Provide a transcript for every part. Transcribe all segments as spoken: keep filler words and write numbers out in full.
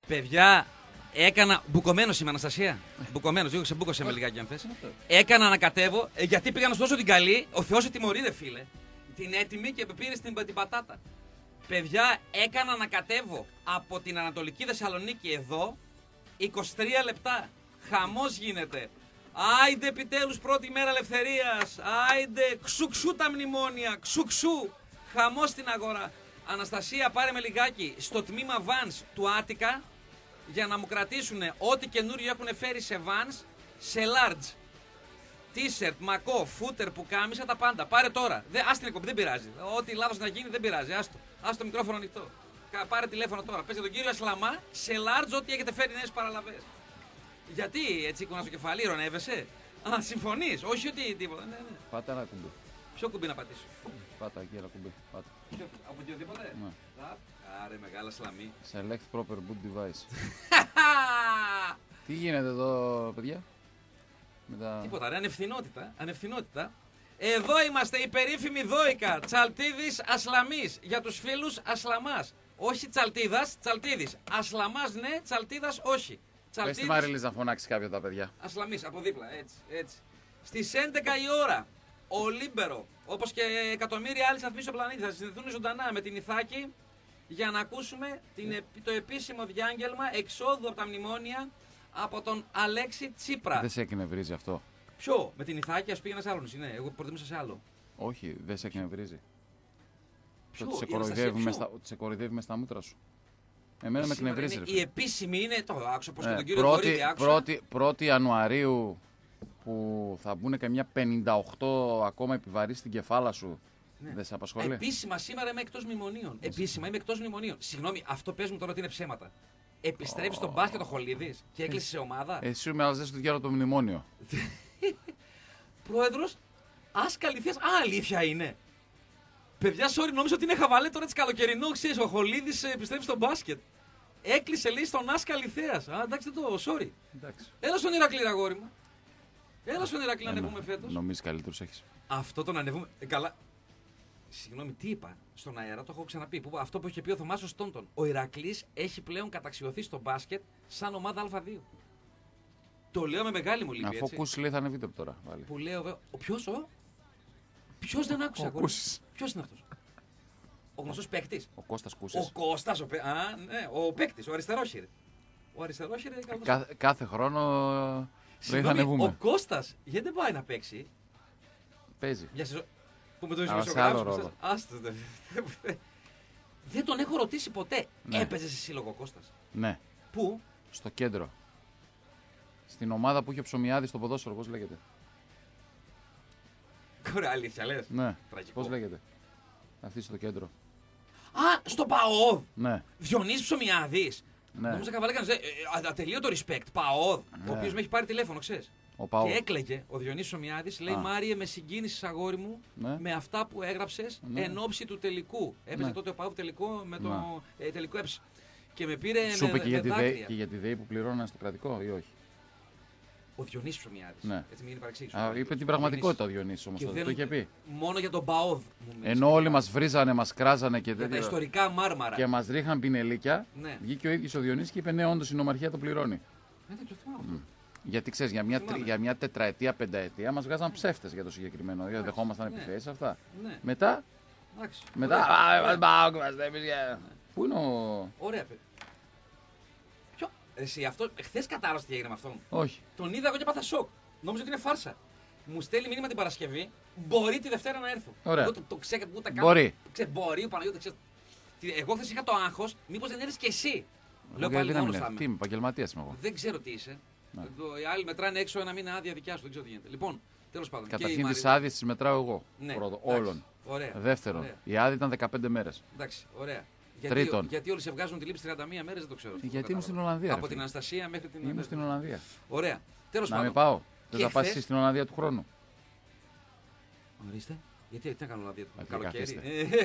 Παιδιά, έκανα. Μπουκωμένο είμαι, Αναστασία. Μπουκωμένο, λίγο σε μπούκωσε με λιγάκι αν θες. Έκανα να κατέβω, ε, γιατί πήγα να σου δώσω την καλή. Ο Θεός σε τιμωρεί, δε φίλε. Την έτοιμη και πήρε την, την πατάτα. Παιδιά, έκανα να κατέβω από την Ανατολική Θεσσαλονίκη εδώ είκοσι τρία λεπτά. Χαμός γίνεται. Άιντε επιτέλους πρώτη μέρα ελευθερίας. Άιντε ξουξού τα μνημόνια. Ξουξού. Χαμός στην αγορά. Αναστασία, πάρε με λιγάκι στο τμήμα Vans του Άτικα για να μου κρατήσουν ό,τι καινούριο έχουν φέρει σε Vans σε large. T-shirt, μακό, φούτερ, πουκάμισα, τα πάντα. Πάρε τώρα. Δε, ας την εκπομπή, δεν πειράζει. Ό,τι λάθος να γίνει δεν πειράζει. Άστο. Άστο το μικρόφωνο ανοιχτό. Πάρε τηλέφωνο τώρα. Πες για τον κύριο Ασλαμά σε large ό,τι έχετε φέρει νέες παραλαβές. Γιατί έτσι κουνάς το κεφάλι, ηρωνεύεσαι. Α, συμφωνείς. Όχι ότι τίποτα. Ναι, ναι. Πάτα ένα κουμπί. Ποιο κουμπί να πατήσω. Πάτα εκεί ένα κουμπί. Πάτα. Ποιο, από οποιοδήποτε. Ναι. Άρε, μεγάλα σλαμή. Select proper boot device. Τι γίνεται εδώ, παιδιά. Με τα... Τίποτα, ρε, ανευθυνότητα. Ανευθυνότητα. Εδώ είμαστε, η περίφημη Δόικα. Τσαλτίδης Ασλαμής. Για τους φίλους Ασλαμάς. Όχι Τσαλτίδας, Τσαλτίδης. Ασλαμάς ναι, Τσαλτίδας όχι. Πες τη Μαρίλης να φωνάξει κάποιο τα παιδιά. Ασλαμής, από δίπλα, έτσι, έτσι. Στις έντεκα η ώρα, ο Λίμπερο, όπως και εκατομμύρια άλλοι σταθμοί στο πλανήτη, θα συνδεθούν ζωντανά με την Ιθάκη για να ακούσουμε την, το επίσημο διάγγελμα εξόδου από τα μνημόνια από τον Αλέξη Τσίπρα. Δεν σε εκνευρίζει αυτό. Ποιο, με την Ιθάκη, ας πήγαινα σε άλλο νησί, ναι, εγώ προτιμούσα σε άλλο. Όχι, δεν σε εκνευρίζει. Ποιο, ότι σε κοροϊδεύει με στα μούτρα σου. Εμένα με εκνευρίζει. Η επίσημη είναι. Το άκουσα πως ε, και τον κύριο πρώτη, Βορύδη άκουσα. Πρώτη, πρώτη Ιανουαρίου που θα μπουν και μια πενήντα οκτώ ακόμα επιβαρύ στην κεφάλα σου. Ναι. Δεν σε απασχολεί. Επίσημα σήμερα είμαι εκτός μνημονίων. Επίσημα είμαι εκτός μνημονίων. Συγγνώμη, αυτό πες μου τώρα ότι είναι ψέματα. Επιστρέφει oh. στον μπάσκετ ο Χολίδης και έκλεισε σε ομάδα. Εσύ με άλλαζε στο διάλογο το μνημόνιο. Πρόεδρος, άσκαλη θεία. Α, αλήθεια είναι. Παιδιά, sorry, νόμιζα ότι είναι χαβαλέ τώρα τη καλοκαιρινό. Ξέρεις, ο Χολίδης επιστρέφει στο μπάσκετ. Έκλεισε, λέει, στον Άσκα Αληθέας. Α, εντάξει, δεν το, sorry. Εντάξει. Έλα στον Ηρακλή, αγόρι μου. Έλα στον Ηρακλή να ανεβούμε φέτος. Νομίζεις καλύτερους έχεις. Αυτό το να ανεβούμε. Ε, καλά. Συγγνώμη, τι είπα στον αέρα, το έχω ξαναπεί. Που, αυτό που είχε πει ο Θωμάσος Τόντον. Ο Ηρακλής έχει πλέον καταξιωθεί στο μπάσκετ σαν ομάδα Α2. Το λέω με μεγάλη μου λύπη. Αφού ακούσει, λέει, θα ανεβείτε από τώρα. Πάλι. Που λέω, ο ποιος ο. Ποιος δεν άκουσε ακόμα. Ποιος είναι αυτός. Ο γνωστός παίκτης. Ο Κώστας Κούσης. Ο Κώστας, ο, παι... Α, ναι, ο παίκτης, ο αριστερόχειρη. Ο αριστερόχειρη είναι καλός. Κάθε, κάθε χρόνο λέει θα ανεβούμε. Ο Κώστας, γιατί δεν πάει να παίξει. Παίζει. Για σεζο... Που με το ισομεσογράφος. Άστος, δεν τον έχω ρωτήσει ποτέ. Ναι. Έπαιζε σε σύλλογο Κώστας. Ναι. Πού? Στο κέντρο. Στην ομάδα που είχε ο Ψωμιάδης στο ποδόσφαιρο, πώς λέγεται. Κορά, αλήθεια λες. Ναι. Πώς λέγεται. Αυτή στο κέντρο. Α, στο ΠΑΟΔ. Ναι. Διονύσης Ψωμιάδης. Ναι. Νόμιζα καβαλέκανες. Ε, ατελείωτο respect. ΠΑΟΔ. Ναι. Ο οποίος με έχει πάρει τηλέφωνο, ξέρεις. Ο ΠΑΟΔ. Και έκλαιγε ο Διονύσης Ψωμιάδης. Λέει, Μάριε, με συγκίνησες, αγόρι μου, ναι. με αυτά που έγραψες ναι. εν ώψη του τελικού. Έπαιζε ναι. τότε ο ΠΑΟΔ τελικό με το ναι. ε, τελικό έψη. Και με πήρε. Σου είπε και, και για τη ΔΕΗ που πληρώνανε στο κρατικό ή όχι. Ο Διονύσης Ψωμιάδης. Ναι. Έτσι μην παρεξήγηση. Είπε την πραγματικότητα ο Διονύσης όμως. Δεν... Το είχε πει. Μόνο για τον ΠΑΟΔ. Ενώ όλοι μας βρίζανε, μας κράζανε και τέτοια. Για τα ιστορικά μάρμαρα. Και μας ρίχναν πινελίκια. Ναι. Βγήκε ο ίδιος ο Διονύσης και είπε: ναι, όντως η νομαρχία το πληρώνει. Ναι, το θυμάμαι αυτό. Mm. Γιατί ξέρεις, για μια, τρι... για μια τετραετία, πενταετία μας βγάζαν ψεύτες για το συγκεκριμένο. Δηλαδή δεχόμασταν ναι. επιθέσεις αυτά. Ναι. Μετά. Άξι. Μετά. Πού είναι ο. Ωραία, παιδί. Εσύ, αυτό, χθες κατάλαβες τι έγινε με αυτόν. Όχι. Τον είδα εγώ και πάθα σοκ. Νόμιζα ότι είναι φάρσα. Μου στέλνει μήνυμα την Παρασκευή. Μπορεί τη Δευτέρα να έρθω. Ωραία. Εγώ το, το ξέρω ούτε καν. Μπορεί. Ξέ, μπορεί, ο Παναγιώτης, ξέρω. Εγώ χθες είχα το άγχος, μήπως δεν έρθεις κι εσύ. Λέω πάλι μόνος θα είμαι. Τι είμαι, επαγγελματίας είμαι εγώ. Δεν ξέρω τι είσαι. Ναι. Οι άλλοι μετράνε έξω ένα μήνα άδεια δικιά σου, δεν ξέρω τι γίνεται. Λοιπόν, τέλος πάντων. Καταρχήν τις άδειες τις μετράω εγώ. Ναι. Πρώτο, όλων. Ωραία. Δεύτερον, ωραία. η άδεια ήταν δεκαπέντε μέρες. Εντάξει, ωραία. Γιατί, Τρίτον. γιατί όλοι σε βγάζουν τη λήψη τριάντα μία μέρες, δεν το ξέρω. Γιατί ήμουν στην Ολλανδία. Από την Αναστασία μέχρι την. Ήμουν στην Ολλανδία. Ωραία. Τέλος να πάντων. μην πάω. Δεν θα χθες... πας στην Ολλανδία του χρόνου. Ορίστε. Γιατί τι να κάνω Ολλανδία του καλοκαίρι.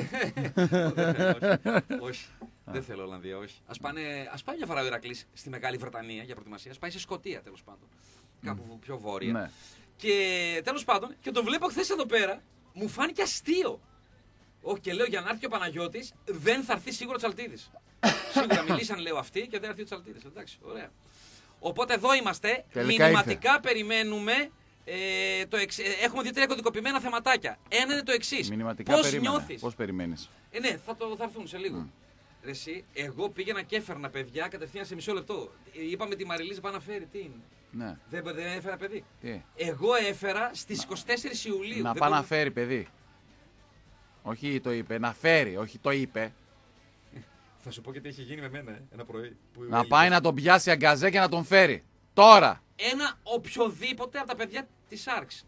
Όχι. Δεν θέλω Ολλανδία, όχι. Ας πάει μια φορά ο Ηρακλής στη Μεγάλη Βρετανία για προετοιμασία. Ας πάει σε Σκωτία τέλος πάντων. Κάπου πιο βόρεια. Και τέλος πάντων, και τον βλέπω χθες εδώ πέρα, μου φάνηκε αστείο. Όχι, και λέω για να έρθει και ο Παναγιώτης, δεν θα έρθει σίγουρα ο Τσαλτίδης. Σίγουρα μιλήσαν, λέω, αυτοί και δεν θα έρθει ο Τσαλτίδης. Εντάξει, ωραία. Οπότε εδώ είμαστε. Τελικά μηνυματικά ήρθε. περιμένουμε. Ε, το εξ... Έχουμε δύο-τρία κωδικοποιημένα θεματάκια. Ένα είναι το εξής. Μηνυματικά Πώς περίμενε. νιώθεις. Πώς περιμένεις. Ε, ναι, θα, το, θα έρθουν σε λίγο. Mm. Ρε εσύ, εγώ πήγαινα και έφερνα παιδιά κατευθείαν σε μισό λεπτό. Είπαμε τη Μαριλίζα πάει να φέρει. Τι είναι. Ναι. Δεν, δεν έφερα παιδί. Τι. Εγώ έφερα στις είκοσι τέσσερις Ιουλίου. Να Δεν πάει μπορώ... να φέρει παιδί. Όχι το είπε, να φέρει, όχι το είπε. Θα σου πω και τι έχει γίνει με μένα ε, ένα πρωί. Που Να έλειπες. πάει να τον πιάσει αγκαζέ και να τον φέρει. Τώρα. Ένα οποιοδήποτε από τα παιδιά της Άρξ.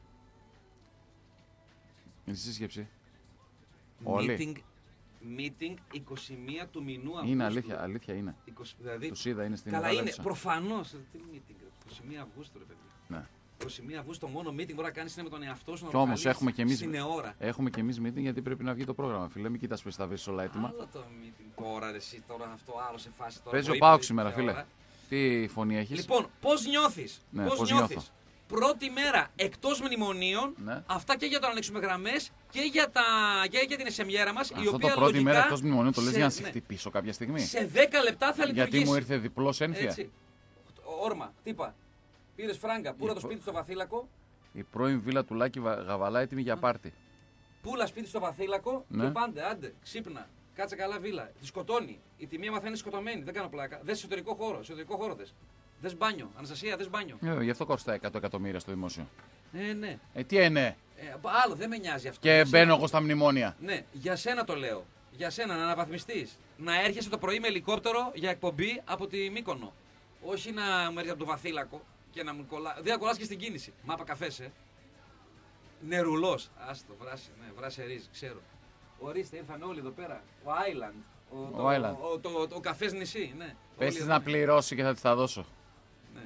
Είναι σύσκεψη. Όλοι. Meeting, meeting είκοσι μία του μηνού Αυγούστου. Είναι αλήθεια, αλήθεια είναι. είκοσι, δηλαδή, Τους είδα, είναι στην καλά μεγάλη είναι, αίθουσα. προφανώς. Τι meeting, είκοσι μία Αυγούστου ρε παιδί. Ναι. είκοσι μία Αυγούστου το μόνο meeting μπορεί να κάνεις είναι με τον εαυτό σου να Κι το όμως βγάλεις έχουμε κι εμείς, στην ώρα. έχουμε κι εμείς meeting γιατί πρέπει να βγει το πρόγραμμα. Φίλε, μην κοιτάς πες τα βρεις όλα έτοιμα. Άλλο το meeting τώρα ρε εσύ, τώρα αυτό άλλο σε φάση τώρα. Παίζει ο πρωί, Πάοκ πρωί, σήμερα, τέτοια φίλε. ώρα. Τι φωνή έχεις. Λοιπόν, πώς νιώθεις. Ναι, πώς πώς νιώθεις. νιώθω. Πρώτη μέρα εκτός μνημονίων, Ναι. αυτά και για το να ανοίξουμε γραμμές και για, τα, και για την εσεμιέρα μας. η Αυτό οποία το πρώτη λογικά μέρα εκτός μνημονίου το λες σε- για να σε ναι, χτυπήσω κάποια στιγμή. σε δέκα λεπτά θα λειτουργήσει. Γιατί μου ήρθε διπλός ένφια. Έτσι. Όρμα, τύπα. Πήρες φράγκα, πούρα το Λοιπόν. σπίτι στο Βαθύλακο, Η πρώην βίλα του Λάκη Βα- Γαβαλά έτοιμη για πάρτι. πούλα σπίτι στο Βαθύλακο Ναι. και πάντε, άντε, ξύπνα. Κάτσε καλά βίλα. Τη σκοτώνει. Η τιμή μαθαίνει σκοτωμένη. Δεν κάνω πλάκα. Δες εσωτερικό χώρο. Εσωτερικό χώρο δες. Δες μπάνιο. Αναστασία, δες μπάνιο. Ε, γι' αυτό κοστάει εκατό εκατομμύρια στο δημόσιο. Ε, ναι. Ε, τι ε, ναι. Ε, άλλο δεν με νοιάζει αυτό. Και Για μπαίνω σένα. εγώ στα μνημόνια. Ναι, για σένα το λέω. Για σένα να αναβαθμιστεί. Να έρχεσαι το πρωί με ελικόπτερο για εκπομπή από τη Μύκονο. Όχι να μου έρθει από το Βαθύλακο και να μου κολλά. Δεν θα κολλάς και στην κίνηση. Μάπα καφές, ε. Νερουλό. Άστο, βράσε, ναι, βράσε ρίζ, ξέρω. Ορίστε, ήρθαν όλοι εδώ πέρα. Ο Island. Ο, Ο το, Island. Ο, το, το, το καφές νησί, ναι. Πες Όλοι της εδώ. να πληρώσει και θα της τα δώσω. Ναι.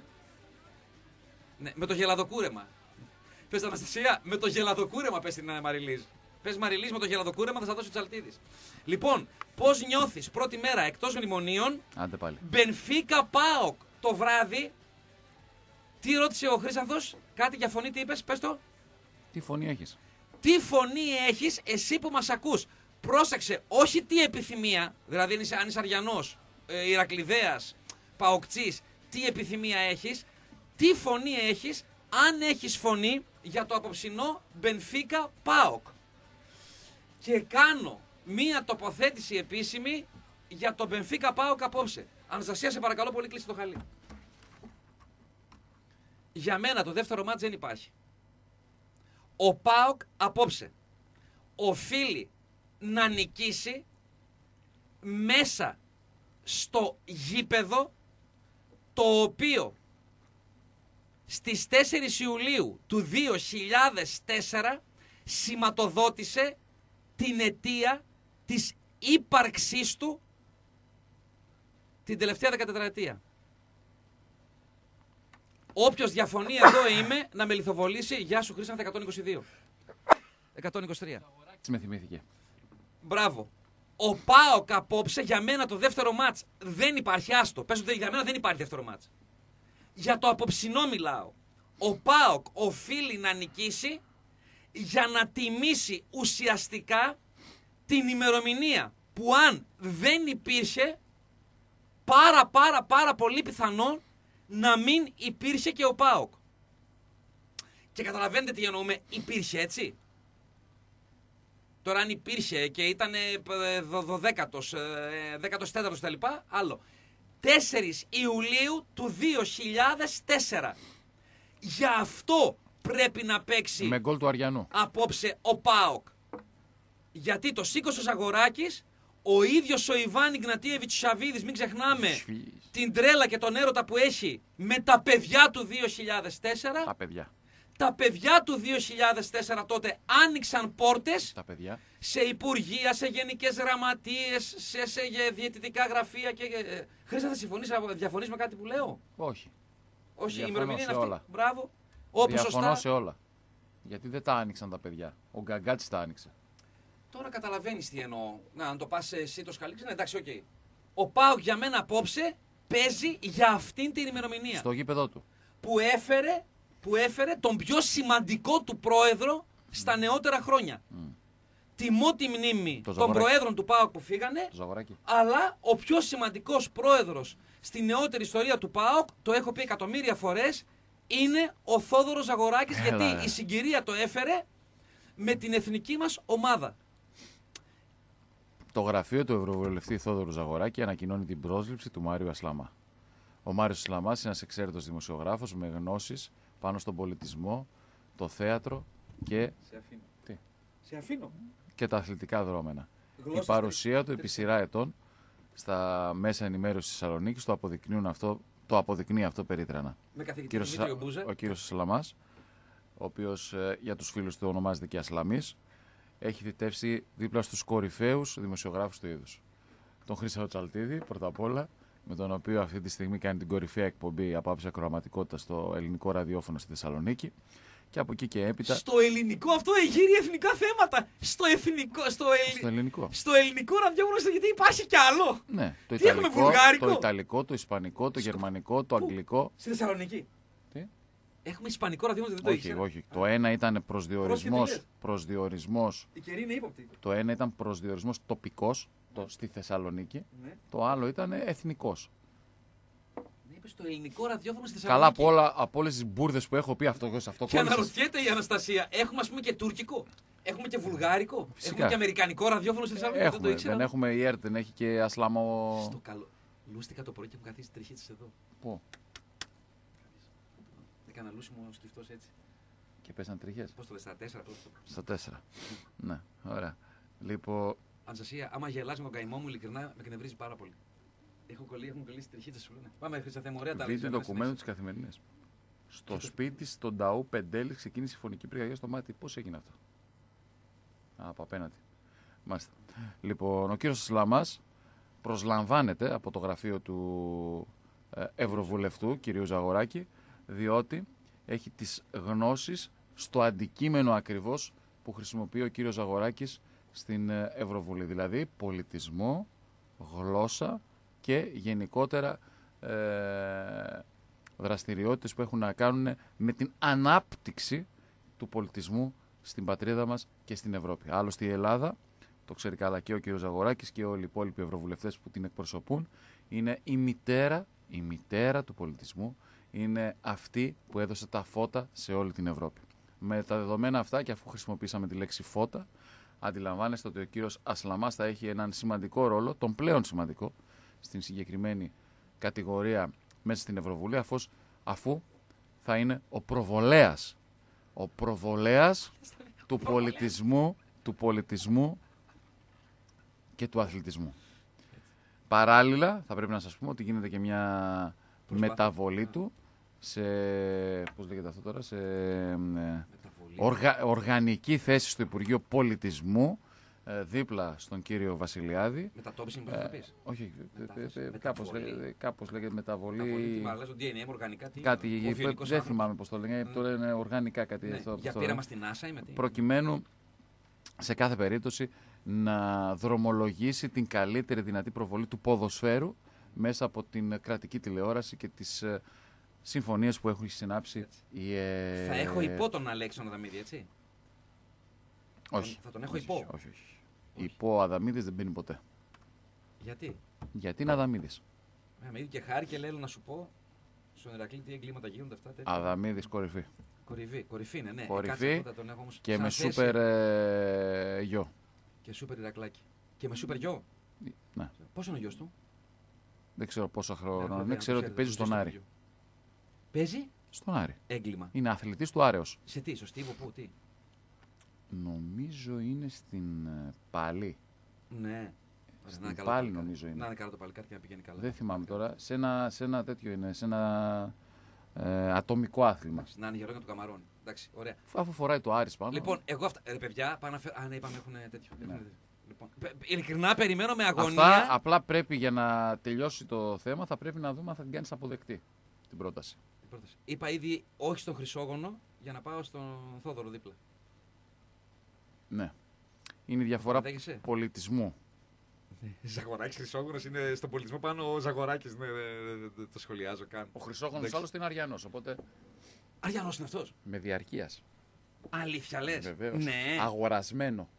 Ναι, με το γελαδοκούρεμα. Πες Αναστασία, με το γελαδοκούρεμα πες την ε, Μαριλίζ. Πες Μαριλίζ με το γελαδοκούρεμα θα σας δώσει ο Τσαλτίδης. Λοιπόν, πώς νιώθεις πρώτη μέρα εκτός μνημονίων, Άντε πάλι. Μπενφίκα ΠΑΟΚ το βράδυ. Τι ρώτησε ο Χρύσανθος, κάτι για φωνή, τι είπες, πες το. Τι φωνή έχεις. Τι φωνή έχεις εσύ που μας ακούς. Πρόσεξε, όχι τι επιθυμία, δηλαδή αν είσαι, αν είσαι Αριανός, ε, Ηρακλειδέας, Παοκτσής, τι επιθυμία έχεις, τι φωνή έχεις, αν έχεις φωνή για το απόψινό Μπενφίκα ΠΑΟΚ. Και κάνω μία τοποθέτηση επίσημη για το Μπενφίκα ΠΑΟΚ απόψε. Αναστασία, σε παρακαλώ πολύ, κλείσε το χαλί. Για μένα το δεύτερο μάτς δεν υπάρχει. Ο ΠΑΟΚ απόψε οφείλει να νικήσει μέσα στο γήπεδο το οποίο στις τέσσερις Ιουλίου του δύο χιλιάδες τέσσερα σηματοδότησε την αιτία της ύπαρξής του την τελευταία δεκατετραετία. Όποιος διαφωνεί εδώ είμαι να με λιθοβολήσει. Γεια σου Χρήστανθ εκατόν είκοσι δύο. εκατόν είκοσι τρία. Τι με θυμήθηκε. Μπράβο. Ο ΠΑΟΚ απόψε για μένα το δεύτερο μάτς δεν υπάρχει. Άστο. Πες ότι για μένα δεν υπάρχει δεύτερο μάτς. Για το απόψινό μιλάω. Ο ΠΑΟΚ οφείλει να νικήσει για να τιμήσει ουσιαστικά την ημερομηνία που αν δεν υπήρχε πάρα πάρα πάρα πολύ πιθανό να μην υπήρχε και ο ΠΑΟΚ. Και καταλαβαίνετε τι εννοούμε, υπήρχε έτσι. Τώρα αν υπήρχε και ήταν δωδέκατος, δέκατος τέταρτος κτλ. Άλλο. τέσσερις Ιουλίου του δύο χιλιάδες τέσσερα. Γι' αυτό πρέπει να παίξει Με γκολ του Αριανού. απόψε ο ΠΑΟΚ. Γιατί το σήκωσε ο Ζαγοράκης, ο ίδιος ο Ιβάν Ιγνατίεβιτς Σαβίδης, μην ξεχνάμε Σφυ- την τρέλα και τον έρωτα που έχει με τα παιδιά του δύο χιλιάδες τέσσερα. Τα παιδιά. Τα παιδιά του δύο χιλιάδες τέσσερα τότε άνοιξαν πόρτες Τα παιδιά. σε υπουργεία, σε γενικές γραμματείες, σε, σε διαιτητικά γραφεία και... Ε, Χρήστα, θα συμφωνείς, διαφωνείς με κάτι που λέω? Όχι. Όχι, η Διαφωνώ ημερομηνία είναι σε αυτή. όλα. Μπράβο. Όπως Διαφωνώ σωστά. σε όλα. Γιατί δεν τα άνοιξαν τα παιδιά. Ο Γκαγκάτσης τα άνοιξε. Τώρα καταλαβαίνεις τι εννοώ. Να, αν το πας εσύ το σκαλίξεις, ναι, εντάξει, οκ. Okay. Ο ΠΑΟΚ για μένα απόψε παίζει για αυτήν την ημερομηνία. Στο γήπεδο του. Που έφερε, που έφερε τον πιο σημαντικό του πρόεδρο στα νεότερα χρόνια. Mm. τιμώ τη μνήμη Το των Ζαγοράκη. προέδρων του ΠΑΟΚ που φύγανε, Το Ζαγοράκη. αλλά ο πιο σημαντικός πρόεδρος στη νεότερη ιστορία του ΠΑΟΚ, το έχω πει εκατομμύρια φορές, είναι ο Θόδωρος Ζαγοράκης, Έλα, γιατί ρε. η συγκυρία το έφερε με την εθνική μας ομάδα. Το γραφείο του Ευρωβουλευτή Θόδωρου Ζαγοράκη ανακοινώνει την πρόσληψη του Μάριου Ασλαμά. Ο Μάριος Ασλαμάς είναι ένας εξαίρετος δημοσιογράφος με γνώσεις πάνω στον πολιτισμό, το θέατρο και, Σε αφήνω. Τι? Σε αφήνω. και τα αθλητικά δρόμενα. Γλώσσες Η παρουσία του τρεις. επί σειρά ετών στα μέσα ενημέρωσης της Θεσσαλονίκης το, αποδεικνύουν αυτό, το αποδεικνύει αυτό περίτρανα. Με καθηγητή Κύριος Δημήτριο Σα- Μπούζε. ο κύριος Ασλαμάς, ο οποίος ε, για τους φίλους του ονομάζεται και Ασλαμής, έχει θητεύσει δίπλα στους κορυφαίους δημοσιογράφους του είδους. Τον Χρήστο Τσαλτίδη, πρώτα απ' όλα, με τον οποίο αυτή τη στιγμή κάνει την κορυφαία εκπομπή από άψα ακροαματικότητα στο ελληνικό ραδιόφωνο στη Θεσσαλονίκη. Και από εκεί και έπειτα. Στο ελληνικό αυτό εγείρει εθνικά θέματα. Στο εθνικό. Στο, ελλη... Στο ελληνικό. στο ελληνικό ραδιόφωνο, γιατί υπάρχει κι άλλο. Ναι, το Τι έχουμε, Ιταλικό, βουλγάρικο? το Ιταλικό, το Ισπανικό, το Γερμανικό, το Πού? Αγγλικό. Στη Θεσσαλονίκη. Τι? Έχουμε ισπανικό ραδιόφωνο, δεν το Όχι, ήξερα. όχι. Το ένα ήταν προσδιορισμός, Πρόσχετες. προσδιορισμός, Η καιρή είναι ύποπτη. το ένα ήταν προσδιορισμός τοπικός το, στη Θεσσαλονίκη. Ναι. Το άλλο ήταν εθνικός. Ναι, είπε στο ελληνικό ραδιόφωνο στη Θεσσαλονίκη. Καλά από, όλα, από όλες τις μπουρδες που έχω πει αυτό, σε αυτό Και κόλλησες. αναρωτιέται η Αναστασία, έχουμε ας πούμε και τουρκικό. Έχουμε και βουλγάρικο. Φυσικά. Έχουμε και αμερικανικό ραδιόφωνο στη Θεσσαλονίκη. Δεν το Έχουμε, ήξερα. δεν έχουμε η ΕΡΤ, δεν έχει και Ασλάμο. Στο καλό. Λούστηκα το πρωί και μου καθίσει τριχίτης εδώ. Πού? Έκανα λούσιμο σκυφτός έτσι. Και πέσαν τριχές. Πώς το λες, στα τέσσερα πρώτα. Στα τέσσερα. Ναι, ωραία. Λοιπόν, Αναστασία, άμα γελάς με τον καημό μου, ειλικρινά με εκνευρίζει πάρα πολύ. Έχω κολλήσει, έχουν κολλήσει τριχίτες σου λένε. Πάμε, Χρυσαθέ μου, ωραία τα βίντεο λέξεις, ντοκουμένου της Καθημερινής. Στο Και το- σπίτι, στον Ταού Πεντέλη, ξεκίνησε η φωνική πυρκαγιά στο μάτι. Πώς έγινε αυτό? Α, από απέναντι. Μάλιστα. Λοιπόν, ο κύριος Ασλαμάς προσλαμβάνεται από το γραφείο του ε, Ευρωβουλευτού, κυρίου Ζαγοράκη, διότι έχει τις γνώσεις στο αντικείμενο ακριβώς που χρησιμοποιεί ο κύριος Ζαγοράκης στην ε, Ευρωβουλή. Δηλαδή, πολιτισμό, γλώσσα και γενικότερα ε, δραστηριότητες που έχουν να κάνουν με την ανάπτυξη του πολιτισμού στην πατρίδα μας και στην Ευρώπη. Άλλωστε η Ελλάδα, το ξέρει καλά και ο κ. Ζαγοράκης και όλοι οι υπόλοιποι ευρωβουλευτές που την εκπροσωπούν, είναι η μητέρα, η μητέρα του πολιτισμού, είναι αυτή που έδωσε τα φώτα σε όλη την Ευρώπη. Με τα δεδομένα αυτά και αφού χρησιμοποίησαμε τη λέξη φώτα, αντιλαμβάνεστε ότι ο κύριος Ασλαμάς θα έχει έναν σημαντικό ρόλο, τον πλέον σημαντικό, στην συγκεκριμένη κατηγορία μέσα στην Ευρωβουλή, αφού, αφού θα είναι ο προβολέας, ο προβολέας του πολιτισμού, του πολιτισμού και του αθλητισμού. Παράλληλα, θα πρέπει να σας πούμε ότι γίνεται και μια Προσπάθεια. μεταβολή του σε, πώς λέγεται αυτό τώρα, σε ε, Μεταβολή. οργα, οργανική θέση στο Υπουργείο Πολιτισμού, ε, δίπλα στον κύριο Βασιλιάδη. Μετατόπιση είναι Ε, πώς το πεις. όχι, Μετάφραση. ε, ε, κάπως, Μεταβολή. λέγεται- κάπως λέγεται μεταβολή. Μεταβολή, τι μάλλον, ντι εν έι, οργανικά, τι. Κάτι, ο δεν βιονικός δεν άνθρωπος. θυμάμαι πώς το λένε, το λένε οργανικά κάτι Ναι, αυτό. για αυτό. πείραμα στην NASA ή με τι. Προκειμένου σε κάθε περίπτωση να δρομολογήσει την καλύτερη δυνατή προβολή του ποδοσφαίρου μέσα από την κρατική τηλεόραση και τις ε, συμφωνίες που έχουν συνάψει Έτσι. οι... ε, Θα έχω υπό τον Αλέξη Αδαμίδη, έτσι. Όχι. Θα τον έχω όχι, υπό. όχι, όχι, όχι. Υπό ο Αδαμίδης δεν μπαίνει ποτέ. Γιατί. Γιατί είναι Αδαμίδης. Με είδε και χάρη και λέω να σου πω στον Ηρακλή τι εγκλήματα γίνονται αυτά. Τέτοια. Αδαμίδης κορυφή. Κορυφή, κορυφή είναι, ναι. Κορυφή Ε, κάτσε, πρώτα τον έχω όμως Και σαν με θέση. σούπερ ε, γιο. Και σούπερ Ηρακλάκι. Και με σούπερ γιο. Ναι. Πώς είναι ο γιος του. Δεν ξέρω πόσα Έχω χρόνια. δει, Δεν αν ξέρω το ότι ξέρετε, παίζει το στον ζεις Άρη. στο Παίζει Στον Άρη. έγκλημα. Είναι αθλητής του Άρεος. Σε τι, στο Στίβο, πού, τι. Νομίζω είναι στην ε, Πάλι. Ναι. Στην Να είναι καλά Πάλι το παλικάρι. νομίζω είναι. Να είναι καλά το παλικάρι και να πηγαίνει καλά. Δεν θυμάμαι τώρα. Σε ένα, σε ένα τέτοιο είναι. Σε ένα ε, ατομικό άθλημα. Εντάξει, να είναι η γερόνια του Καμαρών. Εντάξει, ωραία. Αφού φοράει το Άρης πάνω. Λοιπόν, εγώ αυτά. Ρε παιδιά, πάνε να φέρω. Α, ναι, είπαμε έχουν τέτοιο. Ναι. Έχουν τέτοιο. Λοιπόν, πε- ειλικρινά περιμένω με αγωνία. Αυτά απλά πρέπει για να τελειώσει το θέμα θα πρέπει να δούμε αν θα την κάνει αποδεκτή την πρόταση. την πρόταση. Είπα ήδη όχι στον Χρυσόγονο για να πάω στον Θόδωρο δίπλα. Ναι. Είναι η διαφορά Δέχεσαι? πολιτισμού. Ζαγοράκης Χρυσόγονος είναι στον πολιτισμό πάνω ο Ζαγοράκης. Ναι, δεν το σχολιάζω καν. Ο Χρυσόγονος Εντάξει. άλλωστε είναι Αριανός, οπότε Αριανός είναι αυτός. με διαρκείας. Αλήθεια λες. Βεβαίως. Ναι. Αγορασμένο.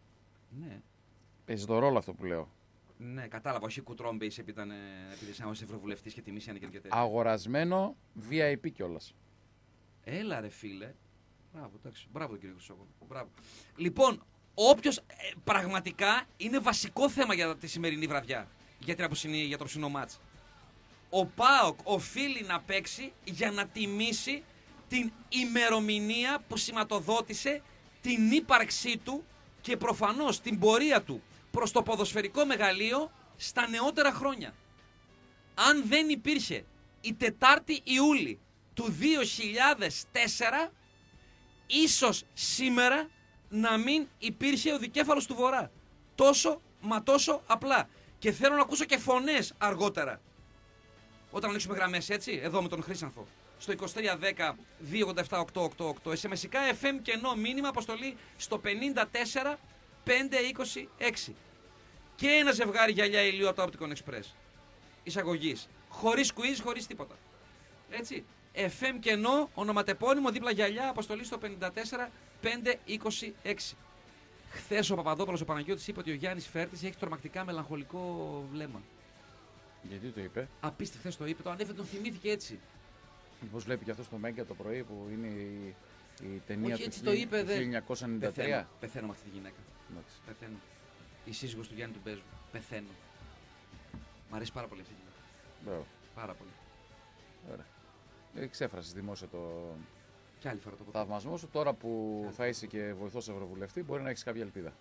Ναι. Παίζει το ρόλο αυτό που λέω. Ναι, κατάλαβα. Όχι κουτρόμπε επειδή ήταν επειδή είσαι ένας ευρωβουλευτής και τιμήσει και τέτοια. Αγορασμένο βι άι πι κιόλας. Έλα ρε φίλε. Μπράβο, εντάξει. Μπράβο κύριε Χρυσόκολο. Μπράβο. Λοιπόν, όποιος ε, πραγματικά είναι βασικό θέμα για τη σημερινή βραδιά. Για, την αποσυνή, για το ψινό μάτς. Ο ΠΑΟΚ οφείλει να παίξει για να τιμήσει την ημερομηνία που σηματοδότησε την ύπαρξή του και προφανώς την πορεία του προς το ποδοσφαιρικό μεγαλείο στα νεότερα χρόνια. Αν δεν υπήρχε η τετάρτη Ιούλη του δύο χιλιάδες τέσσερα, ίσως σήμερα να μην υπήρχε ο δικέφαλος του Βορρά. Τόσο μα τόσο απλά. Και θέλω να ακούσω και φωνές αργότερα. Όταν ανοίξουμε γραμμές, έτσι, εδώ με τον Χρήσανθο. Στο είκοσι τρία δέκα δύο ογδόντα επτά οκτακόσια ογδόντα οκτώ. Εσεμεσικά εφ εμ κενό μήνυμα αποστολή στο πενήντα τέσσερα πεντακόσια είκοσι έξι. Και ένα ζευγάρι γυαλιά ηλίου από το Opticon Express. Εισαγωγής. Χωρίς quiz, χωρίς τίποτα. Έτσι. εφ εμ κενό, ονοματεπώνυμο, δίπλα γυαλιά, αποστολή στο πενήντα τέσσερα πεντακόσια είκοσι έξι. Χθες ο Παπαδόπουλος ο Παναγιώτης είπε ότι ο Γιάννης Φέρτης έχει τρομακτικά μελαγχολικό βλέμμα. Γιατί το είπε? Απίστευτο, χθες το είπε, το ανέφερε, τον θυμήθηκε έτσι. Μήπως βλέπει και αυτό στο Μέγκα το πρωί που είναι η, η ταινία Όχι, του έτσι το είπε, δε. χίλια εννιακόσια ενενήντα τρία. Πεθαίνω, πεθαίνω με αυτή τη γυναίκα. Εντάξει. Πεθαίνω. Η σύζυγος του Γιάννη του Μπέζου. Πεθαίνω. Μ' αρέσει πάρα πολύ αυτή η γυναίκα. Μπράβο. Πάρα πολύ. Ωραία. Εξέφρασες δημόσια το Κι άλλη φορά το πω. θαυμασμό σου. Τώρα που Άλλη. θα είσαι και βοηθός ευρωβουλευτή, μπορεί να έχεις κάποια ελπίδα.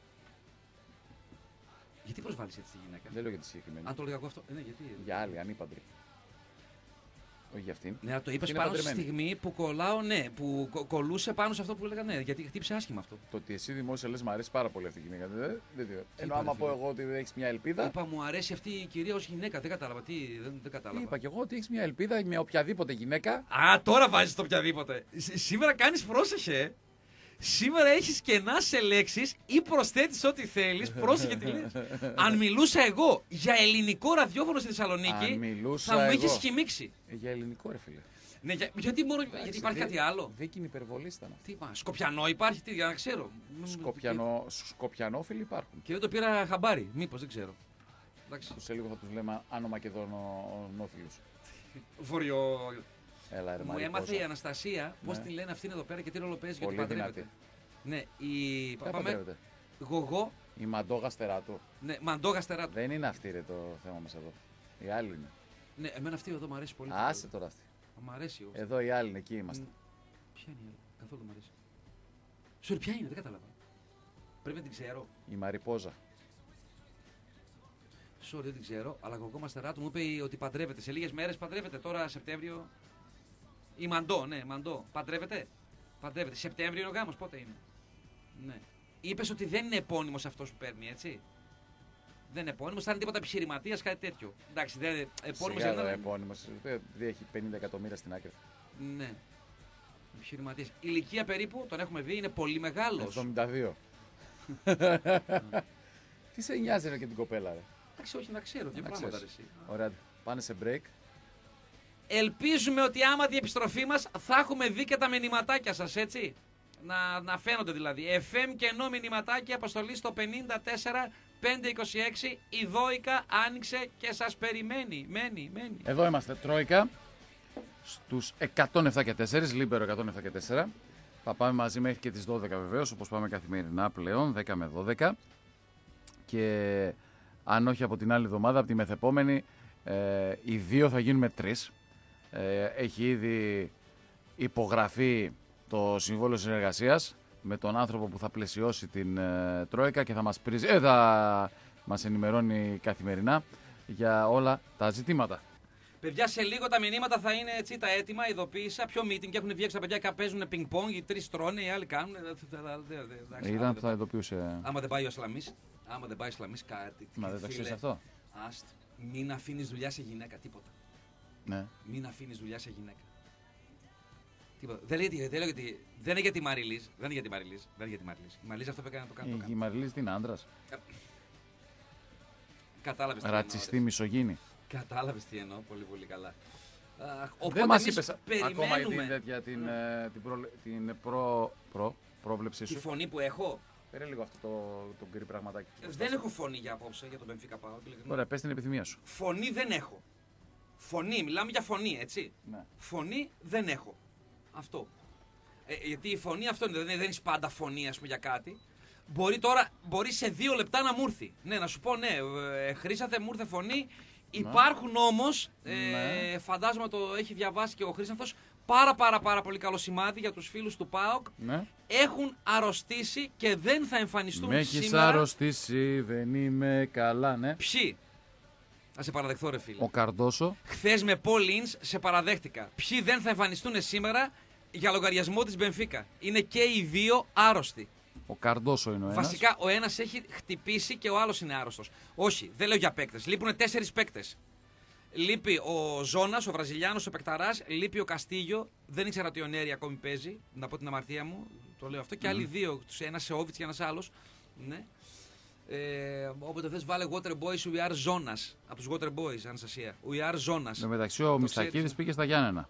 Γιατί προσβάλλεις έτσι τη γυναίκα? Δεν λέω για τη συγκεκριμένη. Αν το λέγα εγώ αυτό. Ε, ναι, γιατί. Για άλλη, ανήπαντρη. Όχι για αυτήν. Ναι, το είπε Είναι πάνω στη παντρεμένη. στιγμή που κολλάω, ναι, που κο- κολούσε πάνω σε αυτό που έλεγα, ναι, γιατί χτύπησε άσχημα αυτό. Το ότι εσύ δημόσια λες, μου αρέσει πάρα πολύ αυτή η γυναίκα. Δεν, δεν, δεν. Ενώ είπα, άμα ρε πω φίλε? εγώ ότι έχεις μια ελπίδα. Είπα, μου αρέσει αυτή η κυρία ως γυναίκα. Δεν κατάλαβα. Τι, δεν, δεν κατάλαβα. Είπα κι εγώ ότι έχεις μια ελπίδα με οποιαδήποτε γυναίκα. Α, τώρα βάζεις το οποιαδήποτε. Σ- σήμερα κάνεις πρόσεχε. ε. Σήμερα έχεις κενά σε λέξεις ή προσθέτεις ό,τι θέλεις. Πρόσεχε τι λες. Αν μιλούσα εγώ για ελληνικό ραδιόφωνο στη Αν Θεσσαλονίκη, μιλούσα θα μου εγώ. είχες χυμίξει. Ε, Για ελληνικό, ρε φίλε. Ναι, για, γιατί, μόνο, γιατί υπάρχει δι- κάτι άλλο. Δίκινη υπερβολή ήταν. Τι είπα, Σκοπιανό υπάρχει, τι, για να ξέρω. Σκοπιανό, σκοπιανόφιλοι υπάρχουν. Και δεν το πήρα χαμπάρι, μήπως, δεν ξέρω. Εντάξει. Σε λίγο θα τους λέμε άνω Μακεδονόφιλους. Βορειο. Έλα, ρε Μου Μαρία, έμαθε πόσα. η Αναστασία πώς Ναι. τη λένε αυτήν εδώ πέρα και τι ρόλο παίζει γιατί Πολύ παντρεύεται. δυνατή. Ναι, η. Δεν Πάμε. παντρεύεται. Γογό. Η Μαντόγα Στεράτου. Ναι, μαντόγα στεράτου. Δεν είναι αυτή ρε, το θέμα μας εδώ. Η άλλη είναι. Ναι, εμένα αυτή εδώ μου αρέσει πολύ. Άσε τώρα αυτή. Μ' αρέσει όμως. Εδώ η άλλη είναι, εκεί είμαστε. Ποια είναι η άλλη, καθόλου μ' αρέσει. Sorry, ποια είναι, δεν κατάλαβα. Πρέπει να την ξέρω. Η Μαριπόζα. Sorry, δεν την ξέρω, αλλά γογό μαστεράτου μου είπε ότι παντρεύεται. Σε λίγες μέρες παντρεύεται. Τώρα Σεπτέμβριο. Η Μαντό, ναι, Μαντό. Παντρεύεται. Παντρεύεται. Σεπτέμβριο είναι ο γάμος, πότε είναι. Ναι. Είπες ότι δεν είναι επώνυμος αυτός που παίρνει, έτσι. Δεν είναι επώνυμος, θα είναι τίποτα επιχειρηματίας, κάτι τέτοιο. Εντάξει, δεν επώνυμος Σιγά δεν ρε, είναι. επώνυμος. Δεν δεν έχει πενήντα εκατομμύρια στην άκρη. Ναι. Επιχειρηματίας. Ηλικία περίπου, τον έχουμε δει, είναι πολύ μεγάλος. εβδομήντα δύο. Τι σε νοιάζει ρε και την κοπέλα ρε. Εντάξει, όχι να ξέρω, δύο Να πράγματα ξέρεις. ρε, εσύ. Ωραία, πάνε σε break. Ελπίζουμε ότι άμα την επιστροφή μας θα έχουμε δει και τα μηνυματάκια σας, έτσι. Να, να φαίνονται δηλαδή. εφ εμ κενό μηνυματάκια, αποστολή στο πενήντα τέσσερα πεντακόσια είκοσι έξι. Η Δόικα άνοιξε και σας περιμένει. Μένει, μένει. Εδώ είμαστε, Τρόικα, στους εκατόν επτά και τέσσερα, Λίμπερο εκατόν επτά και τέσσερα. Θα πάμε μαζί μέχρι και τις δώδεκα βεβαίως, όπως πάμε καθημερινά πλέον, δέκα με δώδεκα. Και αν όχι από την άλλη εβδομάδα, από τη μεθεπόμενη, ε, οι δύο θα γίνουμε τρεις. Ε, έχει ήδη υπογραφεί το συμβόλαιο συνεργασίας με τον άνθρωπο που θα πλαισιώσει την ε, Τρόικα και θα μας, πρίζ... ε, θα μας ενημερώνει καθημερινά για όλα τα ζητήματα. Παιδιά, σε λίγο τα μηνύματα θα είναι έτσι τα έτοιμα, ειδοποίησα. Πιο meeting και έχουν βγει έξω τα παιδιά και παίζουν πινκ-πονγκ. Οι τρεις τρώνε, οι άλλοι κάνουν. Ήταν που θα ειδοποιούσε. Άμα δεν πάει ο Ισλαμής, άμα δεν πάει ο Ισλαμής κάτι. Μα δεν το φίλε, ξέρεις αυτό. Άστ, μην αφήνεις δουλειά σε γυναίκα, τίποτα. Ναι. Μην αφήνεις δουλειά σε γυναίκα. Τίποτα. Δεν, λέει, δεν, λέω, γιατί, δεν είναι για τη Μαριλής. Δεν είναι για τη Μαριλής. Δεν είναι για τη Μαριλής. Η Μαριλής αυτό που έκανε να το κάνει. Το Η κάνει. Μαριλής τι είναι, άντρας. Κατάλαβες τι Ρατσιστή, εννοώ. μισογίνη. Κατάλαβες τι εννοώ πολύ πολύ καλά. Αχ, Δεν οπότε μας εμείς είπες ακόμα περιμένουμε την, τέτοια, την, ε, την, προ, την προ, προ, πρόβλεψη τη σου. φωνή που έχω. Φέρε λίγο αυτό το, το γκρι πραγματάκι. Δεν έχω φωνή για απόψε για τον Μπενφίκα πάω. Ωραία, πες την επιθυμία σου. Φωνή δεν έχω. Φωνή, μιλάμε για φωνή, έτσι. Ναι. Φωνή δεν έχω. Αυτό. Ε, γιατί η φωνή αυτό είναι, δεν έχει πάντα φωνή, ας πούμε, για κάτι. Μπορεί τώρα, μπορεί σε δύο λεπτά να μου έρθει. Ναι, να σου πω, ναι, ε, Χρήσανθε, μου ήρθε φωνή. Υπάρχουν όμως, ε, ναι. φαντάζομαι το έχει διαβάσει και ο Χρήσανθος, πάρα πάρα πάρα πολύ καλό σημάδι για τους φίλους του ΠΑΟΚ. Ναι. Έχουν αρρωστήσει και δεν θα εμφανιστούν με σήμερα. Με έχεις αρρωστήσει, δεν είμαι καλά, ναι. Ποιοι. Θα σε παραδεχθώ, ρε φίλε. Ο Καρντόσο. Χθες με Paul Ince σε παραδέχτηκα. Ποιοι δεν θα εμφανιστούν σήμερα για λογαριασμό της Μπενφίκα. Είναι και οι δύο άρρωστοι. Ο Καρντόσο είναι ο ένας. Βασικά ο ένας έχει χτυπήσει και ο άλλος είναι άρρωστος. Όχι, δεν λέω για παίκτες. Λείπουν τέσσερις παίκτες. Λείπει ο Ζώνας, ο Βραζιλιάνος, ο Πεκταράς. Λείπει ο Καστίγιο. Δεν ήξερα ότι ο Νέρη ακόμη παίζει. Να πω την αμαρτία μου. Το λέω αυτό. Mm. Και άλλοι δύο. Ένας Σεόβιτς και ένας άλλος. Ναι. Ε, όποτε θες βάλε Water Boys, We Are Ζώνας. Από τους Water Boys, Αναστασία. We Are Ζώνας. Με μεταξύ ο Μιστακίδης πήγε στα Γιάννενα.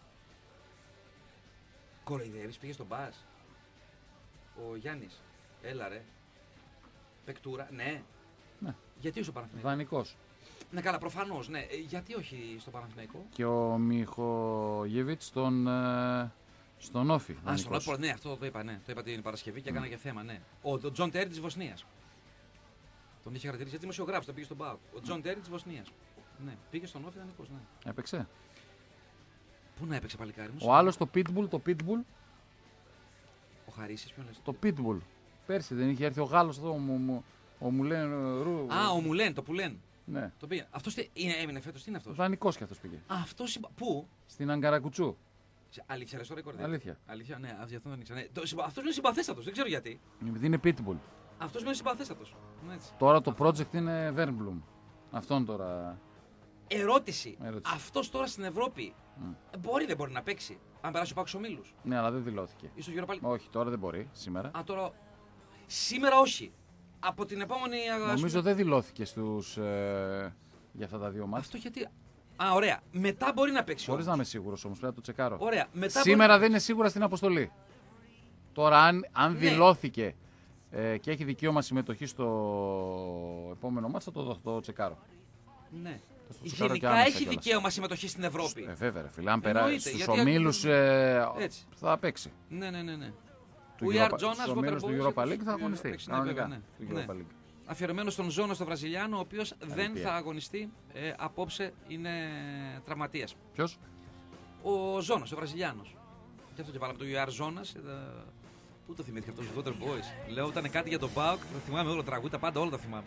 Κοροϊδεύεις, πήγε στον Μπας. Ο Γιάννης. Έλα ρε. Πεκτούρα. Ναι. Ναι. Γιατί όχι στο Παναθηναϊκό. Δανεικός. Ναι, καλά, προφανώς. Ναι. Ε, γιατί όχι στο Παναθηναϊκό. Και ο Μιχογεβίτς στον, ε, στον Όφη. Α, στον Όφη, ναι, αυτό το είπα, ναι. Το είπα την Παρασκευή και έκανα mm. και θέμα, ναι. Ο, ο Τζον Τέρι της Βοσνίας. Τον είχε χαρακτηρίσει γιατί δημοσιογράφος, τον πήγε στον ΠΑΟΚ. Ο Τζον Τέρι της Βοσνίας. Ναι, πήγε στον Όφη, δανεικός, ναι. Έπαιξε. Πού να έπαιξε, παλικάρι μου. Ο άλλος το Pitbull, το Pitbull. Ο Χαρίσης, ποιον λες. Το Pitbull. Πέρσι δεν είχε έρθει ο Γάλλος εδώ, ο, ο, ο Μουλέν. Ρου, Α, ο Μουλέν, το Πουλέν. Ναι. Το πήγε. Αυτός είναι, έμεινε φέτος, τι είναι αυτός. Δανεικός κι αυτός πήγε. Α, αυτός. Πού? Στην Αγκαρακουτσού. Αλήθεια, ρε, στο ρεκόρ. Αλήθεια. Αλήθεια, ναι, αυτό δεν ήξερα. Ναι. Αυτός είναι συμπαθέστατος, δεν ξέρω γιατί. Επειδή είναι Pitbull. Αυτός είναι συμπαθέστατος. Τώρα το project είναι Vernbloom. Αυτόν τώρα. Ερώτηση. Ερώτηση. Αυτός τώρα στην Ευρώπη mm. μπορεί δεν μπορεί να παίξει. Αν περάσει ο Πάκος Ομίλους. Ναι, αλλά δεν δηλώθηκε. Ή στο Europa League. Όχι, τώρα δεν μπορεί σήμερα. Α, τώρα. Σήμερα όχι. Από την επόμενη. Νομίζω πούμε... δεν δηλώθηκε στους, ε, για αυτά τα δύο μάτια. Αυτό γιατί. Α, ωραία. Μετά μπορεί να παίξει. Χωρίς να είμαι σίγουρος όμως, πρέπει να το τσεκάρω. Ωραία. Μετά σήμερα μπορεί... δεν είναι σίγουρα στην αποστολή. Τώρα, αν, αν ναι. δηλώθηκε ε, και έχει δικαίωμα συμμετοχή στο επόμενο μάτσα, θα το, το, το τσεκάρω. Ναι. Γενικά έχει δικαίωμα συμμετοχή στην Ευρώπη. Ε, βέβαια, φίλε. Αν περάσει στους ομίλους ε, θα παίξει. Ναι, ναι, ναι. ναι. Του Europa League θα αγωνιστεί. Κανονικά. Ναι, ναι. Ναι. Αφιερωμένο στον Ζώνα, στο Βραζιλιάνο, ο οποίος δεν θα αγωνιστεί ε, απόψε, είναι τραυματίας. Ποιος? Ο Ζώνας, ο Βραζιλιάνος. Γι' αυτό και βάλαμε το You Are Ζώνας. Πού το θυμήθηκε αυτό, τους Water Boys. Λέω, ήταν κάτι για τον ΠΑΟΚ, θα θυμάμαι όλα τα τραγούδια, πάντα όλα τα θυμάμαι.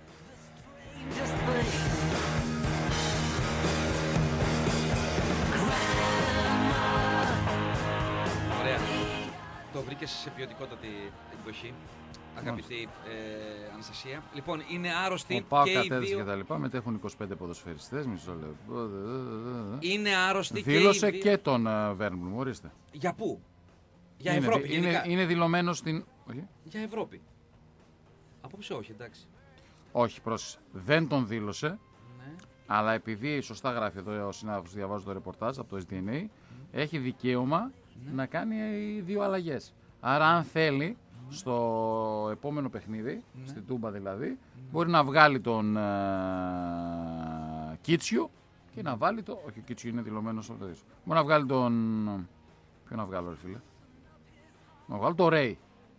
Ωραία. Το βρήκες σε ποιοτικότατη εκδοχή, αγαπητή ε, Αναστασία. Λοιπόν, είναι άρρωστοι ο ΠΑΟΚ και οι δύο. Και τα λοιπά, μετέχουν είκοσι πέντε ποδοσφαιριστές, μισό λεπτό. Είναι άρρωστοι και δήλωσε οι δύο. και τον uh, Βέρμπλουμ, ορίστε. Για πού? Για είναι, Ευρώπη, είναι, είναι δηλωμένο στην... Όχι. Για Ευρώπη. Απόψε όχι, εντάξει. Όχι, πρόσεχε. Δεν τον δήλωσε, ναι. αλλά επειδή σωστά γράφει εδώ ο συνάδελφος, διαβάζω το ρεπορτάζ από το ες ντι εν έι, mm. έχει δικαίωμα ναι. να κάνει δύο αλλαγές. Άρα αν θέλει, mm. στο επόμενο παιχνίδι, ναι. στην Τούμπα δηλαδή, mm. μπορεί να βγάλει τον uh, Κίτσιου και mm. να βάλει το... Όχι, ο Κίτσιου είναι δηλωμένος από το δύο. Μπορεί να βγάλει τον... Ποιο να βγάλω, ρε φίλε. Να βγάλω τον Ρέι.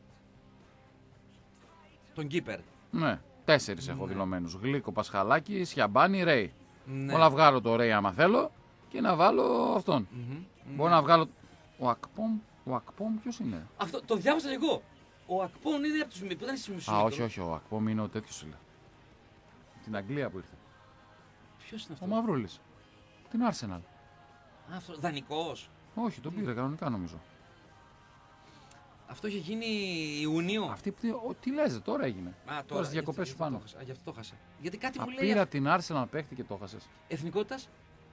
Τον Κίπερ. Ναι. Τέσσερις ναι. έχω δηλωμένους. Γλύκο, Πασχαλάκη, Σιαμπάνι, Ρέι. Ναι. Μπορώ να βγάλω το Ρέι άμα θέλω και να βάλω αυτόν. Mm-hmm. Μπορώ mm-hmm. να βγάλω... Ο Ακπόμ, ο Ακπόμ ποιος είναι? Αυτό το διάβασα και εγώ. Ο Ακπόμ είναι από τους που ήταν στη μουσική. Α, όχι, όχι, ο Ακπόμ είναι ο τέτοιος είναι. Την Αγγλία που ήρθε. Ποιος είναι αυτό? Ο Μαυρούλης. Την Arsenal. Α, αυτό, δανεικός. Όχι, τον πήρε κανονικά νομίζω. Αυτό είχε γίνει Ιούνιο. Αυτή που. Ο, τι λες, τώρα έγινε. Α, τώρα, τώρα στις διακοπές σου πάνω. Α, γι' αυτό το χάσα. Γιατί κάτι Α, μου λέει. Πήρα την Arsenal παίχτη και το χάσες. Εθνικότητας.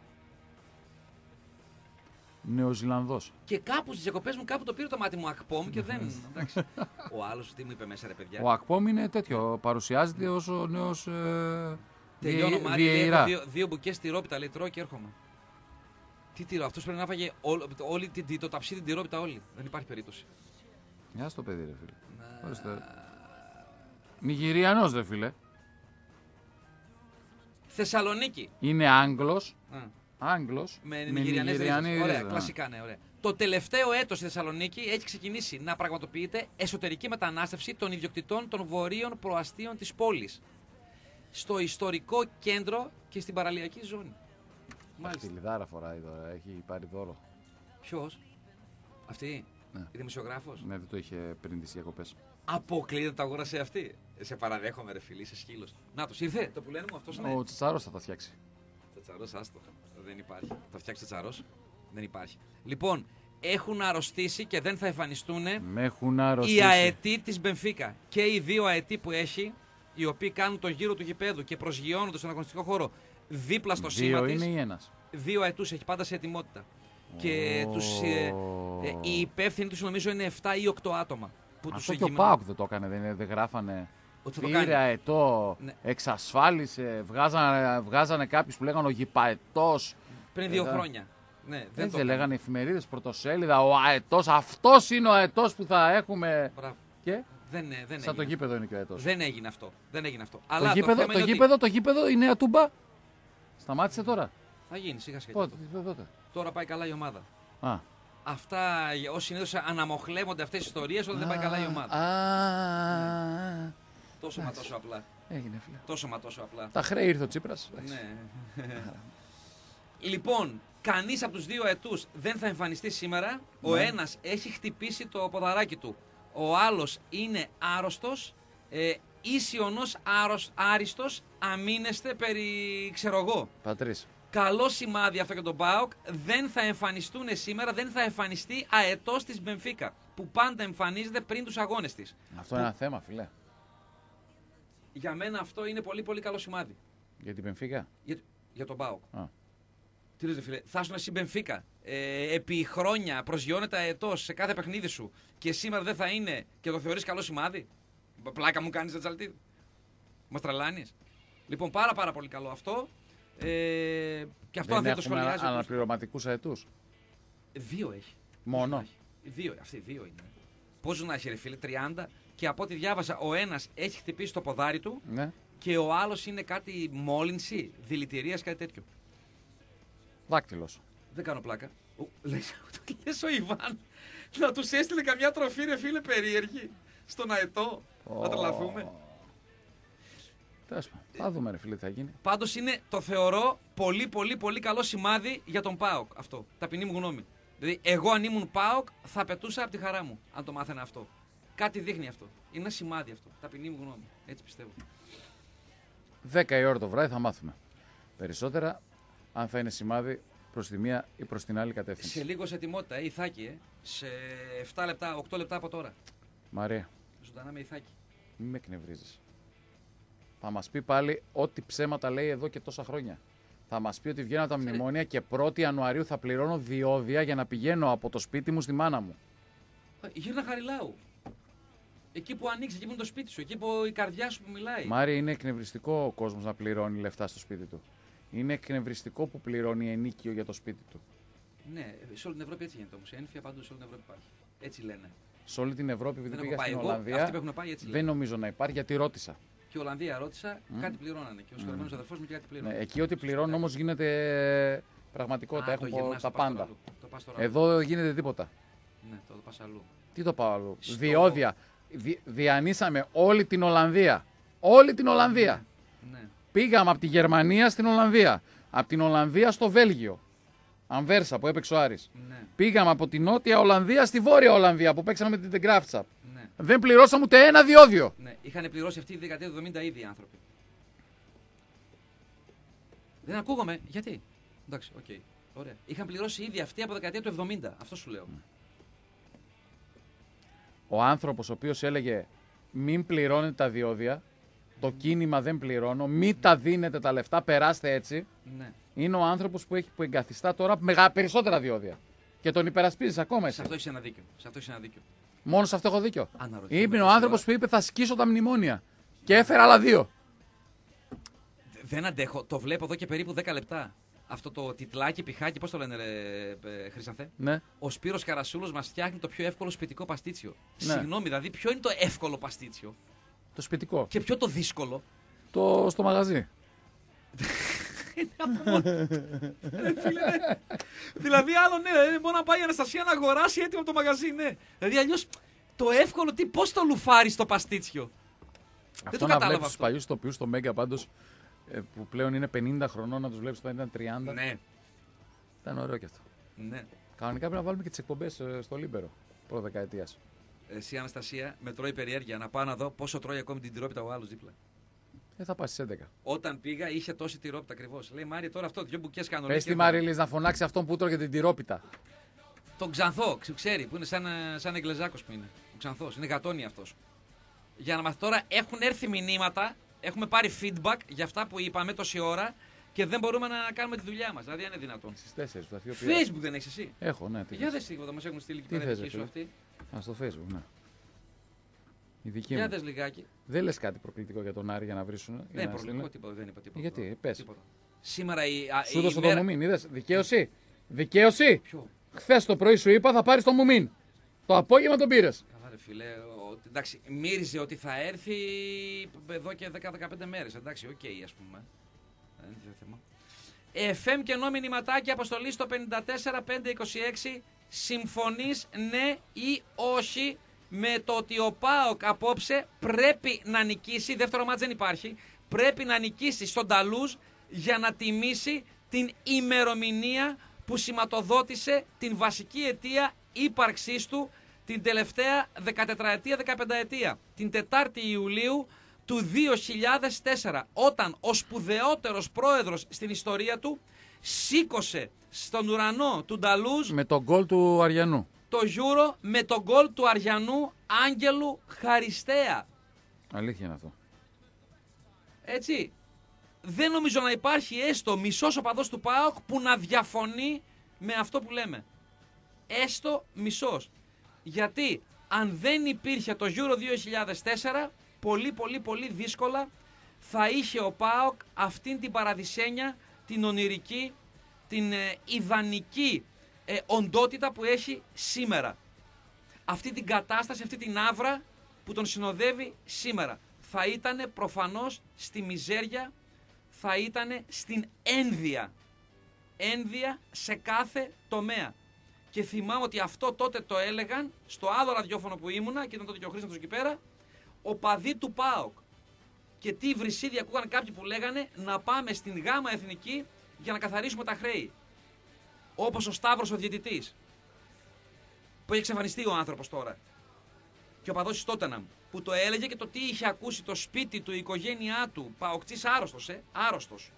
Νεοζηλανδός. Και κάπου στις διακοπές μου κάπου το πήρε το μάτι μου Ακπόμ και δεν. Εντάξει. Ο άλλος τι μου είπε μέσα, ρε παιδιά. Ο Ακπόμ είναι τέτοιο. Παρουσιάζεται ως ο νέος. Ε, Τελειώνω Μάρι. Δύο, δύο μπουκές τυρόπιτα λέει τρώω και έρχομαι. Τι τυρό, αυτός πρέπει να φάγε όλη, όλη, το ταψί την τυρόπιτα όλη. Δεν υπάρχει περίπτωση. Γεια στο παιδί, ρε φίλε. Να... Νιγηριανός, δε φίλε. Θεσσαλονίκη. Είναι Άγγλος. Α. Άγγλος. Με με νιγηριανές νιγηριανή ρίζες. Ωραία, ρίζα. κλασικά, ναι, ωραία. Το τελευταίο έτος στη Θεσσαλονίκη έχει ξεκινήσει να πραγματοποιείται εσωτερική μετανάστευση των ιδιοκτητών των βορείων προαστίων της πόλης. Στο ιστορικό κέντρο και στην παραλιακή ζώνη. Μάλιστα. Τη λιδάρα φοράει τώρα, έχει πάρει δώρο. Ποιος? Αυτή, Ναι. η δημοσιογράφος. Ναι, δεν το είχε πριν τις διακοπές. Αποκλείεται το αγόρασε αυτή. Σε παραδέχομαι, ρε φίλη, είσαι σκύλος. Να τους ήρθε το πουλένι μου, αυτός είναι. Ο Τσιτσάρος θα τα φτιάξει. Τσατσαρός, άστο. Δεν υπάρχει. Θα φτιάξει τσατσαρός. Δεν υπάρχει. Λοιπόν, έχουν αρρωστήσει και δεν θα εμφανιστούν Με έχουν αρρωστήσει. οι αετοί της Μπενφίκα. Και οι δύο αετοί που έχει, οι οποίοι κάνουν το γύρο του γηπέδου και προσγειώνονται στον αγωνιστικό χώρο δίπλα στο Δύο σήμα της. είναι ή ένας? Δύο αετούς έχει πάντα σε ετοιμότητα. Και Ω. τους, ε, ε, οι υπεύθυνοι τους νομίζω είναι επτά ή οκτώ άτομα. Που Αυτό τους και ο εγγυημένουν. Πάοκ δεν το έκανε, δεν, δεν γράφανε. Ότι θα το Πήρε κάνει. αετό, Ναι. εξασφάλισε, βγάζανε, βγάζανε κάποιους που λέγανε ο γηπαετός. Πριν δύο Ε, χρόνια. Ναι, δεν Δεν το δεν έκανε. λέγανε εφημερίδες, πρωτοσέλιδα, ο αετός, αυτός είναι ο αετός που θα έχουμε. Μπράβο. Και Δεν, δεν σαν έγινε. το γήπεδο είναι και ο αετός. Δεν έγινε αυτό. Δεν έγινε αυτό. Το Αλλά γήπεδο, θέμα το, είναι ότι γήπεδο, το γήπεδο, η νέα τούμπα. Σταμάτησε τώρα. θα γίνει σιγά σιγά. Πότε, αυτό. τότε. Τώρα πάει καλά η ομάδα. Α. Αυτά όσοι συνήθως αναμοχλεύονται αυτές τις ιστορίες όταν δεν πάει καλά η ομάδα. Α, Τόσο μα τόσο απλά. έγινε φίλε. Τόσο μα τόσο απλά. Τα χρέη ήρθε ο Τσίπρας. Ναι. Λοιπόν, κανείς από τους δύο αετούς δεν θα εμφανιστεί σήμερα. Ο Ναι. ένας έχει χτυπήσει το ποδαράκι του. Ο άλλος είναι άρρωστος. Ε, Ίσιονος άρρος, άριστος, αμήνεστε περί ξέρω εγώ. Πατρίς. Καλό σημάδι αυτό για τον ΠΑΟΚ. Δεν θα εμφανιστούν σήμερα, δεν θα εμφανιστεί αετός της Μπενφίκα. Που πάντα εμφανίζεται πριν τους αγώνες της. Αυτό είναι ένα θέμα, φίλε. Για μένα αυτό είναι πολύ πολύ καλό σημάδι. Για την Πενφύκα. Για, για τον ΠΑΟΚ. Α. Τι λες, ρε φίλε, θα ήσουν εσύ Μπενφίκα. Ε, επί χρόνια προσγειώνεται αετός σε κάθε παιχνίδι σου και σήμερα δεν θα είναι και το θεωρείς καλό σημάδι. Πλάκα μου κάνεις, Τζαλτίδη. Μας τρελάνεις. Λοιπόν, πάρα πάρα πολύ καλό αυτό. Ε, και αυτό αν Δεν δεν το έχουμε σχολιάζει. ο αναπληρωματικούς αετούς. Δύο έχει. Μόνο. Δύο έχει. Δύο, αυτοί δύο είναι. Πόσο να έχει, ρε φίλε, τριάντα. Και από ό,τι διάβασα, ο ένας έχει χτυπήσει το ποδάρι του Ναι. και ο άλλος είναι κάτι μόλυνση, δηλητηρίας, κάτι τέτοιο. Δάκτυλος. Δεν κάνω πλάκα. Ο, λες, λες ο Ιβάν να τους έστειλε καμιά τροφή, ρε φίλε, περίεργη στον αετό. Να τρελαθούμε. Τέλος πάντων. Θα δούμε, ρε φίλε, τι θα γίνει. Πάντως είναι, το θεωρώ, πολύ πολύ πολύ καλό σημάδι για τον ΠΑΟΚ αυτό. Ταπεινή μου γνώμη. Δηλαδή, εγώ αν ήμουν ΠΑΟΚ θα πετούσα από τη χαρά μου αν το μάθαινα αυτό. Κάτι δείχνει αυτό. Είναι ένα σημάδι αυτό. Ταπεινή μου γνώμη. Έτσι πιστεύω. δέκα η ώρα το βράδυ θα μάθουμε. Περισσότερα, αν θα είναι σημάδι προς τη μία ή προς την άλλη κατεύθυνση. Σε λίγο σε ετοιμότητα, ε, Ιθάκη, ε. Σε επτά λεπτά, οκτώ λεπτά από τώρα. Μαρία, Ζωντανά με Ιθάκη. μην με εκνευρίζεις. Θα μας πει πάλι ό,τι ψέματα λέει εδώ και τόσα χρόνια. Θα μας πει ότι βγαίνω από τα μνημόνια και πρώτη Ιανουαρίου θα πληρώνω διόδια για να πηγαίνω από το σπίτι μου στη μάνα μου. Γύρνα Χαριλάου. Εκεί που ανοίξει, εκεί που είναι το σπίτι σου, εκεί που η καρδιά σου που μιλάει. Μάρια, είναι εκνευριστικό ο κόσμος να πληρώνει λεφτά στο σπίτι του. Είναι εκνευριστικό που πληρώνει ενίκιο για το σπίτι του. Ναι, σε όλη την Ευρώπη έτσι γίνεται όμως. Ένφια παντού σε όλη την Ευρώπη υπάρχει. Έτσι λένε. Σε όλη την Ευρώπη, επειδή Δεν έχω πήγα πάει στην εγώ. Ολλανδία, Αυτοί που έχουν πάει έτσι δεν λένε. νομίζω να υπάρχει γιατί ρώτησα. Και η Ολλανδία ρώτησα, κάτι πληρώνανε. Και ο σκαρμένος αδερφός μου και κάτι πληρώνανε. Ναι, εκεί ό,τι πληρώνουν όμως γίνεται πραγματικότητα. Α, το Έχουν γυρνάς, τα το πας πάντα. τώρα αλλού. Το πας τώρα αλλού. Εδώ γίνεται τίποτα. Ναι, το πας αλλού. Τι το πάω αλλού. Στο- Διόδια. Δι, διανύσαμε όλη την Ολλανδία. Όλη την Ολλανδία. Ναι. Πήγαμε από τη Γερμανία στην Ολλανδία. Από την Ολλανδία στο Βέλγιο. Αμβέρσα που έπαιξε ο Άρης. Ναι, Πήγαμε από την Νότια Ολλανδία στη Βόρεια Ολλανδία που παίξαμε με την Τεγκράφτσα. ναι. Δεν πληρώσαμε ούτε ένα διόδιο. Ναι, είχαν πληρώσει αυτή τη δεκαετία του εβδομήντα ήδη οι άνθρωποι. Δεν ακούγομαι. Γιατί. Εντάξει, οκ. Okay. Ωραία. Είχαν πληρώσει ήδη αυτοί από δεκαετία του εβδομήντα. Αυτό σου λέω. Ο άνθρωπος ο οποίος έλεγε μην πληρώνετε τα διόδια, το κίνημα δεν πληρώνω, μην τα δίνετε τα λεφτά, περάστε έτσι, Ναι. είναι ο άνθρωπος που, έχει, που εγκαθιστά τώρα μεγα, περισσότερα διόδια. Και τον υπερασπίζεις ακόμα Σε εσύ. αυτό έχει ένα δίκιο. Σε αυτό έχεις ένα δίκιο. Μόνο σε αυτό έχω δίκιο. Αναρωτιέμαι Είπε ο τόση άνθρωπος ώρα. που είπε θα σκίσω τα μνημόνια. Και έφερα άλλα δύο. Δε- Δεν αντέχω. Το βλέπω εδώ και περίπου δέκα λεπτά. Αυτό το τιτλάκι, πιχάκι, πώς το λένε, ρε, ε, Χρυσανθέ. Ναι. Ο Σπύρος Καρασούλος μας φτιάχνει το πιο εύκολο σπιτικό παστίτσιο. Ναι. Συγγνώμη, δηλαδή, ποιο είναι το εύκολο παστίτσιο. Το σπιτικό. Και ποιο το δύσκολο. Το στο μαγαζί. Δηλαδή, άλλο ναι, μπορεί να πάει η Αναστασία να αγοράσει έτοιμο από το μαγαζί, ναι. Δηλαδή, αλλιώς το εύκολο, τι, πώς το λουφάρει στο παστίτσιο. Αυτό Δεν το να κατάλαβα βλέπεις τους αυτό. παλιούς ηθοποιούς στο Μέγκα πάντως, ε, που πλέον είναι πενήντα χρονών, να τους βλέπεις όταν ήταν τριάντα. Ναι, Ήταν ωραίο και αυτό. ναι. Κανονικά πρέπει να βάλουμε και τις εκπομπές ε, στο Λίμπερο προδεκαετίας. Εσύ, Αναστασία, με τρώει περιέργεια να πάω να δω πόσο τρώει ακόμη την τυρόπιτα ο άλλος δίπλα. Ε, θα πας στις έντεκα. Όταν πήγα, είχε τόση τυρόπιτα ακριβώς. Λέει Μάρια, τώρα αυτό, δυο μπουκές κάνω. Πες τη Μαρίλης να φωνάξει αυτόν που τρώγε την τυρόπιτα. Τον Ξανθό, ξε- ξέρει, που είναι σαν, ε, σαν Εγκλεζάκος που είναι. Ο Ξανθός, είναι γατόνι αυτός. Για να μάθει τώρα, έχουν έρθει μηνύματα, έχουμε πάρει feedback για αυτά που είπαμε τόση ώρα και δεν μπορούμε να κάνουμε τη δουλειά μας. Δηλαδή, αν είναι δυνατόν. Στις τέσσερις θα έρθει ο Πιέρ. Facebook δεν έχεις εσύ. Έχω, ναι. Τι Για θες. δες τίποτα, μας έχουν στείλει εκεί Τι πέρα θες, η ρε δική σου φίλε? αυτή. Α, στο Facebook, ναι. Η δική Για μου. δες λιγάκι. Δεν λες κάτι προκλητικό για τον Άρη για να βρίσουν. για Δεν είναι να προβληματικό στείλουν. τίποτα, δεν είπα τίποτα. Γιατί, πες. Τίποτα. Σήμερα η, α, Σου η δώσα το ημέρα- μουμίν, είδες. Δικαίωση. Δικαίωση. Ποιο? Χθες το πρωί σου είπα θα πάρεις το μουμίν. Το απόγευμα τον πήρες. Καλά ρε φίλε, ο- εντάξει, μύριζε ότι θα έρθει εδώ και δέκα με δεκαπέντε μέρες, εντάξει, οκ okay, ας πούμε. Δεν είναι θέμα. εφ εμ και ενώ μηνυματάκι αποστολή στο πέντε τέσσερα πέντε είκοσι έξι. Συμφωνείς ναι ή όχι με το ότι ο ΠΑΟΚ απόψε πρέπει να νικήσει, δεύτερο μάτς δεν υπάρχει, πρέπει να νικήσει στον Ταλούζ για να τιμήσει την ημερομηνία που σηματοδότησε την βασική αιτία ύπαρξής του την τελευταία δεκατετραετία δεκαπενταετία, την τετάρτη Ιουλίου του δύο χιλιάδες τέσσερα, όταν ο σπουδαιότερος πρόεδρος στην ιστορία του σήκωσε στον ουρανό του Νταλούζ Με τον γκολ του Αριανού. το Euro με τον γκολ του Αριανού Άγγελου Χαριστέα. Αλήθεια είναι αυτό. Έτσι. Δεν νομίζω να υπάρχει έστω μισός οπαδός του ΠΑΟΚ που να διαφωνεί με αυτό που λέμε. Έστω μισός. Γιατί αν δεν υπήρχε το Euro δύο χιλιάδες τέσσερα, πολύ πολύ πολύ δύσκολα θα είχε ο ΠΑΟΚ αυτήν την παραδεισένια, την ονειρική, την ε, ιδανική ε, οντότητα που έχει σήμερα. Αυτή την κατάσταση, αυτή την άβρα που τον συνοδεύει σήμερα. Θα ήτανε προφανώς στη μιζέρια, θα ήτανε στην ένδια. Ένδια σε κάθε τομέα. Και θυμάμαι ότι αυτό τότε το έλεγαν στο άλλο ραδιόφωνο που ήμουνα και ήταν τότε και ο Χρήστος εκεί πέρα, οπαδοί του ΠΑΟΚ. Και τι βρυσίδι ακούγαν κάποιοι που λέγανε να πάμε στην Γάμα Εθνική για να καθαρίσουμε τα χρέη. Όπως ο Σταύρος ο διαιτητής, που έχει εξαφανιστεί ο άνθρωπος τώρα. Και ο παδός της Τότεναμ, που το έλεγε και το τι είχε ακούσει το σπίτι του, η οικογένειά του, παοκτής άρρωστος, ε, άρρωστος.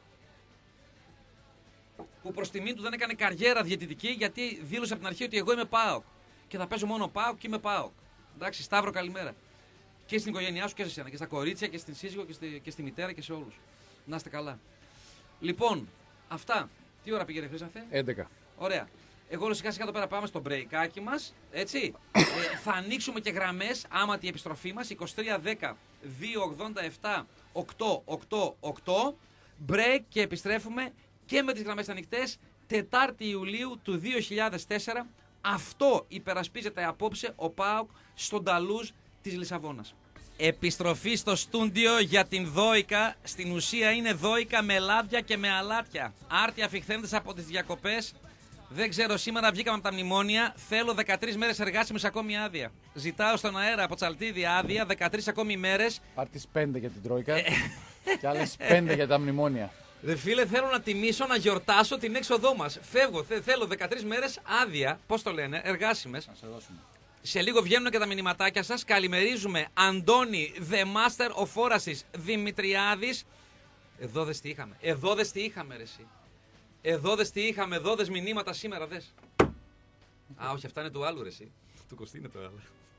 Που προς τιμή του δεν έκανε καριέρα διαιτητική γιατί δήλωσε από την αρχή ότι εγώ είμαι ΠΑΟΚ. Και θα παίζω μόνο ΠΑΟΚ και είμαι ΠΑΟΚ. Εντάξει, Σταύρο, καλημέρα. Και στην οικογένειά σου και σε σένα, και στα κορίτσια και στην σύζυγο και στη, και στη μητέρα και σε όλους. Να είστε καλά. Λοιπόν, αυτά. Τι ώρα πήγε, Χρήσανθε? έντεκα. Ωραία. Εγώ όλο σιγά σιγά εδώ πέρα πάμε στο μπρεϊκάκι μας. Έτσι. ε, θα ανοίξουμε και γραμμές άμα τη επιστροφή μας. είκοσι τρία δέκα δύο ογδόντα επτά οκτώ οκτώ οκτώ. Break και επιστρέφουμε και με τις γραμμές ανοιχτές. Τετάρτη Ιουλίου του δύο χιλιάδες τέσσερα. Αυτό υπερασπίζεται απόψε ο ΠΑΟΚ στον Ταλούζ της Λισαβόνας. Επιστροφή στο στούντιο για την Δόικα. Στην ουσία είναι Δόικα με λάδια και με αλάτια. Άρτια φιχθέντες από τις διακοπές. Δεν ξέρω, σήμερα βγήκαμε από τα μνημόνια. Θέλω δεκατρείς μέρες εργάσιμες ακόμη άδεια. Ζητάω στον αέρα από Τσαλτίδη άδεια δεκατρείς ακόμη μέρες. Πάρ' τις πέντε για την Τρόικα και άλλες πέντε για τα μνημόνια. Δε φίλε, θέλω να τιμήσω, να γιορτάσω την έξοδό μας. Φεύγω, θε, θέλω δεκατρείς μέρες άδεια. Πώς το λένε, εργάσιμες. Να σε δώσουμε. Σε λίγο βγαίνουν και τα μηνυματάκια σας. Καλημερίζουμε Αντώνη, The Master of Όρασης, Δημητριάδης. Εδώ δες τι είχαμε. Εδώ δες τι είχαμε, ρε εσύ. Εδώ δες τι είχαμε. Εδώ δες μηνύματα σήμερα, δες. Α, όχι, αυτά είναι του άλλου, ρε εσύ. Του Κωστή είναι το άλλο.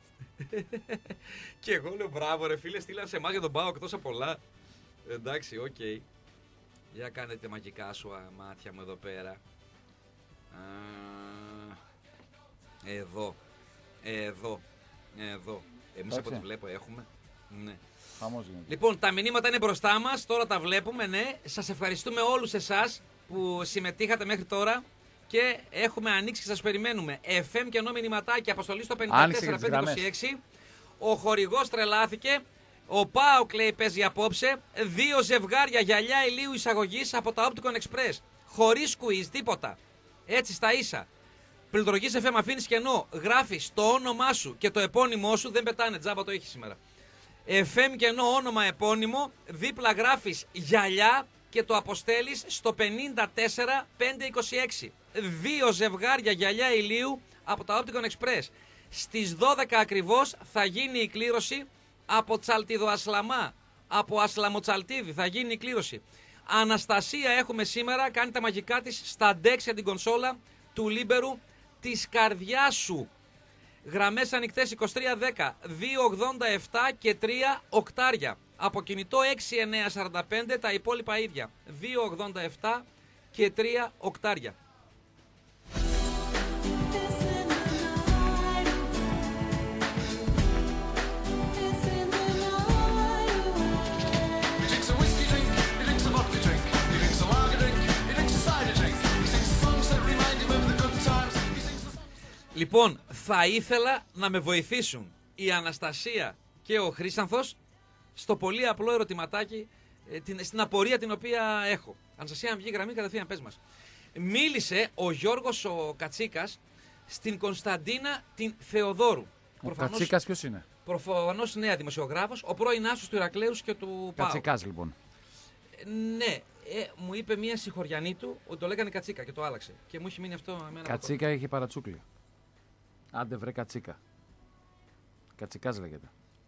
Και εγώ λέω μπράβο, ρε φίλε, στείλαν σε εμάς για τον ΠΑΟΚ τόσα πολλά. Εντάξει, οκ. Okay. Για κάνετε μαγικά σου α, μάτια μου εδώ πέρα. Α, εδώ. Εδώ. Εδώ. Εμείς από ό,τι βλέπω έχουμε. Ναι. Χαμός γίνεται. Λοιπόν, τα μηνύματα είναι μπροστά μας, τώρα τα βλέπουμε, ναι. Σας ευχαριστούμε όλους εσάς που συμμετείχατε μέχρι τώρα και έχουμε ανοίξει και σας περιμένουμε. εφ εμ και ενώ μηνυματάκι, αποστολή στο πέντε τέσσερα πέντε είκοσι έξι. Ο χορηγός τρελάθηκε. Ο ΠΑΟΚ, λέει, παίζει απόψε. Δύο ζευγάρια γυαλιά ηλίου εισαγωγής από τα Opticon Express. Χωρίς quiz, τίποτα. Έτσι στα ίσα. Πληκτρολογής εφ εμ, αφήνεις κενό. Γράφεις το όνομά σου και το επώνυμό σου. Δεν πετάνε, τζάμπα το έχει σήμερα. εφ εμ κενό, όνομα, επώνυμο. Δίπλα γράφεις γυαλιά και το αποστέλεις στο πενήντα τέσσερα πεντακόσια είκοσι έξι. Δύο ζευγάρια γυαλιά ηλίου από τα Opticon Express. Στις δώδεκα ακριβώς θα γίνει η κλήρωση από Τσαλτίδο Ασλαμά. Από Ασλαμοτσαλτίδη θα γίνει η κλήρωση. Αναστασία έχουμε σήμερα, κάνει τα μαγικά της στα αντέξια την κονσόλα του Λίμπερου της καρδιάς σου. Γραμμές ανοιχτές είκοσι τρία δέκα, δύο ογδόντα επτά και τρία οκτάρια. Από κινητό έξι εννιά σαράντα πέντε, τα υπόλοιπα ίδια. δύο ογδόντα επτά και τρία οκτάρια. Λοιπόν, θα ήθελα να με βοηθήσουν η Αναστασία και ο Χρύσανθος στο πολύ απλό ερωτηματάκι, ε, την, στην απορία την οποία έχω. Αναστασία, αν βγει γραμμή, κατευθείαν πες μας. Μίλησε ο Γιώργος ο Κατσίκας στην Κωνσταντίνα την Θεοδόρου. Ο Κατσίκας ποιος είναι? Προφανώς νέα δημοσιογράφος, ο πρώην άσος του Ηρακλέους και του ΠΑΟΚ. Κατσίκας λοιπόν. Ε, ναι, ε, μου είπε μία συγχωριανή του ότι το λέγανε Κατσίκα και το άλλαξε. Και μου έχει μείνει αυτό εμένα. Κατσίκα έχει παρατσούκλι. Άντε βρε Κατσίκα. Κατσικάς λέγεται.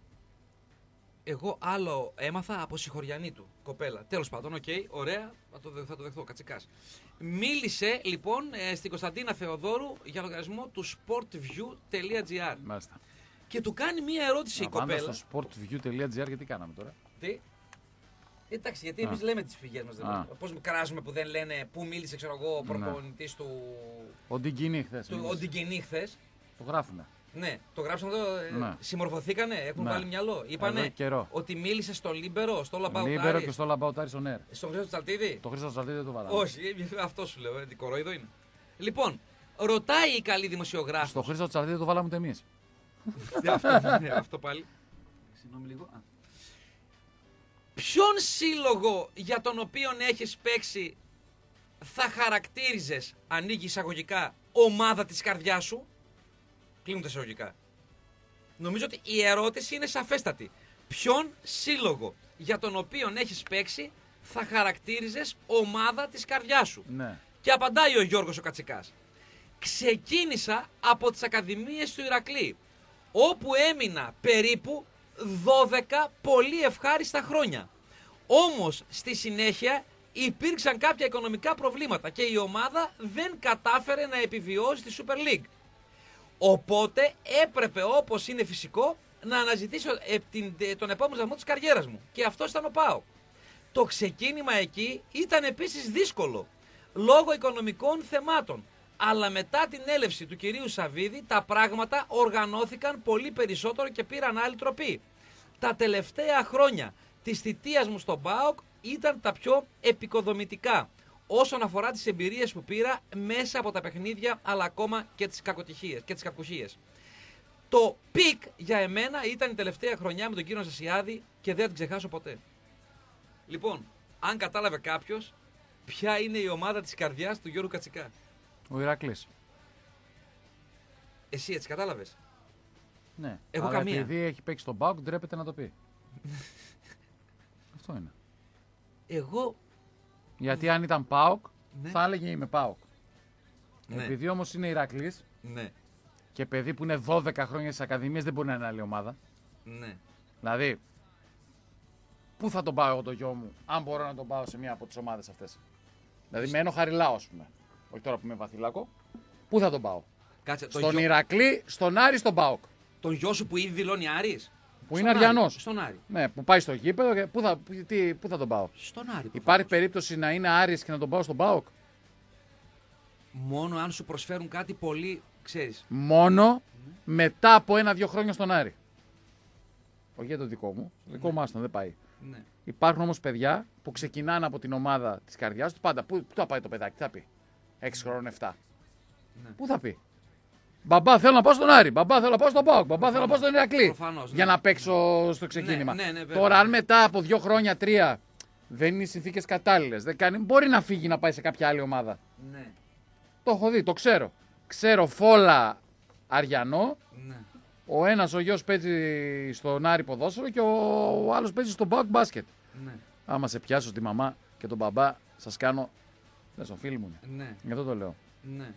Εγώ άλλο έμαθα από συγχωριανή του κοπέλα. Τέλος πάντων, οκ, okay, ωραία, θα το, θα το δεχθώ, Κατσικάς. Μίλησε λοιπόν ε, στην Κωνσταντίνα Θεοδόρου για λογαριασμό του sportview τελεία gr. Μάλιστα. Και του κάνει μία ερώτηση να, η κοπέλα. Στο sportview τελεία gr, γιατί κάναμε τώρα? Τι? Εντάξει, γιατί εμείς λέμε τις πηγές μας. Πώς κράζουμε που δεν λένε πού μίλησε, ξέρω εγώ, ο προπονητής του. Ο Ντιγκινή χθες. Ο Ντιγκινή χθες. Το γράφουνε. Ναι, το γράψαν εδώ. Ναι. Συμμορφωθήκανε, έχουν ναι. βάλει μυαλό. Είπανε ότι μίλησε στο Λίμπερο, στο Λαμπαουτάρι. Λίμπερο και στο Λαμπαουτάρι στον Air. Στον Χρήστο Τσαλτίδη. Το Χρήστο Τσαλτίδη δεν το βάλαμε. Όχι, αυτό σου λέω, ε, κορόιδο είναι. Λοιπόν, ρωτάει η καλή δημοσιογράφος. Στο Χρήστο Τσαλτίδη το βάλαμε ούτε εμείς. αυτό, ναι, αυτό πάλι. Συγγνώμη λίγο. Α. Ποιον σύλλογο για τον οποίο έχεις παίξει θα χαρακτήριζες, ανοίγει εισαγωγικά, ομάδα της καρδιάς σου? Κλείνουν τα εισαγωγικά. Νομίζω ότι η ερώτηση είναι σαφέστατη. Ποιον σύλλογο για τον οποίο έχεις παίξει θα χαρακτήριζες ομάδα της καρδιάς σου? Ναι. Και απαντάει ο Γιώργος ο Κατσικάς. Ξεκίνησα από τις Ακαδημίες του Ηρακλή, όπου έμεινα περίπου δώδεκα πολύ ευχάριστα χρόνια. Όμως στη συνέχεια υπήρξαν κάποια οικονομικά προβλήματα και η ομάδα δεν κατάφερε να επιβιώσει στη Super League. Οπότε έπρεπε, όπως είναι φυσικό, να αναζητήσω ε, την, ε, τον επόμενο βαθμό της καριέρας μου. Και αυτό ήταν ο ΠΑΟΚ. Το ξεκίνημα εκεί ήταν επίσης δύσκολο, λόγω οικονομικών θεμάτων. Αλλά μετά την έλευση του κυρίου Σαββίδη, τα πράγματα οργανώθηκαν πολύ περισσότερο και πήραν άλλη τροπή. Τα τελευταία χρόνια της θητείας μου στον ΠΑΟΚ ήταν τα πιο επικοδομητικά όσον αφορά τις εμπειρίες που πήρα μέσα από τα παιχνίδια, αλλά ακόμα και τις κακοτυχίες και τις κακουχίες. Το πικ για εμένα ήταν η τελευταία χρονιά με τον κύριο Ζασιάδη και δεν θα την ξεχάσω ποτέ. Λοιπόν, αν κατάλαβε κάποιος, ποια είναι η ομάδα της καρδιάς του Γιώργου Κατσικά? Ο Ηρακλής. Εσύ έτσι κατάλαβες? Ναι. Εγώ αλλά καμία. Επειδή έχει παίξει τον ΠΑΟΚ, ντρέπεται να το πει. Αυτό είναι. Εγώ... Γιατί αν ήταν ΠΑΟΚ, ναι. θα έλεγε είμαι ΠΑΟΚ. Ναι. Επειδή όμως είναι Ηρακλής, ναι. και παιδί που είναι δώδεκα χρόνια στις Ακαδημίες, δεν μπορεί να είναι άλλη ομάδα. Ναι. Δηλαδή, πού θα τον πάω εγώ το γιο μου, αν μπορώ να τον πάω σε μία από τις ομάδες αυτές? Δηλαδή, μένω Χαριλάω, ας πούμε. Όχι τώρα που είμαι Βαθυλάκο. Πού θα τον πάω? Κάτσε, στον γιο... Ηρακλή, στον Άρη, στον ΠΑΟΚ. Τον γιο σου που ήδη δηλώνει Άρης. Που είναι Αριανός. Στον Άρη. Ναι, που πάει στο γήπεδο και πού θα, τι, πού θα τον πάω? Στον Άρη. Υπάρχει περίπτωση να είναι Άρης και να τον πάω στον ΠΑΟΚ? Μόνο αν σου προσφέρουν κάτι πολύ, ξέρεις. Μόνο mm. μετά από ένα-δύο χρόνια στον Άρη. Όχι για το δικό μου. Το δικό μου άστον δεν πάει. Ναι. Υπάρχουν όμως παιδιά που ξεκινάνε από την ομάδα της καρδιάς του πάντα. Πού, πού θα πάει το παιδάκι, τι θα πει? έξι χρόνων, επτά. Ναι. Πού θα πει? Μπαμπά, θέλω να πάω στον Άρη. Μπαμπά, θέλω να πάω στον ΠΑΟΚ. Μπαμπά, θέλω να πάω στον Ηρακλή. Προφανώς, ναι. Για να παίξω στο ξεκίνημα. Ναι, ναι, ναι, βέβαια. Τώρα, αν μετά από δύο χρόνια, τρία, δεν είναι οι συνθήκες κατάλληλες, δεν κάνει, μπορεί να φύγει να πάει σε κάποια άλλη ομάδα. Ναι. Το έχω δει, το ξέρω. Ξέρω Φόλα Αριανό. Ναι. Ο ένας ο γιος παίζει στον Άρη ποδόσφαιρο και ο, ο άλλος παίζει στον ΠΑΟΚ μπάσκετ. Ναι. Άμα σε πιάσω τη μαμά και τον μπαμπά, σας κάνω. Δεν στον φίλο μου είναι. Ναι. Γι' αυτό το λέω. Ναι.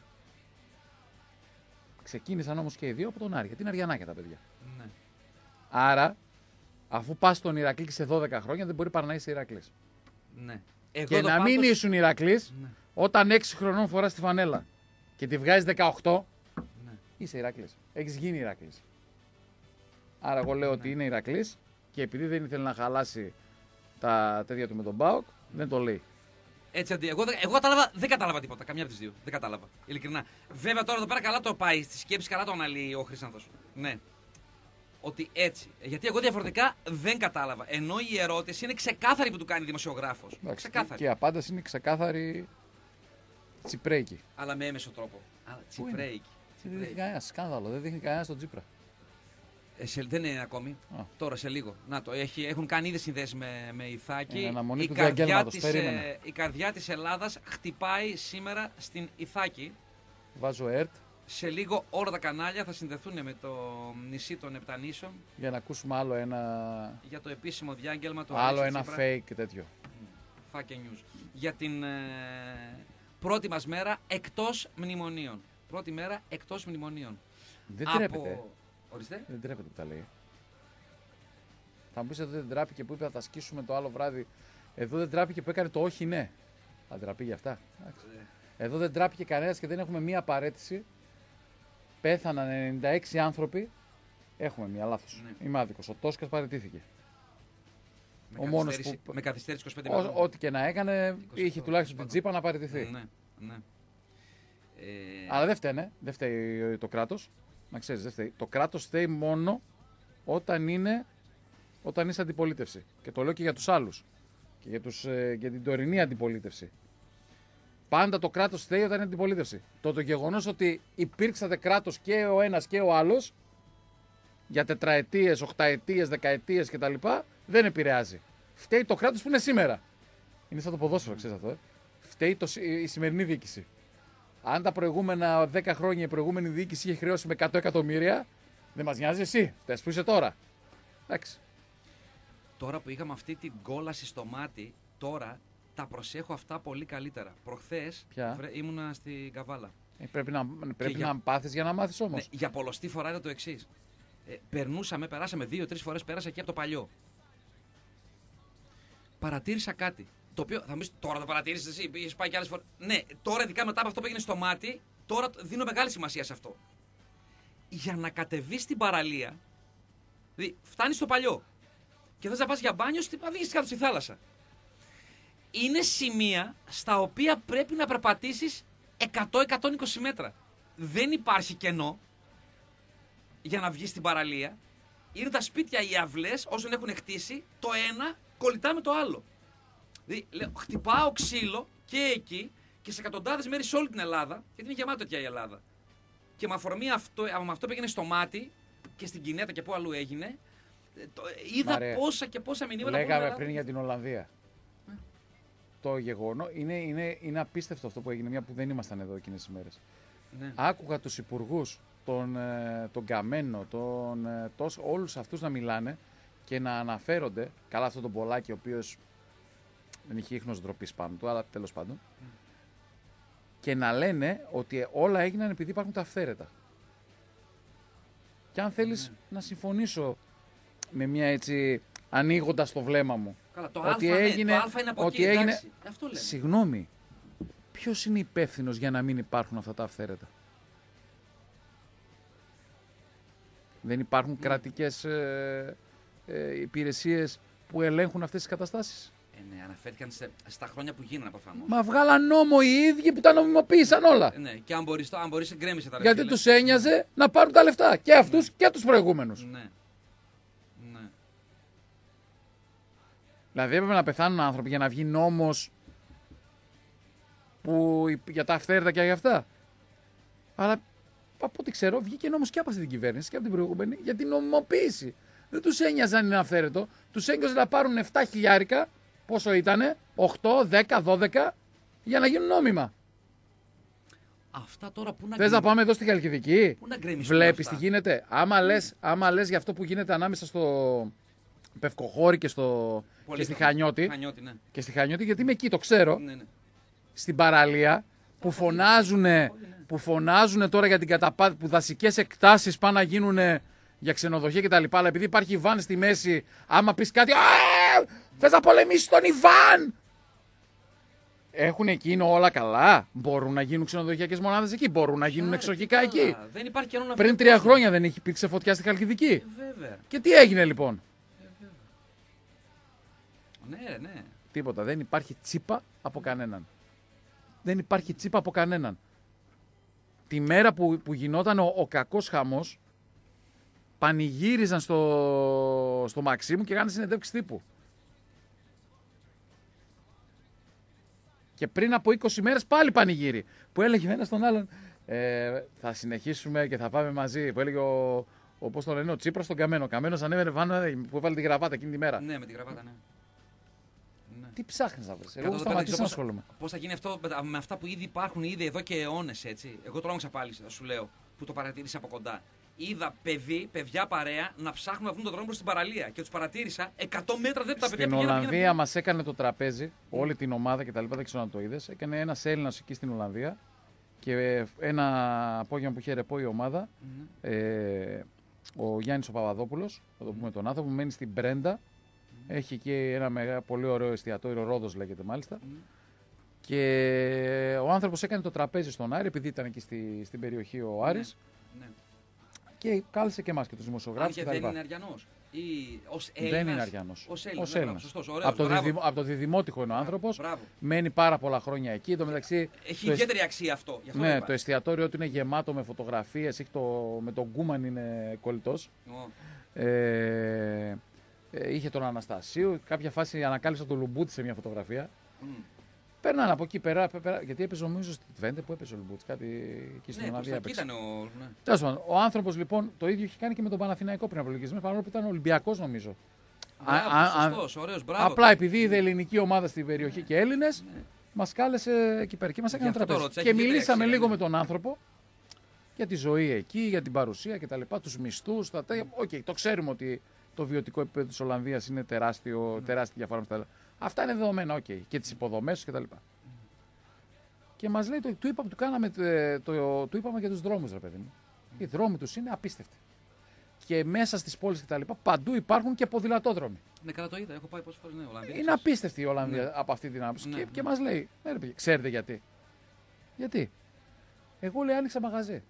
Ξεκίνησαν όμως και οι δύο από τον Άρη. Γιατί είναι Αριανάκια τα παιδιά. Ναι. Άρα, αφού πας στον Ηρακλή και σε δώδεκα χρόνια, δεν μπορεί παρά να είσαι Ηρακλής. Ναι. Εγώ Και το να πάντως- μην ήσουν Ηρακλής, Ναι. όταν έξι χρονών φοράς τη φανέλα και τη βγάζεις δεκαοκτώ, Ναι. είσαι Ηρακλής. Έχεις γίνει Ηρακλής. Άρα, εγώ λέω ότι είναι Ηρακλής και επειδή δεν ήθελε να χαλάσει τα τέτοια του με τον ΠΑΟΚ, δεν το λέει. Έτσι αντί. Εγώ, δεν- εγώ κατάλαβα, δεν κατάλαβα τίποτα. Καμιά από τι δύο. Δεν κατάλαβα. Ειλικρινά. Βέβαια τώρα εδώ πέρα καλά το πάει. Στη σκέψη καλά το αναλύει ο Χρυσάνθος. Ναι. Ότι έτσι. Γιατί εγώ διαφορετικά δεν κατάλαβα. Ενώ η ερώτηση είναι ξεκάθαρη που του κάνει δημοσιογράφος. Εντάξει, Ξεκάθαρη. και η απάντηση είναι ξεκάθαρη τσιπρέικη. Αλλά με έμεσο τρόπο. Αλλά τσιπρέικη. Δεν δείχνει κανένα σκάνδαλο, δεν δείχνει κανένα στον Τσίπρα. Ε, σε- δεν είναι ακόμη. Α. Τώρα σε λίγο. Να το. Έχει, έχουν κάνει ήδη συνδέσει με, με Ιθάκη. Είναι αναμονή η, του καρδιά διαγγέλματος, της, περίμενε. ε, η καρδιά της Ελλάδας χτυπάει σήμερα στην Ιθάκη. Βάζω ΕΡΤ Σε λίγο όλα τα κανάλια θα συνδεθούν με το νησί των Επτανήσων για να ακούσουμε άλλο ένα, για το επίσημο διάγγελμα του άλλο Αλέξη ένα Τσίπρα. fake τέτοιο. Fake news. Για την ε, πρώτη μας μέρα εκτός μνημονίων. Πρώτη μέρα εκτός μνημονίων. Δεν τρέπεται. Ορίστε. Δεν τρέπεται που τα λέει. Θα μου πεις εδώ δεν τράπηκε που είπε θα τα σκίσουμε το άλλο βράδυ. Εδώ δεν τράπηκε που έκανε το όχι ναι. Θα ντραπεί για αυτά. Εντάξει. Εδώ δεν τράπηκε κανένας και δεν έχουμε μία παρέτηση. Πέθαναν ενενήντα έξι άνθρωποι. Έχουμε μία λάθος. Ναι. Είμαι άδικος. Ο Τόσκας παραιτήθηκε. Με Ο μόνος καθυστέρηση- που- Με καθυστέρηση είκοσι πέντε Ό- минут. Ό,τι και να έκανε, είχε τουλάχιστον την τσίπα να παραιτηθεί. Ναι, ναι. Ε, Αλλά δεν φταίνε. Δεν φταίει το κράτος. Να ξέρεις, δεν φταίει. Το κράτος φταίει μόνο όταν είναι όταν είσαι αντιπολίτευση. Και το λέω και για τους άλλους. Και για, τους, ε, για την τωρινή αντιπολίτευση. Πάντα το κράτος φταίει όταν είναι αντιπολίτευση. Το, το γεγονός ότι υπήρξατε κράτος και ο ένας και ο άλλος για τετραετίες, οχταετίες, δεκαετίες κτλ. Δεν επηρεάζει. Φταίει το κράτος που είναι σήμερα. Είναι σαν το ποδόσφαιρο, ξέρεις αυτό. Ε? Φταίει το, σι- η σημερινή διοίκηση. Αν τα προηγούμενα δέκα χρόνια η προηγούμενη διοίκηση είχε χρεώσει με εκατό εκατομμύρια, δεν μας νοιάζει εσύ. Φταίς που είσαι τώρα. Εντάξει. Τώρα που είχαμε αυτή την κόλαση στο μάτι, τώρα τα προσέχω αυτά πολύ καλύτερα. Προχθές Ποια? βρε- ήμουνα στην Καβάλα. Ε, πρέπει να, πρέπει για- να πάθεις για να μάθεις όμως. Ναι, για πολλωστή φορά ήταν το εξή. Ε, περνούσαμε, περάσαμε δύο-τρει φορές, πέρασα εκεί από το παλιό. Παρατήρησα κάτι. Το οποίο θα μου πεις, τώρα το παρατήρησες εσύ, πήγες πάει και άλλες φορές. Ναι, τώρα ειδικά μετά από αυτό που έγινε στο μάτι, τώρα δίνω μεγάλη σημασία σε αυτό. Για να κατεβείς στην παραλία, δηλαδή φτάνεις στο παλιό και θες να πας για μπάνιο, να βγεις κάτω στη θάλασσα. Είναι σημεία στα οποία πρέπει να περπατήσεις εκατό με εκατόν είκοσι μέτρα. Δεν υπάρχει κενό για να βγεις στην παραλία. Είναι τα σπίτια, οι αυλές, όσων έχουν χτίσει, το ένα κολλητά με το άλλο. Δηλαδή, λέω, χτυπάω ξύλο και εκεί και σε εκατοντάδες μέρη σε όλη την Ελλάδα, γιατί είναι γεμάτο τέτοια η Ελλάδα. Και με αφορμή αυτό, με αυτό που έγινε στο μάτι και στην Κινέτα και πού αλλού έγινε, ε, το, είδα Μαρέ, πόσα και πόσα μηνύματα. από Λέγαμε την πριν για την Ολλανδία. Το γεγονό είναι, είναι, είναι απίστευτο αυτό που έγινε, μια που δεν ήμασταν εδώ εκείνες τις μέρες. Ναι. Άκουγα τους υπουργούς, τον, ε, τον Καμένο, τον, ε, τόσο, όλους αυτούς να μιλάνε και να αναφέρονται, καλά αυτό τον Πολάκη ο οποίος δεν είχε ίχνος ντροπής πάνω του, αλλά τέλος πάντων, και να λένε ότι όλα έγιναν επειδή υπάρχουν τα αυθαίρετα. Και αν θέλεις να συμφωνήσω με μια έτσι, ανοίγοντας το βλέμμα μου, Καλά, το, ότι α, έγινε- ναι, το α είναι από ότι εκεί, έγινε- εντάξει. Αυτό λέμε. συγγνώμη, ποιος είναι υπεύθυνος για να μην υπάρχουν αυτά τα αυθαίρετα? Δεν υπάρχουν κρατικές ε, ε, υπηρεσίες που ελέγχουν αυτές τις καταστάσεις? Ε, ναι, αναφέρθηκαν σε, στα χρόνια που γίνανε προφανώς. Μα βγάλαν νόμο οι ίδιοι που τα νομιμοποίησαν όλα. Ε, ναι, και αν μπορείς, το- αν μπορείς γκρέμισε τα ρε Γιατί φίλε. τους ένοιαζε να πάρουν τα λεφτά. Και αυτούς και τους προηγούμενους. Ναι. Ναι. Δηλαδή έπρεπε να πεθάνουν άνθρωποι για να βγει νόμος που, για τα αυθαίρετα και για αυτά. Αλλά από ό,τι ξέρω, βγήκε νόμος και από αυτή την κυβέρνηση και από την προηγούμενη για την νομιμοποίηση. Δεν τους ένοιαζε αν είναι αυθαίρετο. Τους ένοιαζε να πάρουν επτά χιλιάρικα, πόσο ήτανε, οκτώ, δέκα, δώδεκα, για να γίνουν νόμιμα. Αυτά τώρα που να Θες να πάμε εδώ στη Χαλκιδική? Πού να γκρεμιστούν Βλέπεις αυτά? τι γίνεται. Άμα λες, άμα λες για αυτό που γίνεται ανάμεσα στο Πευκοχώρι και, στο... και στη Χανιώτη. Χανιώτη, ναι. Και στη Χανιώτη, γιατί είμαι εκεί, το ξέρω. Ναι, ναι. Στην παραλία που φωνάζουνε, που φωνάζουνε τώρα για την καταπάτηση, που δασικές εκτάσεις πάνε να γίνουν για ξενοδοχεία κτλ. Αλλά επειδή υπάρχει Ιβάν στη μέση, άμα πεις κάτι, θες να πολεμήσεις τον Ιβάν! Έχουν εκείνο όλα καλά. Μπορούν να γίνουν ξενοδοχειακές μονάδες εκεί. Μπορούν να γίνουν εξοχικά εκεί. Δεν υπάρχει κανένα. Πριν τρία χρόνια δεν είχε υπήρξε φωτιά στη Χαλκιδική. Βέβαια. Και τι έγινε λοιπόν? Ναι, ναι. Τίποτα. Δεν υπάρχει τσίπα από κανέναν. Δεν υπάρχει τσίπα από κανέναν. Τη μέρα που, που γινόταν ο, ο κακός χαμός, πανηγύριζαν στο, στο Μαξίμου και κάνανε συνεντεύξεις τύπου. Και πριν από είκοσι μέρες πάλι πανηγύρι. Που έλεγε ένα στον άλλον, ε, θα συνεχίσουμε και θα πάμε μαζί. Που έλεγε ο, ο πώς το λένε, ο Τσίπρας στον Καμένο. Ο Καμένος ανέβαινε πάνω που έβαλε τη γραβάτα εκείνη τη μέρα. Ναι, με τη γραβάτα, ναι. Τι ψάχνεις να βρεις? Εγώ σταματήσω να ασχολούμαι. Πώς θα γίνει αυτό με αυτά που ήδη υπάρχουν ήδη εδώ και αιώνες, έτσι. Εγώ τρόμαξα πάλι, θα σου λέω, που το παρατήρησα από κοντά. Είδα παιδί, παιδιά παρέα να ψάχνουν να βρουν τον δρόμο προς την παραλία. Και τους παρατήρησα εκατό μέτρα δεν τα παιδιά Στην Ολλανδία μας έκανε το τραπέζι, όλη την ομάδα κτλ. Δεν ξέρω αν το είδες. Έκανε ένας Έλληνας εκεί στην Ολλανδία και ένα απόγευμα που είχε ρεπό η ομάδα. Mm-hmm. Ε, ο Γιάννης ο Παπαδόπουλος, θα το πούμε τον άνθρωπο, μένει στην Μπρέντα. Mm-hmm. Έχει εκεί ένα μεγάλο, πολύ ωραίο εστιατόριο, Ρόδος λέγεται μάλιστα. Mm-hmm. Και ο άνθρωπος έκανε το τραπέζι στον Άρη, επειδή ήταν εκεί στη, στην περιοχή ο Άρης. Ναι. Ναι. Και κάλεσε και εμάς και τους δημοσιογράφους. Και δεν είναι Αριανός. Ή ως Έλληνας. Δεν είναι Αριανός. Ως Έλληνας. Ως Έλληνας. Σωστός, ωραίος, από, το μπράβο. διδημο, από το Διδημότυχο είναι ο άνθρωπος. Μπράβο. Μένει πάρα πολλά χρόνια εκεί. Το μεταξύ, έχει το ιδιαίτερη αξία αυτό. αυτό ναι, το εστιατόριο του είναι γεμάτο με φωτογραφίες. Έχει το, με τον Γκούμαν είναι κολλητός. Oh. Ε, ε, είχε τον Αναστασίου. Κάποια φάση ανακάλυψα τον Λουμπούτη σε μια φωτογραφία. Mm. Παίρνανε από εκεί πέρα, πέρα, γιατί έπαιζε νομίζω στη Τβέντε που έπαιζε ο Λουμπούτς, κάτι εκεί στην Ολλανδία. Ναι, ήταν ο... ναι. Τέλος πάντων, ο άνθρωπος λοιπόν το ίδιο είχε κάνει και με τον Παναθηναϊκό πριν από λίγες μέρες, παρόλο που ήταν Ολυμπιακός νομίζω. Μπράβο, α, σωστός, α, ωραίος, μπράβο. Απλά επειδή είδε ελληνική ομάδα στην περιοχή και Έλληνες, ναι. μας κάλεσε εκεί πέρα και μας έκανε τραπέζι. Και μιλήσαμε λίγο ναι. με τον άνθρωπο για τη ζωή εκεί, για την παρουσία κτλ. Τους μισθούς. Τα... Οκ, okay, το ξέρουμε ότι το βιωτικό επίπεδο της Ολλανδίας είναι τεράστιο, mm. τεράστια διαφορά με τα άλλα. Αυτά είναι δεδομένα, οκ. Okay. Και τις υποδομές κτλ. Mm. Και μας λέει, το, του, είπα, του, κάναμε, το, το, του είπαμε για τους δρόμους, ρε παιδί μου. Mm. Οι δρόμοι τους είναι απίστευτοι. Και μέσα στις πόλεις κτλ. Παντού υπάρχουν και ποδηλατόδρομοι. Ναι, καλά το είδα, έχω πάει πόσες φορές, ναι, Ολλανδία. Είναι απίστευτη η Ολλανδία ναι. από αυτή την άποψη. Ναι, και, ναι. και μας λέει, ναι, ρε, ξέρετε γιατί. Γιατί. Εγώ λέει άνοιξα μαγαζί.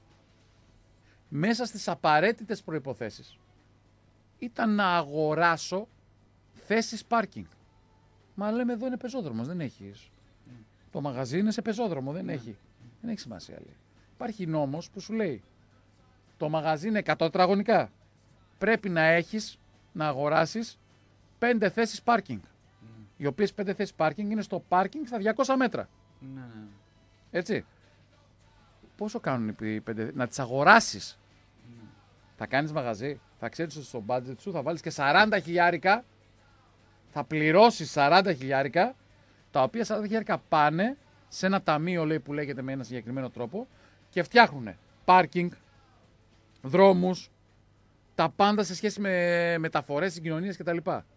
Μέσα στις απαραίτητες προϋποθέσεις ήταν να αγοράσω θέσεις πάρκινγκ. Μα λέμε εδώ είναι πεζόδρομος, δεν έχεις. Mm. Το μαγαζί είναι σε πεζόδρομο, δεν mm. έχει. Mm. Δεν έχει σημασία, λέει. Υπάρχει νόμος που σου λέει το μαγαζί είναι εκατό τετραγωνικά. Πρέπει να έχεις, να αγοράσεις πέντε θέσεις πάρκινγκ. Mm. Οι οποίες πέντε θέσεις πάρκινγκ είναι στο πάρκινγκ στα διακόσια μέτρα. Mm. Έτσι. Πόσο κάνουν οι πέντε, να τις αγοράσεις. Mm. Θα κάνεις μαγαζί, θα ξέρεις ότι στο budget σου θα βάλεις και σαράντα χιλιάρικα. Θα πληρώσεις σαράντα χιλιάρικα, τα οποία σαράντα χιλιάρικα πάνε σε ένα ταμείο, λέει, που λέγεται με ένα συγκεκριμένο τρόπο και φτιάχνουν πάρκινγκ, δρόμους, τα πάντα σε σχέση με μεταφορές, συγκοινωνίες κτλ.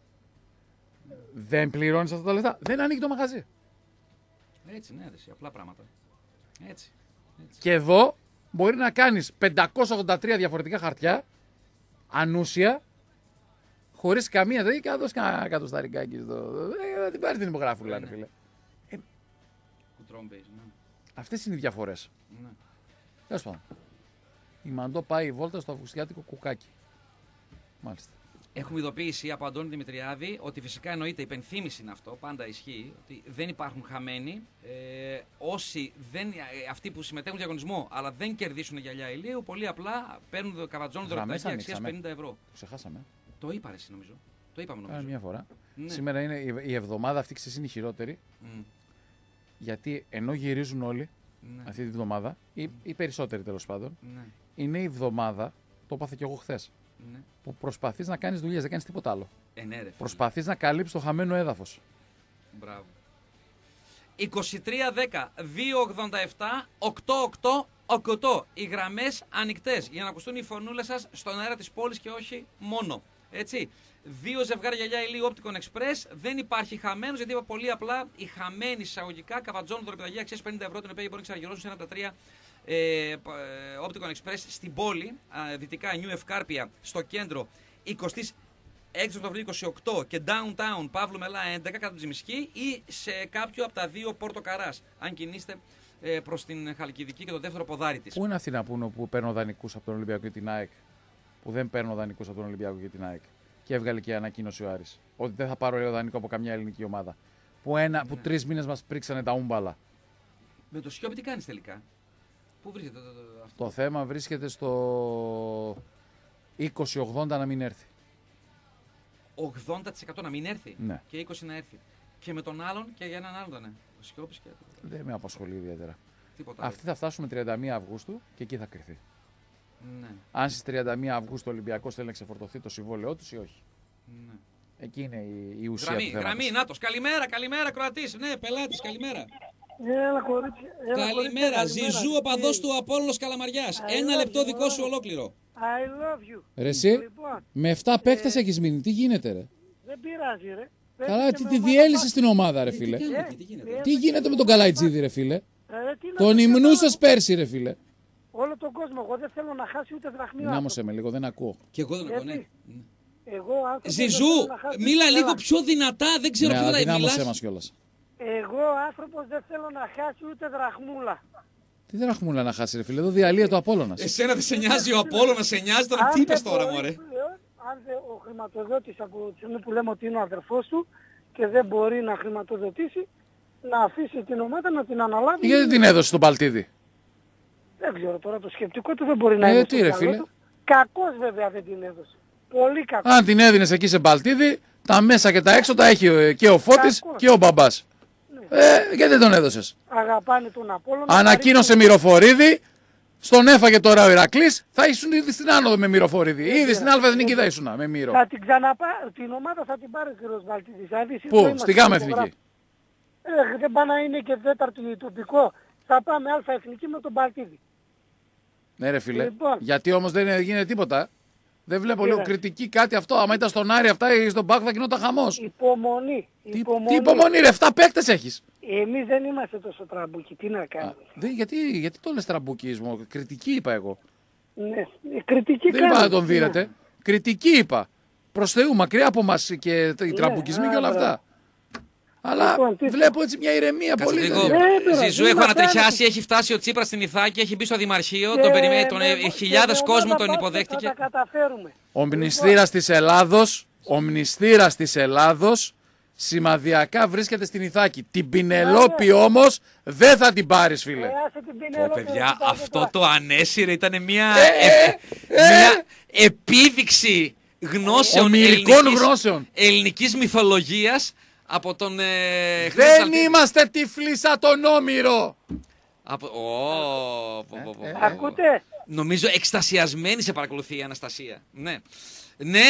Δεν πληρώνεις αυτά τα λεφτά, δεν ανοίγει το μαγαζί. Έτσι, ναι, έτσι, απλά πράγματα. Έτσι, έτσι. Και εδώ μπορεί να κάνεις πεντακόσια ογδόντα τρία διαφορετικά χαρτιά, ανούσια, χωρίς καμία τέτοια και να δώσεις κανένα εκατοσταρικάκι στο... Ε, την πάρεις την υπογράφουλα, ρε φίλε. Ε, ναι. Αυτές είναι οι διαφορές. Ναι. Τέλος πάντων. Η Μαντό πάει η βόλτα στο αυγουστιάτικο κουκάκι. Μάλιστα. Έχουμε ειδοποίηση από Αντώνη Δημητριάδη ότι φυσικά εννοείται, υπενθύμηση είναι αυτό, πάντα ισχύει, ότι δεν υπάρχουν χαμένοι. Ε, όσοι δεν, ε, αυτοί που συμμετέχουν στο διαγωνισμό αλλά δεν κερδίσουν γυαλιά ηλίου, πολύ απλά παίρνουν καβατζόν δωρεκτάκι αξίας πενήντα ευρώ. Το ξεχάσαμε. Το είπα ρε, νομίζω. Το είπαμε νομίζω. Άρα μια φορά. Ναι. Σήμερα είναι η εβδομάδα αυτή, ξέρεις, είναι η χειρότερη. Mm. Γιατί ενώ γυρίζουν όλοι, Ναι. αυτή τη βδομάδα, ή οι περισσότεροι τέλος πάντων, Ναι. είναι η εβδομάδα, το είπα και εγώ χθες, Ναι. που προσπαθείς να κάνεις δουλειές, δεν κάνεις τίποτα άλλο. Ε, ναι, ρε, φίλε. Προσπαθείς να καλύψεις το χαμένο έδαφος. Μπράβο. είκοσι τρία δέκα δύο ογδόντα επτά οκτώ οκτώ οκτώ. Οι γραμμές ανοιχτές για να ακουστούν οι φωνούλες σας στον αέρα της πόλης και όχι μόνο. Έτσι. Δύο ζευγάρια γυαλιά ηλίου Opticon Express. Δεν υπάρχει χαμένος, γιατί είπα πολύ απλά η χαμένη εισαγωγικά καβατζόν δωρεπιταγή αξίας πενήντα ευρώ, την οποία μπορεί να ξαργυρώσουν σε ένα από τα τρία ε, ε, Opticon Express στην πόλη, ε, δυτικά Νιου Ευκάρπια, στο κέντρο εικοστή έξι Οκτωβρίου είκοσι οκτώ και Downtown Παύλου Μελά έντεκα κατά την Τζιμισκή, ή σε κάποιο από τα δύο Πόρτο Καράς, αν κινείστε ε, προς την Χαλκιδική και το δεύτερο ποδάρι της. Πού είναι αυτοί να πούνε που παίρνω δανεικούς από τον Ολυμπιακό και την ΑΕΚ, που δεν παίρνω δανεικούς από τον Ολυμπιακό και την ΑΕΚ. Και έβγαλε και ανακοίνωση ο Άρης ότι δεν θα πάρω λέω, δανεικό από καμιά ελληνική ομάδα. Που, ένα, Ναι. που τρεις μήνες μας πρίξανε τα ούμπαλα. Με το Σιώπη τι κάνεις τελικά? Πού βρίσκεται το, το, το, αυτό? Το θέμα βρίσκεται στο είκοσι ογδόντα να μην έρθει. ογδόντα τοις εκατό να μην έρθει Ναι. και είκοσι τοις εκατό να έρθει. Και με τον άλλον και για έναν άλλον ήταν. Ο Σιώπης και τίποτα. Δεν με απασχολεί ιδιαίτερα. τίποτα Αυτή θα φτάσουμε τριάντα μία Αυγούστου και εκεί θα κρυθεί. Ναι, Αν στις τριάντα μία Αυγούστου ο Ολυμπιακός θέλει να ξεφορτωθεί το συμβόλαιό του ή όχι. ναι. Εκεί είναι η, η ουσία Γραμμή, του θέματος. γραμμή, νάτος. Καλημέρα, καλημέρα, Κροατής. Ναι, πελάτης, καλημέρα. Έλα, κορίτσια. Έλα, Καλημέρα, κορίτσια, Ζιζού, οπαδός του Απόλλωνος Καλαμαριάς. I Ένα love λεπτό you, δικό σου oh. ολόκληρο. I love you. Ρε εσύ, Λοιπόν, με επτά παίκτες έχεις μείνει. Τι γίνεται ρε. δεν πειράζει, ρε. Καλά, Παίζετε τι με τη ομάδα διέλυσε πα- στην ομάδα ρε Τι φίλε. γίνεται, τι γίνεται. Ε, Τι γίνεται με τον Καλαϊτζίδη ρε φίλε. Ε, τι να Τον το υμνού κάνω, σας πέρσι ρε φίλε. Όλο τον κόσμο. Εγώ δεν θέλω να χάσει ούτε δραχμή. Δυνάμωσε με λίγο, δεν ακούω. Και εγώ δεν έχω, ναι. Γιατί? Εγώ άνθρωπος δεν Ζιζού, θέλω να χάσω- μίλα Έλα. λίγο πιο δυνατά, δεν ξέρω Ναι, ποιο αλλά θα δυνάμωσέ μιλάς. μας κιόλας. Εγώ άνθρωπος δεν θέλω να χάσει ούτε δραχμούλα. Τι δεν έχουμε να χάσει ρε φίλε, εδώ διαλύεται το Απόλλωνας. Εσένα δεν σε νοιάζει ο Απόλλωνας, σε νοιάζει τώρα. Αν Τι είπες δεν τώρα, μπορεί, μωρέ. ε, Αν δεν, ο χρηματοδότης από τη στιγμή που λέμε ότι είναι ο αδερφός του και δεν μπορεί να χρηματοδοτήσει, να αφήσει την ομάδα να την αναλάβει. Γιατί την έδωσε στον Παλτίδη. Δεν ξέρω τώρα το σκεπτικό του δεν μπορεί να Ε, είναι τι στο ρε, μυαλό φίλε. του. Κακός βέβαια δεν την έδωσε. Πολύ κακός. Αν την έδινες εκεί σε Παλτίδη, τα μέσα και τα έξω τα έχει ε, και ο Φώτης Κακός. και ο μπαμπάς. Ε, γιατί δεν τον έδωσες. Αγαπάνε τον Απόλλωνα. Ανακοίνωσε Μυροφορίδη, στον έφαγε τώρα ο Ηρακλής, θα ήσουν ήδη στην άνοδο με Μυροφορίδη. Ήδη στην Αλφα Εθνική θα ήσουν με Μύρο. Θα την ξαναπά... Την ομάδα θα την πάρει ο κ. Βαλτίδης. Δηλαδή, Πού, είμαστε στη Γάμα στο Εθνική. Ε, δεν πάει να είναι και τέταρτη τοπικό. Θα πάμε Α Εθνική με τον Βαλτίδη. Ναι ρε φίλε, Λοιπόν. γιατί όμως δεν γίνεται τίποτα. Δεν βλέπω λίγο Κοίταξε. κριτική κάτι αυτό. Άμα ήταν στον Άρη αυτά ή στον Πάκο θα γινόταν χαμός. Υπομονή. Τι, υπομονή. τι υπομονή ρε, εφτά παίκτες έχεις. Εμείς δεν είμαστε τόσο τραμπούκι. Τι να Α, κάνουμε. δεν, γιατί, γιατί το λες τραμπουκισμό, κριτική είπα εγώ. Ναι. Η κριτική Δεν είπα να κάνουμε. τον δίνετε. Κριτική είπα. Προς Θεού, μακριά από μας και οι Ναι, τραμπουκισμοί και όλα άρα. αυτά. Αλλά Λοιπόν, τι- βλέπω έτσι μια ηρεμία Κάτσε πολύ. λίγο. τέτοια. Ε, πειράζει, Ζιζού, δεν έχω μας ανατριχιάσει, κάνετε. έχει φτάσει ο Τσίπρας στην Ιθάκη, έχει μπει στο Δημαρχείο, Και τον περιμένει, τον, με- ε, και χιλιάδες με κόσμου ομάδα τον μπάσκετ υποδέχτηκε. Θα τα καταφέρουμε. Ο μνηστήρας της Ελλάδος, ο μνηστήρας της Ελλάδος σημαδιακά βρίσκεται στην Ιθάκη. Την Πινελόπη όμως δεν θα την πάρεις φίλε. Ε, άσε την Πω, Πινέλοπη, παιδιά, δεν κοιτάξτε αυτό τώρα. το ανέσυρε ήταν μια, Ε, ε, ε, μια επίδειξη γνώσεων Ομηρικών ελληνικής, γνώσεων. ελληνικής μυθολογίας από τον ε, Χρήστο Δεν Σαλτίδη. είμαστε τυφλοί σαν τον Όμηρο. Από... Ω, πω, πω, πω. ε, Ακούτε. Νομίζω εκστασιασμένη σε παρακολουθεί η Αναστασία. Ναι, ναι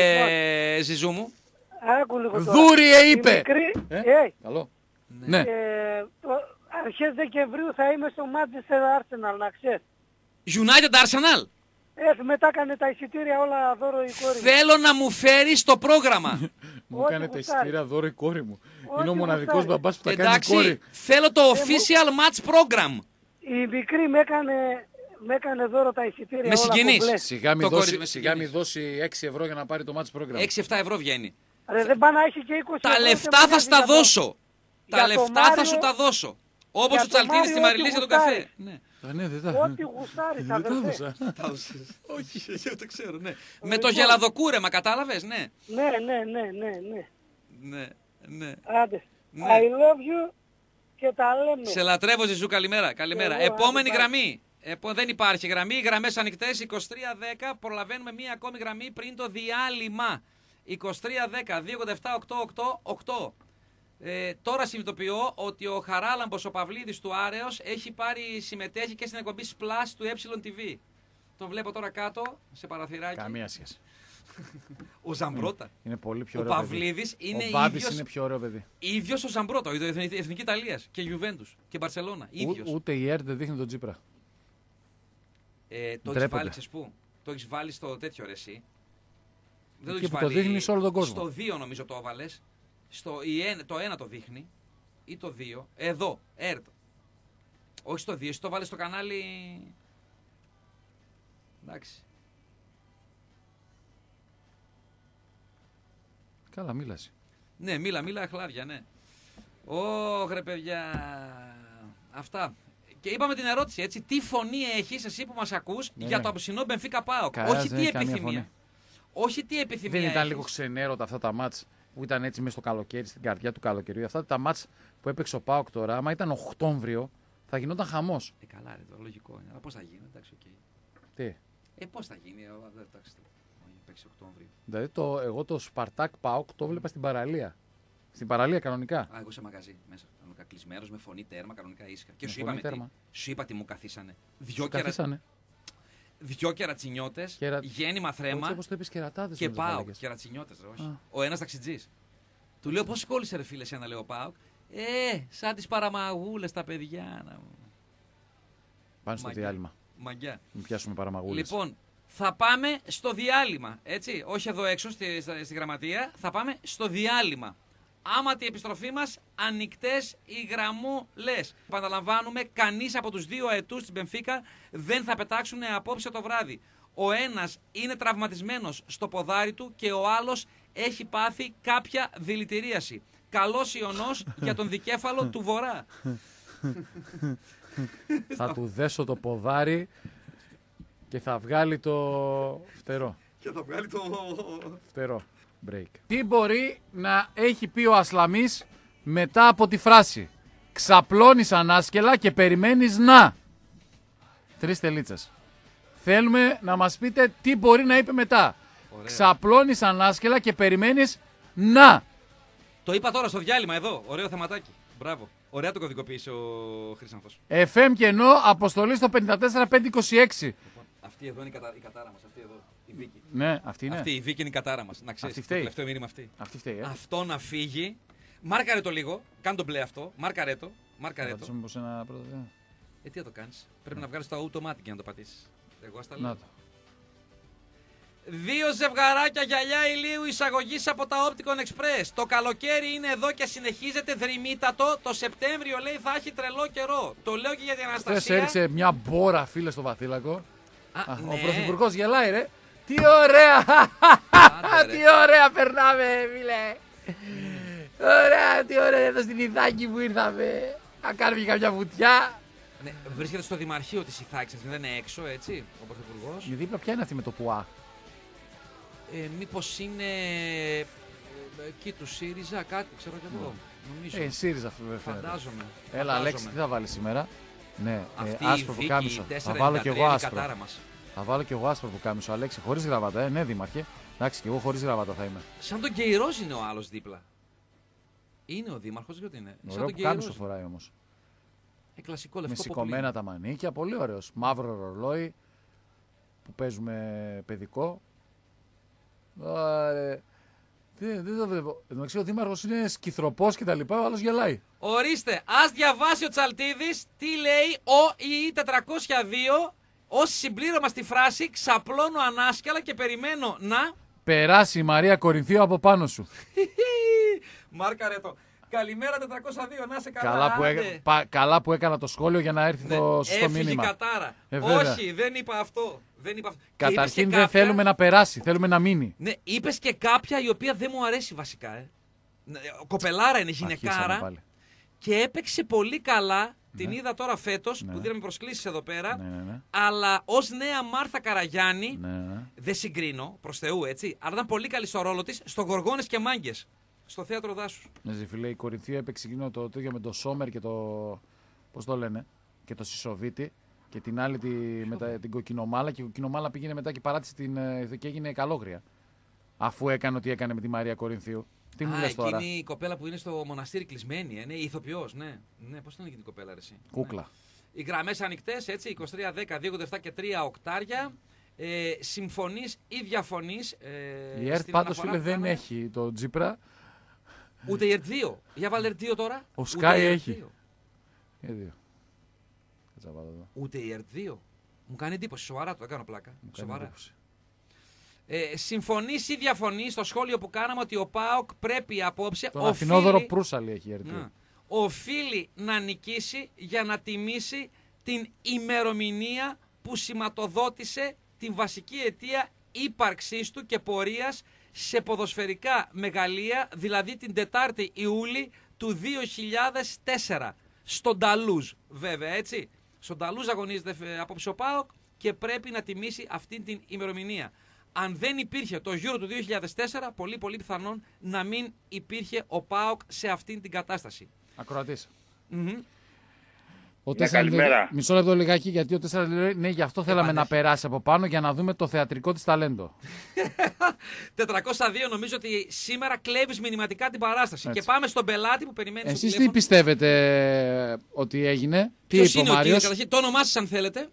ε, Ζιζού μου. Άκου λίγο τώρα. Δούριε Η είπε. μικρή- Ε, Ε, Καλό. Ναι. ε, το, αρχές Δεκεμβρίου θα είμαι στο Manchester Arsenal, να ξέρεις. United Arsenal. Ε, μετά έκανε τα εισιτήρια όλα δώρο η κόρη μου. Θέλω να μου φέρει το πρόγραμμα. Μου Ό,τι έκανε τα γουστάρει. εισιτήρια δώρο η κόρη μου. Ό,τι Είναι ο μοναδικός γουστάρει. μπαμπάς που τα κάνει η Εντάξει, κόρη. θέλω το official match program. Η μικρή με έκανε, με έκανε δώρο τα εισιτήρια Με όλα συγκινείς. κομπλέ. Σιγά μη Το δώσει, κορίτσι με σιγά μη συγκινείς. δώσει έξι ευρώ για να πάρει το match program. έξι εφτά ευρώ βγαίνει. Ρε, δεν πάει να έχει και είκοσι Τα ευρώ, λεφτά δεν θα μοιάζει στα για το- δώσω. Τα για το λεφτά θα Μάριο- σου τα δώσω. Όπως για ο το Τσαλτίδης Μάριο στη Μαριλής για ό,τι τον καφέ. γουστάρει. Ναι. Α, ναι, δεν τα Ό,τι γουστάρεις, δεν τα αδερφέ. έδωσα. Όχι, δεν το ξέρω, ναι. Με Λοιπόν. το γελαδοκούρεμα, κατάλαβες, ναι. Ναι, ναι, ναι, ναι, ναι. Ναι, ναι. Άντε. Ναι. I love you και τα λέμε. Σε λατρεύω, Ζιζού, καλημέρα. καλημέρα. Εγώ, Επόμενη άντε, γραμμή. Επο... Δεν υπάρχει γραμμή. Γραμμές ανοιχτές είκοσι τρία δέκα. Προλαβαίνουμε μία ακόμη γραμμή πριν το διάλειμμα. είκοσι τρία δέκα δύο ογδόντα επτά οκτακόσια ογδόντα οκτώ. Ε, τώρα συνειδητοποιώ ότι ο Χαράλαμπος ο Παυλίδης του Άρεος έχει πάρει, συμμετέχει και στην εκπομπή Splash του Ε.Τ.Β. Τον βλέπω τώρα κάτω, σε παραθυράκι. Καμία σχέση. Ο Ζαμπρότα. Είναι πολύ πιο Ο ωραίο. Παυλίδης είναι ο Μπάμπης ίδιος, είναι πιο ωραίο παιδί. ίδιος ο Ζαμπρότα, η Εθνική, Εθνική Ιταλίας και Γιουβέντους και Μπαρσελόνα. Ίδιος. Ού, ούτε η ΕΡΤ δεν δείχνει τον Τσίπρα. Ε, το έχεις βάλει, ξέρεις πού. Το έχεις βάλει στο τέτοιο ρε εσύ. Δεν το έχεις που βάλει. το δείχνει σε όλο τον κόσμο. Στο δύο νομίζω το έβαλες. Στο, η, το ένα το δείχνει. Ή το δύο. Εδώ. ΕΡΤ. Όχι στο δύο. Εσύ το βάλεις στο κανάλι. Εντάξει. Καλά, μίλασε. Ναι, μίλα, μίλα, χλάρια, ναι. Ωχ, ρε παιδιά. Αυτά. Και είπαμε την ερώτηση, έτσι. Τι φωνή έχεις εσύ που μας ακούς ναι, για ναι. το απόψινό Μπενφίκα ΠΑΟΚ. Κανένας Όχι δεν τι έχει καμία επιθυμία. φωνή. Όχι τι επιθυμία. Δεν ήταν έχεις. λίγο ξενέρωτα αυτά τα μάτς που ήταν έτσι μέσα στο καλοκαίρι, στην καρδιά του καλοκαιριού. Αυτά τα μάτς που έπαιξε ο ΠΑΟΚ τώρα, άμα ήταν Οκτώβριο, θα γινόταν χαμός. Ε, καλά, ρε, το λογικό είναι. Αλλά πώς θα γίνει, εντάξει, οκ. Τι. Ε, πώς θα γίνει, ε, εντάξει. Όχι, παίξει Οκτώβριο. Δηλαδή το, εγώ το Σπαρτάκ ΠΑΟΚ το βλέπα στην παραλία. Στην παραλία κανονικά. Α, εγώ σε μαγαζί μέσα. Κανονικά κλεισμένος με φωνή τέρμα, κανονικά ήσυχα. Και Με σου φωνή είπαμε τέρμα. τι. Σου είπα τι μου καθίσανε. Δυο, Σου κερα... καθίσανε. Δυο κερατσινιώτες, Κερα- γέννημα θρέμα Όπως το είπες κερατάδες. και όλες τις πάω. μαλάκες. Κερατσινιώτες, ρε, όχι. Α. Ο ένας ταξιτζής. Του λέω πώς κόλλησε ρε φίλε σε ένα λέω ΠΑΟΚ. Ε, σαν τις παραμαγούλες τα παιδιά. Να... Πάνε στο Μαγιά. διάλειμμα. Μαγκιά. Μην πιάσουμε παραμαγούλες. Λοιπόν, θα πάμε στο διάλειμμα. Έτσι, όχι εδώ έξω στη, στη, στη γραμματεία. Θα πάμε στο διάλειμμα. Άμα τη επιστροφή μας, ανοιχτές οι γραμμούλες. Επαναλαμβάνουμε, κανείς από τους δύο αετούς της Μπενφίκα δεν θα πετάξουν απόψε το βράδυ. Ο ένας είναι τραυματισμένος στο ποδάρι του και ο άλλος έχει πάθει κάποια δηλητηρίαση. Καλός ιονός για τον δικέφαλο του Βορρά. Θα του δέσω το ποδάρι και θα βγάλει το φτερό. Και θα βγάλει το... Φτερό. Break. Τι μπορεί να έχει πει ο Ασλαμής μετά από τη φράση «Ξαπλώνεις ανάσκελα και περιμένεις να». Τρεις τελίτσες. Θέλουμε να μας πείτε τι μπορεί να είπε μετά. Ωραία. «Ξαπλώνεις ανάσκελα και περιμένεις να». Το είπα τώρα στο διάλειμμα εδώ. Ωραίο θεματάκι. Μπράβο. Ωραία το κωδικοποίησε ο Χρυσάνθος. εφ εμ κενό, αποστολή στο πέντε τέσσερα πέντε είκοσι έξι. Λοιπόν, αυτή εδώ είναι η, κατα... η κατάρα μας. Αυτή εδώ. Η Βίκη. Ναι, αυτή είναι. Αυτή η Βίκη είναι η κατάρα μας. Να ξέρεις. Αυτή Το φταίει. τελευταίο μήνυμα αυτή. Αυτή φταίει, ε. Αυτό να φύγει. Μάρκαρε το λίγο. Κάνε το μπλε αυτό. Μάρκαρε το. Μάρκαρε Θα το. πατήσουμε πως ένα πρώτο. ε. Ε, τι θα το κάνεις. Πρέπει να βγάλεις το automatic για να το πατήσεις. Εγώ στα λέω. Να το. Δύο ζευγαράκια γυαλιά ηλίου εισαγωγής από τα Opticon Express. Το καλοκαίρι είναι εδώ και συνεχίζεται δρυμύτατο. Το Σεπτέμβριο λέει θα έχει τρελό καιρό. Το λέω και για την Χθες Αναστασία. έριξε μια μπόρα, φίλε, στο βαθύλακο. Α, Α, ναι. Ο πρωθυπουργός γελάει, ρε. Τι ωραία! Άντε, ρε. Τι ωραία περνάμε, φίλε. Ωραία, τι ωραία εδώ στην Ιδάκη που ήρθαμε. Να κάνουμε και κάποια βουτιά. Ναι, βρίσκεται στο Δημαρχείο της Ιθάκης, δεν είναι έξω, έτσι, ο Πρωθυπουργός. Η δίπλα ποια είναι αυτή με το πουά. Ε, μήπως είναι ε, εκεί του ΣΥΡΙΖΑ, κάτι, ξέρω και εγώ. Νομίζω. Ε, ΣΥΡΙΖΑ αυτό δεν φαίνεται. Φαντάζομαι. Έλα, φαντάζομαι. Αλέξη, τι θα βάλει σήμερα. Ναι, Αυτή ε, άσπρο η που Βίκη κάμισο. Θα τέσσερα βάλω κι ενενήντα εγώ τρία είναι η άσπρο. κατάρα μας. Θα βάλω κι εγώ άσπρο που κάμισο, Αλέξη, χωρίς γραβάτα, ε. Ναι, δήμαρχε. Εντάξει, κι εγώ χωρίς γραβάτα θα είμαι. Σαν τον Κεϊρός είναι ο άλλος δίπλα. Είναι ο δήμαρχος, γιατί είναι. Σαν Ωραίο τον που κάμισο Κεϊρός. φοράει όμως. Ε, κλασικό Με λευκό σηκωμένα τα μανίκια, πολύ ωραίος. Μαύρο ρολόι που παίζουμε παιδικό. Άρε. Δεν, δεν το βλέπω. Εν τω μεταξύ ο δήμαρχος είναι σκυθροπός και τα λοιπά, ο άλλος γελάει. Ορίστε, ας διαβάσει ο Τσαλτίδης τι λέει ο ΙΗ τετρακόσια δύο ως συμπλήρωμα στη φράση «Ξαπλώνω ανάσκελα και περιμένω να...» Περάσει η Μαρία Κορινθίου από πάνω σου. Μάρκαρε το. Καλημέρα τετρακόσια δύο, να σε καλά. Καλά που, άντε. έκα... πα... Καλά που έκανα το σχόλιο για να έρθει Ναι, το σωστό έφυγε μήνυμα. κατάρα. Ε, βέβαια. Όχι, δεν είπα αυτό. Δεν είπα αυτό. Και Καταρχήν είπες και δεν κάποια- θέλουμε να περάσει, θέλουμε να μείνει. Ναι, είπες και κάποια η οποία δεν μου αρέσει βασικά. Ε. Ναι, κοπελάρα είναι, Αρχίσαμε γυναικάρα. πάλι. Και έπαιξε πολύ καλά. Την Ναι. είδα τώρα φέτος Ναι. που δίναμε προσκλήσεις εδώ πέρα. Ναι, ναι, ναι. Αλλά ως νέα Μάρθα Καραγιάννη, ναι, ναι. δεν συγκρίνω προς Θεού έτσι, αλλά ήταν πολύ καλή στο ρόλο της στο Γοργόνες και Μάγκες. Στο θέατρο δάσους. Ναι, ζε, φίλε, η Κορινθίου έπαιξε εκείνο το τέτοιο με το Σόμερ και το. Πώς το λένε, και το Σισοβίτη. Και την άλλη τη, με τα, την κοκκινομάλα. Και η κοκκινομάλα πήγαινε μετά και παράτησε την. ε, και έγινε καλόγρια. Αφού έκανε ό,τι έκανε με τη Μαρία Κορινθίου. Τι μου Α, λες τώρα. εκείνη η κοπέλα που είναι στο μοναστήρι κλεισμένη, ε, ναι, η ηθοποιός, ναι. Ναι, πώς ήταν εκείνη η κοπέλα, ρε, εσύ. Κούκλα. Ναι. Οι γραμμές ανοιχτές, έτσι, είκοσι τρία δέκα δύο ογδόντα επτά και τρία οκτάρια. Ε, συμφωνείς ή διαφωνείς. Ε, Η ΕΡΤ στην πάντως αναφορά φίλε που δεν κάναμε. έχει το Τζίπρα. Ούτε η ΕΡΤ δύο. Για βάλε ΕΡΤ δύο τώρα. Ο Ούτε Sky η ΕΡΤ έχει. δύο. Ε, δύο. Κάτσε να βάλω εδώ. Ούτε η ΕΡΤ δύο. Μου κάνει εντύπωση, σοβαρά το έκανα πλάκα. Μου κάνει Σοβαρά. εντύπωση. Ε, συμφωνείς ή διαφωνείς στο σχόλιο που κάναμε ότι ο ΠΑΟΚ πρέπει απόψε. Τον Αθηνόδωρο οφείλει, Προύσαλη έχει η ΕΡΤ. να, οφείλει να νικήσει για να τιμήσει την ημερομηνία που σηματοδότησε την βασική αιτία ύπαρξής του και πορείας σε ποδοσφαιρικά μεγαλεία, δηλαδή την τετάρτη Ιούλη του δύο χιλιάδες τέσσερα. Στον Ταλούζ, βέβαια, έτσι. Στον Ταλούζ αγωνίζεται ε, απόψε ο ΠΑΟΚ και πρέπει να τιμήσει αυτή την ημερομηνία. Αν δεν υπήρχε το Euro του δύο χιλιάδες τέσσερα, πολύ πολύ πιθανόν να μην υπήρχε ο ΠΑΟΚ σε αυτήν την κατάσταση. Ακροατής. Mm-hmm. Ο Ναι, τέσσερα καλημέρα. λέει- Μισό λεπτό λιγάκι, γιατί ο τέσσερα λέει ναι, γι' αυτό θέλαμε να περάσει από πάνω για να δούμε το θεατρικό της ταλέντο. τετρακόσια δύο νομίζω ότι σήμερα κλέβεις μηνυματικά την παράσταση. Έτσι. Και πάμε στον πελάτη που περιμένει στο Εσείς τι τηλέφωνο. πιστεύετε ότι έγινε, τι Ποιος είπε ο είναι ο κύριος, Μάριος. καταρχήν, το όνομά σας αν θέλετε.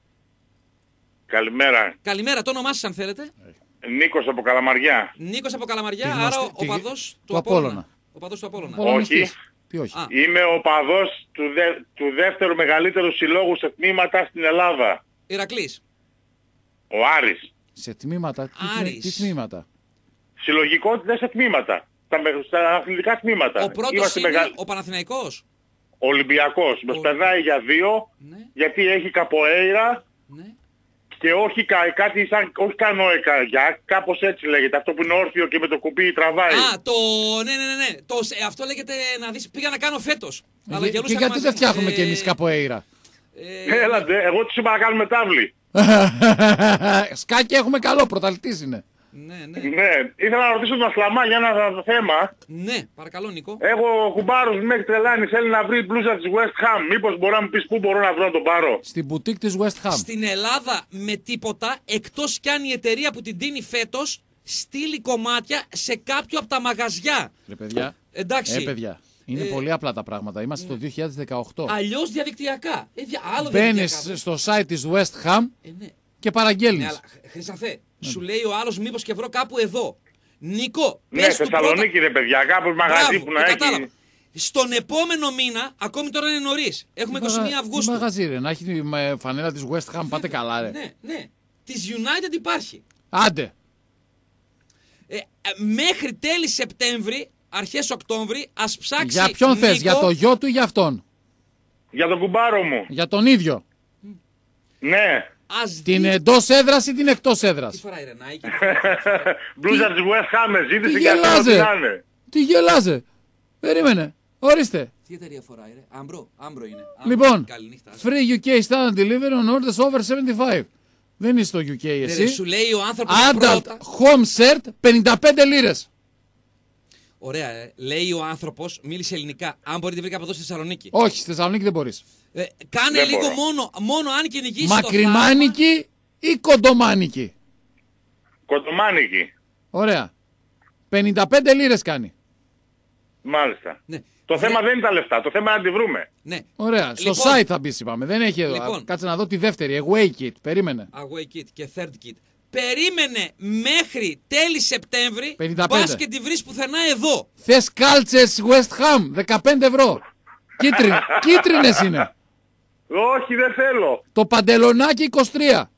Καλημέρα. Καλημέρα, το όνομά σας αν θέλετε. Νίκος από Καλαμαριά. Νίκος από Καλαμαριά, Τη άρα γνωστή- ο τη- παδός του, του Απόλλωνα. Απόλλωνα. Ο παδός του Απόλλωνα. Πολωνιστής. Όχι. Τι όχι. Α. Είμαι ο παδός του, δε, του δεύτερου μεγαλύτερου συλλόγου σε τμήματα στην Ελλάδα. Ηρακλής. Ο Άρης. Σε τμήματα, τι, τμή- Άρης. τι τμήματα. Συλλογικότητα σε τμήματα. Στα, με- στα αθλητικά τμήματα. Ο πρώτος Είμαστε είναι μεγα- ο Παναθηναϊκός. Ολυμπιακός. Μας Ο- περνάει για δύο, Ναι, γιατί έχει καποέιρα ναι. και όχι κα, κάτι σαν, όχι κανόεκα, για κάπως έτσι λέγεται. Αυτό που είναι όρθιο και με το κουμπί τραβάει. Α, το. Ναι, ναι, ναι. ναι. Το, ε, αυτό λέγεται να δεις. Πήγα να κάνω φέτος. Αλλά Ε, γελούσαμε και γιατί μαζί. δεν φτιάχνουμε Ε, κι εμείς καποέιρα. ε, Έλατε, εγώ τους είπα να κάνουμε τάβλη. Σκάκι έχουμε καλό, πρωταθλητής είναι. Ναι, ναι. Ναι, ήθελα να ρωτήσω τον Ασλαμά για ένα θέμα. Ναι, παρακαλώ Νίκο. Έχω ο κουμπάρος μου μέχρι τρελάνει, θέλει να βρει μπλούζα της West Ham. Μήπως μπορεί να μου πεις πού μπορώ να βρω να τον πάρω. Στην μπουτίκ της West Ham. Στην Ελλάδα με τίποτα, εκτός κι αν η εταιρεία που την δίνει φέτος στείλει κομμάτια σε κάποιο από τα μαγαζιά. Ρε παιδιά. Εντάξει. Ε, παιδιά. Είναι Ε, πολύ απλά τα πράγματα. Είμαστε το δύο χιλιάδες δεκαοκτώ. Αλλιώς διαδικτυακά. Ε, δια- άλλο Μπαίνεις διαδικτυακά. στο site της West Ham Ε, ναι. και Ναι, παραγγέλνεις. αλλά Χρυσαφέ, σου λέει ο άλλος μήπως και βρω κάπου εδώ. Νίκο, Ναι, πες του πρώτα. Θεσσαλονίκη ρε παιδιά, κάπου μαγαζί Μπράβο, που να ε, έχει. κατάλαβα. Στον επόμενο μήνα, ακόμη τώρα είναι νωρίς. Έχουμε Τι είκοσι μία μαγα- τι Αυγούστου. μαγαζί ρε, να έχει τη με φανέλα της West Ham, πάτε καλά ρε. Ναι, ναι. Της United υπάρχει. Άντε. Ε, ε, μέχρι τέλη Σεπτέμβρη, αρχές Οκτώβρη, ας ψάξει. Για ποιον Νίκο, θες, για το γιο του ή για αυτόν. Για τον κουμπάρο μου. Για τον ίδιο. Ναι. Ας Την δει- εντός έδρας ή την εκτός Τι έδρας. φοράει η Ρενάικη. Μπλούζα της West Ham, με ζήτησε Τι και αυτό γελάζε. τι να είναι. Τι γελάζε. Περίμενε. Ορίστε. Τι εταιρεία φοράει, ρε. Άμπρο, άμπρο είναι. Άμπρο. Λοιπόν, Καληνύχτα. free γιου κέι standard delivery on orders over εβδομήντα πέντε. Δεν είσαι στο γιου κέι Ναι, ρε, εσύ. σου λέει ο άνθρωπος Adult πρώτα. home shirt πενήντα πέντε λίρες. Ωραία, ε. λέει ο άνθρωπος, μίλησε ελληνικά. Αν μπορεί να τη βρει κάπου εδώ στη Θεσσαλονίκη. Όχι, στη Θεσσαλονίκη δεν μπορείς. Ε, κάνε Δεν λίγο μπορώ. μόνο, μόνο αν κυνηγήσει το θαύμα. Μακριμάνικη ή κοντομάνικη. Κοντομάνικη. Ωραία. πενήντα πέντε λίρες κάνει. Μάλιστα. Ναι. Το θέμα δεν είναι τα λεφτά, το θέμα είναι να τη βρούμε. Ναι. Ωραία. Στο Λοιπόν. site θα μπεις είπαμε. Δεν έχει εδώ. Λοιπόν. Κάτσε να δω τη δεύτερη. Away kit. Περίμενε. Away kit και third kit. Περίμενε μέχρι τέλη Σεπτέμβρη. πενήντα πέντε. Μπας και τη βρεις πουθενά εδώ. Θες κάλτσες West Ham. δεκαπέντε ευρώ. Κίτριν, κίτρινες είναι. Όχι, δεν θέλω. Το παντελονάκι είκοσι τρία.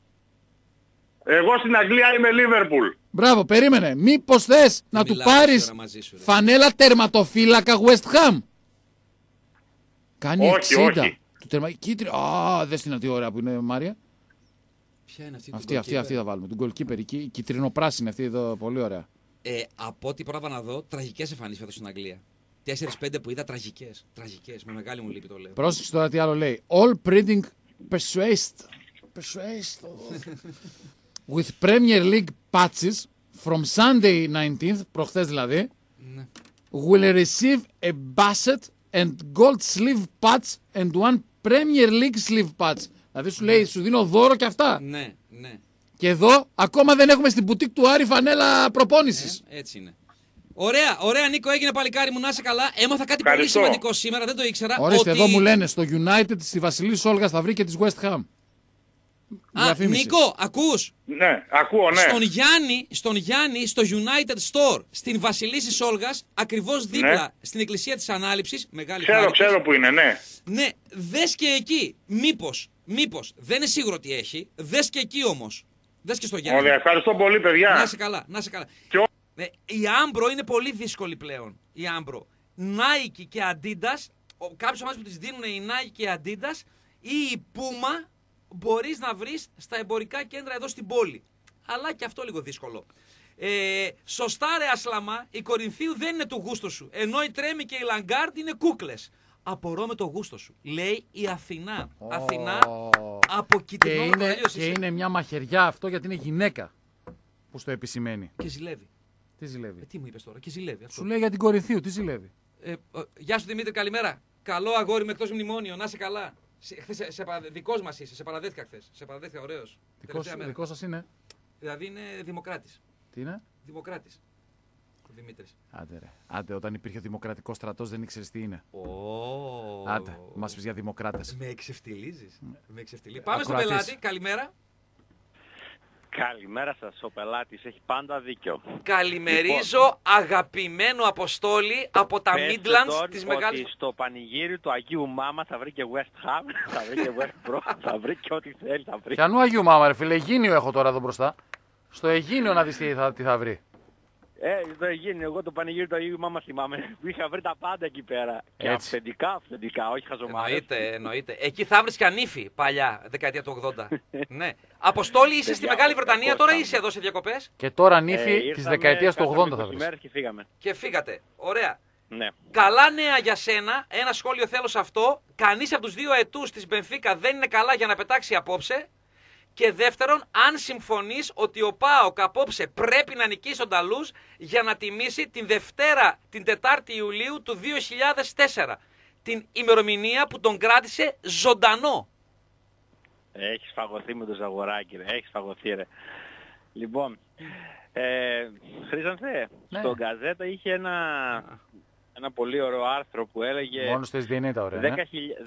Εγώ στην Αγγλία είμαι Λίβερπουλ. Μπράβο, περίμενε. Μήπως θες να του Μιλάω πάρεις τόση ώρα μαζί σου, ρε. φανέλα τερματοφύλακα West Ham. Κάνει Όχι, εξήντα. όχι. Του τερμα... Κίτρι... Α, δες την τι ωραία που είναι Μάρια. Ποια είναι αυτή, Αυτή, του αυτή, goalkeeper? αυτή θα βάλουμε. Του goalkeeper. Η, η κυτρινοπράσινη αυτή εδώ. Πολύ ωραία. Ε, από ό,τι πρόλαβα να δω, τραγικές εμφανίσεις φέτος στην Αγγλία. τέσσερα πέντε που είδα, τραγικές. Τραγικές. Με μεγάλη μου λύπη το λέω. Πρόσεξε τώρα τι άλλο λέει. All printing persuased. Persuased. With Premier League patches from Sunday nineteenth, προχθές δηλαδή, Ναι. will receive a basset and gold sleeve patch and one Premier League sleeve patch. Δηλαδή σου λέει, σου δίνω δώρο και αυτά. Ναι, ναι. Και εδώ ακόμα δεν έχουμε στην μπουτίκ του Άρη φανέλα προπόνησης. Ε, έτσι είναι. Ωραία, ωραία Νίκο, έγινε παλικάρι μου, να είσαι καλά. Έμαθα κάτι Ευχαριστώ. πολύ σημαντικό σήμερα, δεν το ήξερα. Ορίστε, ότι... εδώ μου λένε στο United στη Βασιλής Όλγας θα βρει και της West Ham. Α, Διαφήμιση. Νίκο, ακούς. Ναι, ακούω, ναι. Στον Γιάννη, στον Γιάννη, στο United Store, στην Βασιλίσσης Όλγας, ακριβώς δίπλα Ναι. στην Εκκλησία της Ανάληψης, μεγάλη Ξέρω, χάρη της. ξέρω που είναι, ναι. Ναι, δες και εκεί, μήπως, μήπως, δεν είναι σίγουρο τι έχει, δες και εκεί όμως. Δες και στο Γιάννη. Ωραία, ευχαριστώ πολύ, παιδιά. Να είσαι καλά, να είσαι καλά. Και ο- Ναι, η Άμπρο είναι πολύ δύσκολη πλέον. Η Άμπρο. Nike και Adidas, κάποιες ομάδες που τις δίνουν η Nike και η Adidas ή η Puma μπορείς να βρεις στα εμπορικά κέντρα εδώ στην πόλη. Αλλά και αυτό λίγο δύσκολο. Ε, σωστά ρε Ασλαμά, η Κορινθίου δεν είναι του γούστου σου. Ενώ η Τρέμι και η Λαγκάρντ είναι κούκλες. Απορώ με το γούστο σου. Λέει η Αθηνά. Ω. Αθηνά από Και κυτρινό είναι, μεταλλίος και είσαι. είναι μια μαχαιριά αυτό γιατί είναι γυναίκα που στο επισημαίνει. Και ζηλεύει. Τι ζηλεύει. Ε, τι μου είπες τώρα, και ζηλεύει αυτό. Σου λέει για την Κορινθίου, τι ζηλεύει. Ε, ο, γεια σου Δημήτρη, καλημέρα. Καλό αγόρι με εκτός μνημόνιο, να είσαι καλά. Σε, χθες, σε, σε, παρα- δικός μας είσαι, σε παραδέχτηκα χθες. Σε παραδέχτηκα, ωραίος. Δικός, Τελευταία μέρα. δικό σας είναι. Δηλαδή είναι δημοκράτης. Τι είναι. Δημοκράτης. Ο Δημήτρης. Άντε ρε. Άντε, όταν υπήρχε ο δημοκρατικός στρατός δεν ήξερες τι είναι. Ω. Άντε, μας πεις για δημοκράτες. Με εξευτιλίζεις. Με εξευτιλίζεις. Πάμε στον Ακροατής. πελάτη, καλημέρα. Καλημέρα σας, ο πελάτης έχει πάντα δίκιο. Καλημερίζω αγαπημένο Αποστόλη από τα Πες Midlands τον της ότι Μεγάλης... στο πανηγύρι του Αγίου Μάμα θα βρει και West Ham, θα βρει και West Brom, θα βρει και ό,τι θέλει θα βρει. Πιανού Αγίου Μάμα, ρε φίλε, Αιγίνιο έχω τώρα εδώ μπροστά. Στο Αιγίνιο να δεις τι θα, τι θα βρει. Ε, το γίνει, εγώ το πανηγύρι του Αγίου Μάμα θυμάμαι. Είχα βρει τα πάντα εκεί πέρα. Και Έτσι. αυθεντικά, αυθεντικά, όχι χαζομάρες. Εννοείται, εννοείται. Εκεί θα βρεις και ανήφη παλιά, δεκαετία του ογδόντα. Ναι. Αποστόλη, είσαι στη Παιδιά, Μεγάλη ο Βρετανία κακός τώρα ή θα είσαι εδώ σε διακοπές? Και τώρα Ε, νύφη της ήρθαμε, δεκαετίας του κάτσαμε ογδόντα θα είκοσι βρεις. μέρες και φύγαμε. Και φύγατε. Ωραία. Ναι. Καλά νέα για σένα. Ένα σχόλιο θέλω σε αυτό. Κανείς από τους δύο αιτούς της Μπενφίκα δεν είναι καλά για να πετάξει απόψε. Και δεύτερον, αν συμφωνείς ότι ο ΠΑΟΚ απόψε πρέπει να νικήσει τον Ταλούς για να τιμήσει την Δευτέρα, την Τετάρτη Ιουλίου του δύο χιλιάδες τέσσερα. Την ημερομηνία που τον κράτησε ζωντανό. Έχεις φαγωθεί με το Ζαγοράκι, ρε. Έχεις φαγωθεί, ρε. Λοιπόν, ε, Χρήσανθε, Ναι. στον Γκαζέτα είχε ένα, ένα πολύ ωραίο άρθρο που έλεγε Μόνο στο ες ντι εν έι τα ωραία. Ναι.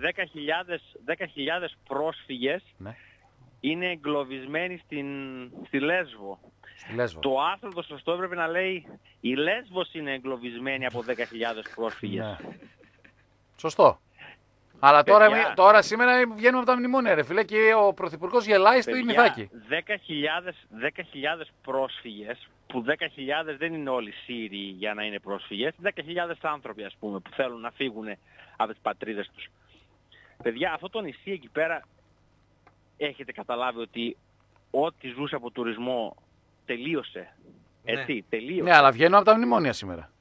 δέκα χιλιάδες πρόσφυγες Ναι. είναι εγκλωβισμένοι στην, στη Λέσβο. Στη Λέσβο. Το άρθρο το σωστό έπρεπε να λέει η Λέσβος είναι εγκλωβισμένη από δέκα χιλιάδες πρόσφυγες. Ναι. Σωστό. Αλλά τώρα, Παιδιά. τώρα σήμερα βγαίνουμε από τα μνημόνια, ρε φίλε, και ο Πρωθυπουργός γελάει στο ημιδάκι. δέκα χιλιάδες πρόσφυγες, που δέκα χιλιάδες δεν είναι όλοι Σύριοι για να είναι πρόσφυγες, δέκα χιλιάδες άνθρωποι ας πούμε που θέλουν να φύγουν από τις πατρίδες τους. Παιδιά, αυτό το νησί εκεί πέρα έχετε καταλάβει ότι ό,τι ζούσε από τουρισμό τελείωσε. Έτσι, Ναι. τελείωσε. Ναι, αλλά βγαίνουμε από τα μνημόνια σήμερα.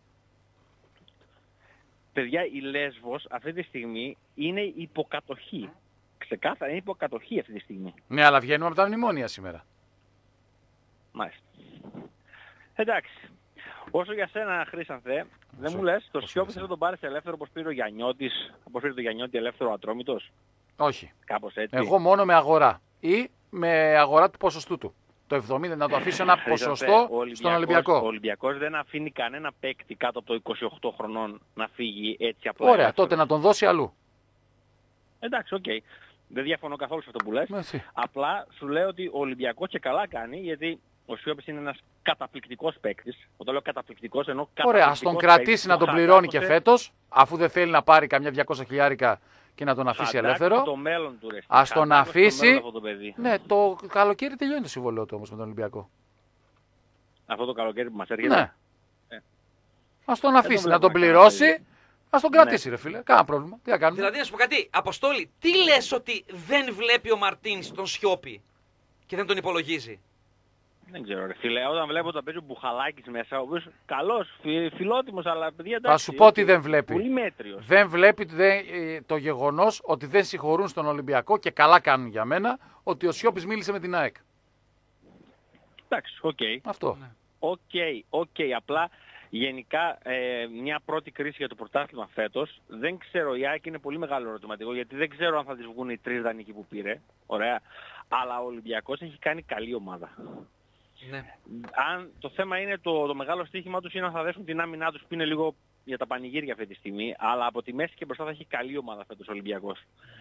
Παιδιά, η Λέσβος αυτή τη στιγμή είναι υποκατοχή. Ξεκάθαρα είναι υποκατοχή αυτή τη στιγμή. Ναι, αλλά βγαίνουμε από τα μνημόνια σήμερα. Μάλιστα. Εντάξει. Όσο για σένα, Χρήσανθε, δεν Όσο- μου λες, το όσο Σιώπη για θέλω να τον πάρεις ελεύθερο όπως πήρε ο Γιαννιώτης, όπως πήρε το Γιαννιώτη ελεύθερο Ατρόμητος. Όχι. Κάπως έτσι. Εγώ μόνο με αγορά. Ή με αγορά του ποσοστού του. Το εβδομήντα να το αφήσω ένα Χρήσανθε, ποσοστό ο Ολυμπιακός- στον Ολυμπιακό. Ο Ολυμπιακός δεν αφήνει κανένα παίκτη κάτω από το είκοσι οκτώ χρονών να φύγει έτσι απλά. Ωραία, ελεύθερο. τότε να τον δώσει αλλού. Εντάξει, οκ. Δεν διαφωνώ καθόλου σε αυτό που λες. Έτσι. Απλά σου λέω ότι ο Ολυμπιακός και καλά κάνει, γιατί ο Σιώπης είναι ένας καταπληκτικός παίκτης. Όταν λέω καταπληκτικός εννοώ καταπληκτικός. Ωραία, ας τον παίκτης. κρατήσει να Το τον πληρώνει και χαντάκωσε- φέτος, αφού δεν θέλει να πάρει καμιά διακόσια χιλιάρικα και να τον αφήσει χαντάκωσε ελεύθερο. Το μέλλον του, ρε. Ας τον Χαντάκωσε το αφήσει. μέλλον αυτό το παιδί. Ναι, το καλοκαίρι τελειώνει το συμβόλαιο του όμως με τον Ολυμπιακό. Αυτό το καλοκαίρι που μας έρχεται. Ναι. Ε. Ας τον αφήσει βλέπω να τον να κάνει πληρώσει, παιδί. ας τον κρατήσει ρε φίλε. Κάνα πρόβλημα. Τι θα κάνουμε. Δηλαδή, να σου πω κάτι, Αποστόλη, τι λες ότι δεν βλέπει ο Μαρτίνς τον Σιώπη και δεν τον υπολογίζει? Δεν ξέρω ρε φίλε, όταν βλέπω όταν παίζει ο Μπουχαλάκης μέσα, ο οποίος καλός, φι, φιλότιμος, αλλά παιδιά Θα εντάξει. σου πω τι όχι, δεν βλέπει. Πολύ μέτριος. Δεν βλέπει δεν- ε, το γεγονός ότι δεν συγχωρούν στον Ολυμπιακό και καλά κάνουν για μένα ότι ο Σιώπης μίλησε με την ΑΕΚ. Εντάξει, οκ. Αυτό. Οκ, οκ. Απλά γενικά ε, μια πρώτη κρίση για το πρωτάθλημα φέτος. Δεν ξέρω, η ΑΕΚ είναι πολύ μεγάλο ερωτηματικό γιατί δεν ξέρω αν θα τις βγουν οι τρεις δανεικοί που πήρε. Ωραία. Αλλά ο Ολυμπιακός έχει κάνει καλή ομάδα. Ναι. Αν το θέμα είναι το, το μεγάλο στοίχημα τους είναι να θα δέσουν την άμυνά τους που είναι λίγο για τα πανηγύρια αυτή τη στιγμή, αλλά από τη μέση και μπροστά θα έχει καλή ομάδα φέτος ο Ολυμπιακός.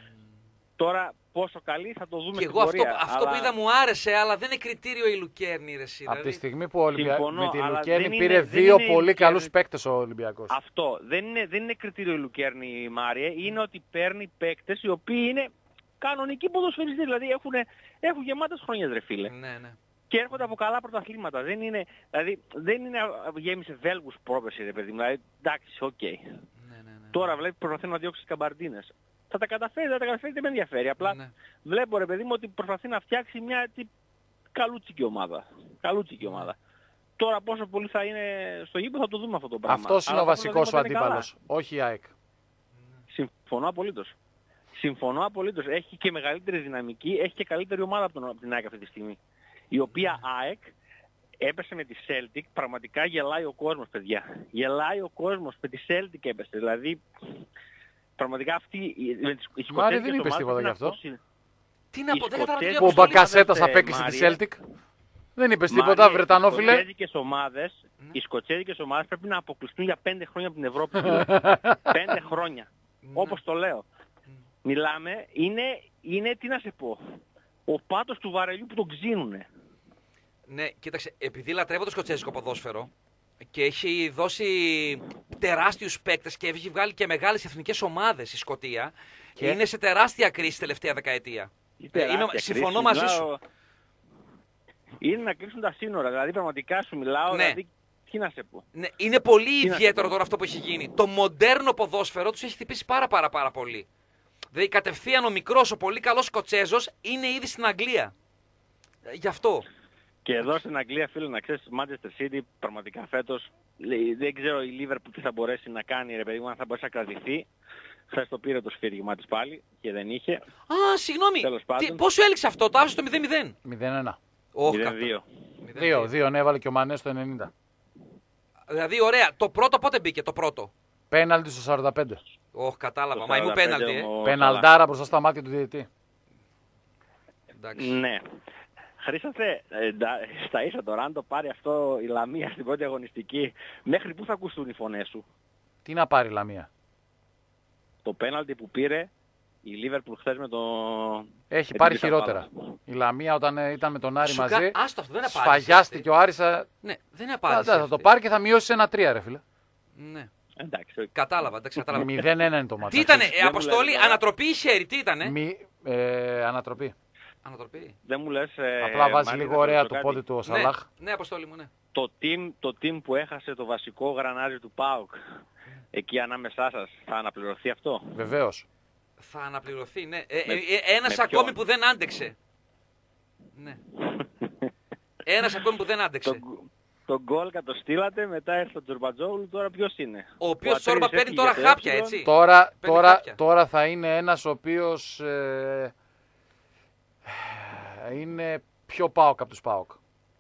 Τώρα πόσο καλή θα το δούμε Και στην εγώ αυτό, πορεία. αυτό αλλά... που είδα μου άρεσε, αλλά δεν είναι κριτήριο η Λουκέρνη, ρε εσύ. Από Δηλαδή... τη στιγμή που ο Ολυμπια... Συμφωνώ, με τη αλλά Λουκέρνη δεν πήρε είναι- δύο δεν είναι πολύ η καλούς Λουκέρνη- παίκτες ο Ολυμπιακός. Αυτό δεν είναι, δεν είναι κριτήριο η Λουκέρνη, Μάριε. Είναι ότι παίρνει παίκτες οι οποίοι είναι κανονικοί ποδοσφαιριστές. Δηλαδή έχουν, έχουν γεμάτες χρονιές, ρε φίλε. Ναι, ναι. Και έρχονται από καλά πρωταθλήματα. Δεν είναι, δηλαδή, δεν είναι γέμισε Βέλγους πρόπεση, ρε παιδί μου. Δηλαδή, εντάξει, οκ. Okay. Ναι, ναι, ναι. Τώρα βλέπει προσπαθεί να διώξει τις καμπαρντίνες. Θα τα καταφέρει, δεν θα τα καταφέρει, δεν με ενδιαφέρει. Απλά Ναι. βλέπω, ρε παιδί μου, ότι προσπαθεί να φτιάξει μια έτσι, καλούτσικη ομάδα. Καλούτσικη ομάδα. Τώρα πόσο πολύ θα είναι στο γήπεδο θα το δούμε αυτό το πράγμα. Αυτός είναι Αλλά ο τα βασικός σου πρωταθλήματα είναι αντίπαλος, όχι η ΑΕΚ. Συμφωνώ απολύτως. Συμφωνώ απολύτως. Έχει και μεγαλύτερη δυναμική, έχει και καλύτερη ομάδα από, τον, από την ΑΕΚ αυτή τη στιγμή. Η οποία ΑΕΚ έπεσε με τη Celtic, πραγματικά γελάει ο κόσμος, παιδιά. Γελάει ο κόσμος, με τη Celtic έπεσε. Δηλαδή, πραγματικά αυτή η η Μάρι, δεν είπες τίποτα γι' αυτό. Τι να πω, δεν καταλαβαίνω. Που ο Μπακασέτας Αποστολή, απέκλεισε τη Μάριε. Celtic. Δεν είπες Μάριε, τίποτα, Βρετανόφιλε. Οι σκοτσέζικες ομάδες, Ναι. οι σκοτσέζικες ομάδες πρέπει να αποκλειστούν για πέντε χρόνια από την Ευρώπη. φίλε. Πέντε χρόνια. Όπως το λέω. Μιλάμε, είναι, είναι, τι να σε πω, ο πάτος του βαρελιού που τον ξύνουνε. Ναι, κοίταξε, επειδή λατρεύω το σκοτσέζικο ποδόσφαιρο και έχει δώσει τεράστιους παίκτες και έχει βγάλει και μεγάλες εθνικές ομάδες η Σκωτία και είναι σε τεράστια κρίση τελευταία δεκαετία. Ε, είμαι, Τεράστια συμφωνώ κρίση, μαζί μιλάω- σου. Είναι να κλείσουν τα σύνορα, δηλαδή πραγματικά σου μιλάω, Ναι. δηλαδή, τι να σε πω. Ναι, είναι πολύ Τι να ιδιαίτερο πω. τώρα αυτό που έχει γίνει. Το μοντέρνο ποδόσφαιρο τους έχει χτυπήσει πάρα πάρα πάρα πολύ. Δηλαδή κατευθείαν ο μικρός, ο πολύ καλός Σκοτσέζος είναι ήδη στην Αγγλία. Ε, Γι' αυτό. Και εδώ στην Αγγλία, φίλε, να ξέρεις, Manchester City πραγματικά φέτος, λέει, δεν ξέρω η Liverpool τι θα μπορέσει να κάνει, ρε παιδί μου, αν θα μπορέσει να κρατηθεί. Χθες το πήρε το σφύριγμα της πάλι και δεν είχε. Α, συγγνώμη. Τέλος Τι, πάντων. πόσο έληξε αυτό, το άφησε το μηδέν μηδέν. μηδέν ένα. Όχι, μηδέν κατά. δύο. μηδέν Δύο, δύο, ναι, έβαλε και ο Μανέ στο ενενήντα. Δηλαδή, ωραία. Το πρώτο πότε μπήκε, το πρώτο. Πέναλτι στο σαράντα πέντε. Όχι, κατάλαβα. Το Μα ήμουν σαράντα πέντε πέναλτι, ε. ο Πεναλτάρα μπροστά στα μάτια του διαιτητή. Εντάξει. Ναι. Χρήσατε, ε, ντα- στα ίσα τώρα, αν το πάρει αυτό η Λαμία στην πρώτη αγωνιστική, μέχρι πού θα ακουστούν οι φωνές σου. Τι να πάρει η Λαμία. Το πέναλτι που πήρε η Liverpool χθες με το... Έχει με πάρει την Crystal χειρότερα. Palace. Η Λαμία όταν ε, ήταν με τον Άρη Σου μαζί, κα- Άστο αυτό, δεν απάντησε. σφαγιάστηκε ο Άρης. ε, Ναι, δεν Θα, απάντησε. θα το αυτή. πάρει και θα μειώσει ένα τρία, ρε φίλε. Ναι. Εντάξει, οκ. Κατάλαβα, εντάξει, κατάλαβα. μηδέν ένα είναι το μάτι. Τι ήτανε, Δεν ε, μου Αποστόλη, λέτε τώρα. ανατροπή ή χέρι, τι ήτανε. Μη, ε, ανατροπή. Ανατροπή. Δεν μου λες... Ε, Απλά βάζει Μάρτιν, λίγο να ωραία ρωτήσω το κάτι. πόδι του ο Ναι, Σαλάχ. ναι, Αποστόλη μου, ναι. Το team, το team που έχασε το βασικό γρανάζι του ΠΑΟΚ, εκεί ανάμεσά σας, θα αναπληρωθεί αυτό. Βεβαίως. Θα αναπληρωθεί, ναι. Ε, Με- ε, ε, ένας με ακόμη ποιον? που δεν άντεξε. Ναι. Ένας ακόμη που δεν άντεξε. Το, το γκολ κατοστήλατε, μετά έρθει ο Τζορμπατζόγλου, τώρα ποιος είναι. Ο οποίος Ο Τσόρμπα Ατρίδης παίρνει έφυγε τώρα για το χάπια, ε. έτσι. Τώρα, Παίρνει τώρα, χάπια. τώρα θα είναι ένας ο οποίος ε, είναι πιο ΠΑΟΚ από τους ΠΑΟΚ.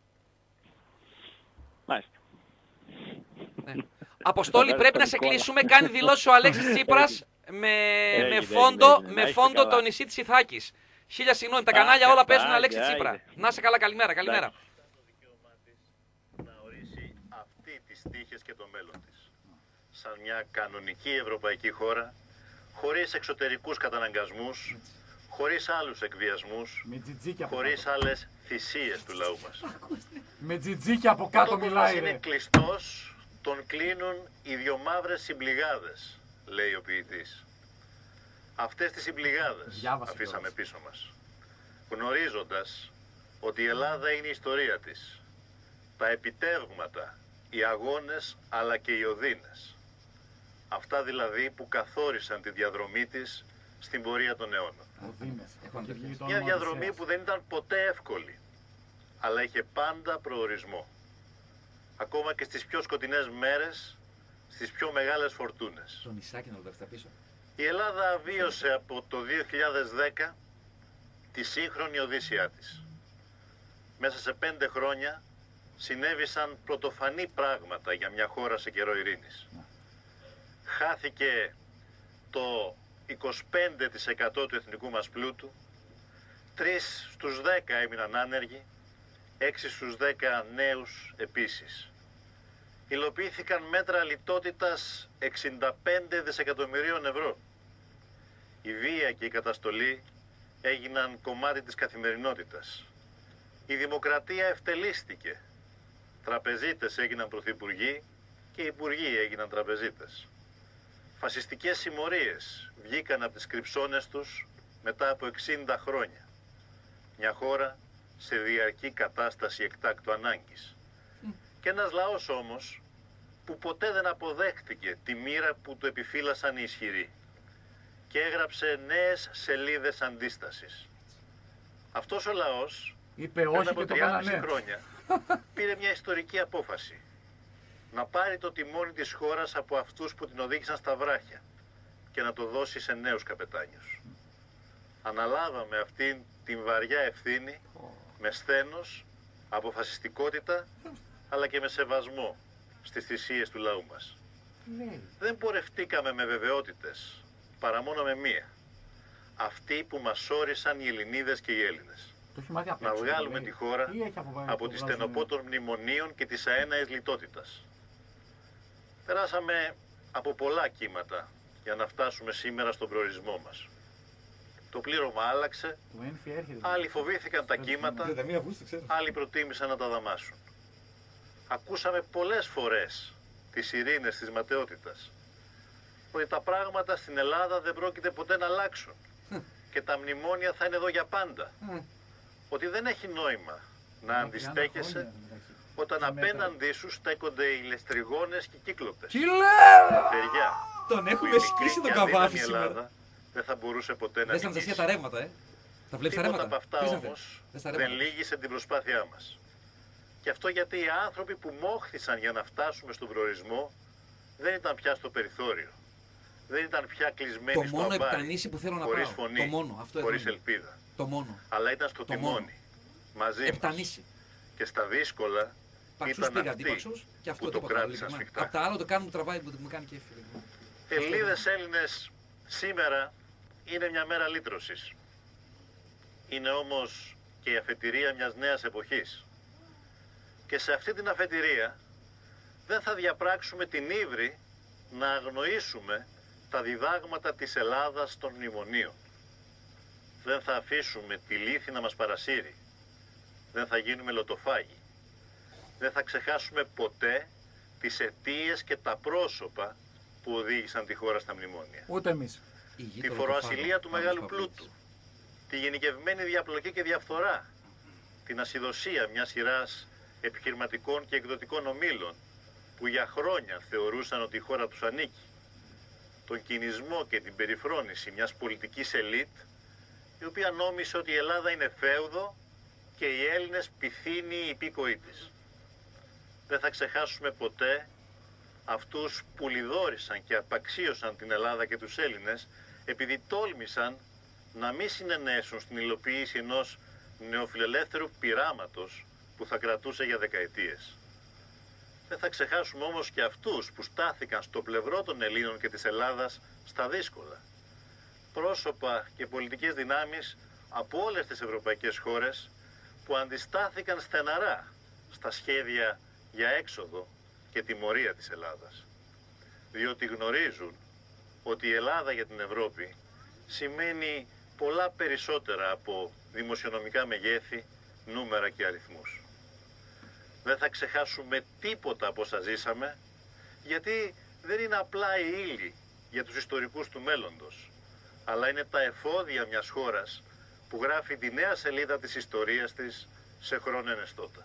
Μάλιστα. Ναι. Αποστόλη, Το πρέπει να στο σε εικόνα. κλείσουμε. Κάνει δηλώσει ο Αλέξης Τσίπρας με, Έγινε, με έγινε, φόντο, έγινε. με Να είστε φόντο καλά. το νησί της Ιθάκης. Χίλια συγγνώμη, τα Α, κανάλια όλα καλά, παίζουν Αλέξη άντε, Τσίπρα. άντε. Να είσαι καλά, καλημέρα, καλημέρα. Εντάξει. να ορίσει αυτή τις τύχες και το μέλλον της. Σαν μια κανονική ευρωπαϊκή χώρα, χωρίς εξωτερικούς καταναγκασμούς, χωρίς άλλους εκβιασμούς, χωρίς άλλες θυσίες του λαού μας. Με τζιτζίκια από κάτω Τόπος μας είναι κλειστός, τον κλείνουν οι δυο μαύρες συμπληγάδες, λέει ο ποιητής. Αυτές τις συμπληγάδες Διάβασε αφήσαμε κιόλας. πίσω μας, γνωρίζοντας ότι η Ελλάδα είναι η ιστορία της. Τα επιτεύγματα, οι αγώνες αλλά και οι οδύνες. Αυτά δηλαδή που καθόρισαν τη διαδρομή της στην πορεία των αιώνων. Μια διαδρομή που δεν ήταν ποτέ εύκολη, αλλά είχε πάντα προορισμό. Ακόμα και στις πιο σκοτεινές μέρες, στις πιο μεγάλες φορτούνες. Το νησάκι να το δεύτε πίσω. Η Ελλάδα βίωσε από το δύο χιλιάδες δέκα τη σύγχρονη οδύσσιά της. Μέσα σε πέντε χρόνια συνέβησαν πρωτοφανή πράγματα για μια χώρα σε καιρό ειρήνης. Χάθηκε το είκοσι πέντε τοις εκατό του εθνικού μας πλούτου, τρεις στους δέκα έμειναν άνεργοι έξι στους δέκα νέους επίσης. Υλοποιήθηκαν μέτρα λιτότητας εξήντα πέντε δισεκατομμυρίων ευρώ. Η βία και η καταστολή έγιναν κομμάτι της καθημερινότητας. Η δημοκρατία ευτελίστηκε. Τραπεζίτες έγιναν πρωθυπουργοί και οι υπουργοί έγιναν τραπεζίτες. Φασιστικές συμμορίες βγήκαν από τις κρυψώνες τους μετά από εξήντα χρόνια. Μια χώρα σε διαρκή κατάσταση εκτάκτου ανάγκης. Mm. Και ένας λαός όμως που ποτέ δεν αποδέχτηκε τη μοίρα που του επιφύλασαν οι ισχυροί και έγραψε νέες σελίδες αντίστασης. Αυτός ο λαός είπε όχι πριν από και τριάμισι χρόνια πήρε μια ιστορική απόφαση. Να πάρει το τιμόνι της χώρας από αυτούς που την οδήγησαν στα βράχια και να το δώσει σε νέους καπετάνιους. Αναλάβαμε αυτήν την βαριά ευθύνη με σθένος, αποφασιστικότητα αλλά και με σεβασμό στις θυσίες του λαού μας. Ναι. Δεν πορευτήκαμε με βεβαιότητες, παρά μόνο με μία. Αυτοί που μας σώρισαν οι Ελληνίδες και οι Έλληνες. Να βγάλουμε τη χώρα από τη στενοπό των μνημονίων και της αέναης λιτότητας. Περάσαμε από πολλά κύματα για να φτάσουμε σήμερα στον προορισμό μας. Το πλήρωμα άλλαξε, άλλοι φοβήθηκαν τα κύματα, άλλοι προτίμησαν να τα δαμάσουν. Ακούσαμε πολλές φορές τις ειρήνες της ματαιότητας, ότι τα πράγματα στην Ελλάδα δεν πρόκειται ποτέ να αλλάξουν και τα μνημόνια θα είναι εδώ για πάντα. Ότι δεν έχει νόημα να αντιστέκεσαι όταν απέναντί σου στέκονται οι λεστριγόνες και οι κύκλοπες. Τι λέω! Παιδιά, τον έχουμε σκίσει τον καβάφι σήμερα. Δεν θα μπορούσε ποτέ να νικήσει. Δες τα ρεύματα, ε. Τα βλέπεις τα ρεύματα. Τίποτα από αυτά όμως δεν λύγησε την προσπάθειά μας. Και αυτό γιατί οι άνθρωποι που μόχθησαν για να φτάσουμε στον προορισμό δεν ήταν πια στο περιθώριο. Δεν ήταν πια κλεισμένοι στο αμπάρι, που θέλω να χωρίς πάω. φωνή, το μόνο, αυτό χωρίς ελπίδα. Το μόνο. Αλλά ήταν στο το τιμόνι, μόνο. μαζί Επτανήσι. μας. Και στα δύσκολα Παξούς ήταν πήγα, αυτοί και αυτό που το κράτησαν σφιχτά. Απ' τα άλλα το κάνουν τραβάει που μου κάνει και έφυγε. Ελληνίδες Έλληνες, σήμερα είναι μια μέρα λύτρωσης. Είναι όμως και η αφετηρία μιας νέας εποχής. Και σε αυτή την αφετηρία δεν θα διαπράξουμε την ύβρι να αγνοήσουμε τα διδάγματα της Ελλάδας των μνημονίων. Δεν θα αφήσουμε τη λύθη να μας παρασύρει. Δεν θα γίνουμε λωτοφάγοι. Δεν θα ξεχάσουμε ποτέ τις αιτίες και τα πρόσωπα που οδήγησαν τη χώρα στα μνημόνια. Ούτε εμείς. Τη φοροασυλία του μεγάλου πλούτου. Τη γενικευμένη διαπλοκή και διαφθορά. Την ασυδοσία μιας σειράς επιχειρηματικών και εκδοτικών ομίλων που για χρόνια θεωρούσαν ότι η χώρα τους ανήκει. Τον κινησμό και την περιφρόνηση μιας πολιτικής ελίτ η οποία νόμισε ότι η Ελλάδα είναι φέουδο και οι Έλληνες πυθύνοι υπήκοοι της. Δεν θα ξεχάσουμε ποτέ αυτούς που λιδόρισαν και απαξίωσαν την Ελλάδα και τους Έλληνες επειδή τόλμησαν να μην συνενέσουν στην υλοποίηση ενός νεοφιλελεύθερου πειράματος που θα κρατούσε για δεκαετίες. Δεν θα ξεχάσουμε όμως και αυτούς που στάθηκαν στο πλευρό των Ελλήνων και της Ελλάδας στα δύσκολα. Πρόσωπα και πολιτικές δυνάμεις από όλες τις ευρωπαϊκές χώρες που αντιστάθηκαν στεναρά στα σχέδια για έξοδο και τιμωρία της Ελλάδας. Διότι γνωρίζουν ότι η Ελλάδα για την Ευρώπη σημαίνει πολλά περισσότερα από δημοσιονομικά μεγέθη, νούμερα και αριθμούς. Δεν θα ξεχάσουμε τίποτα από όσα ζήσαμε, γιατί δεν είναι απλά η ύλη για τους ιστορικούς του μέλλοντος, αλλά είναι τα εφόδια μιας χώρας που γράφει τη νέα σελίδα της ιστορίας της σε χρόνο ενεστώτα.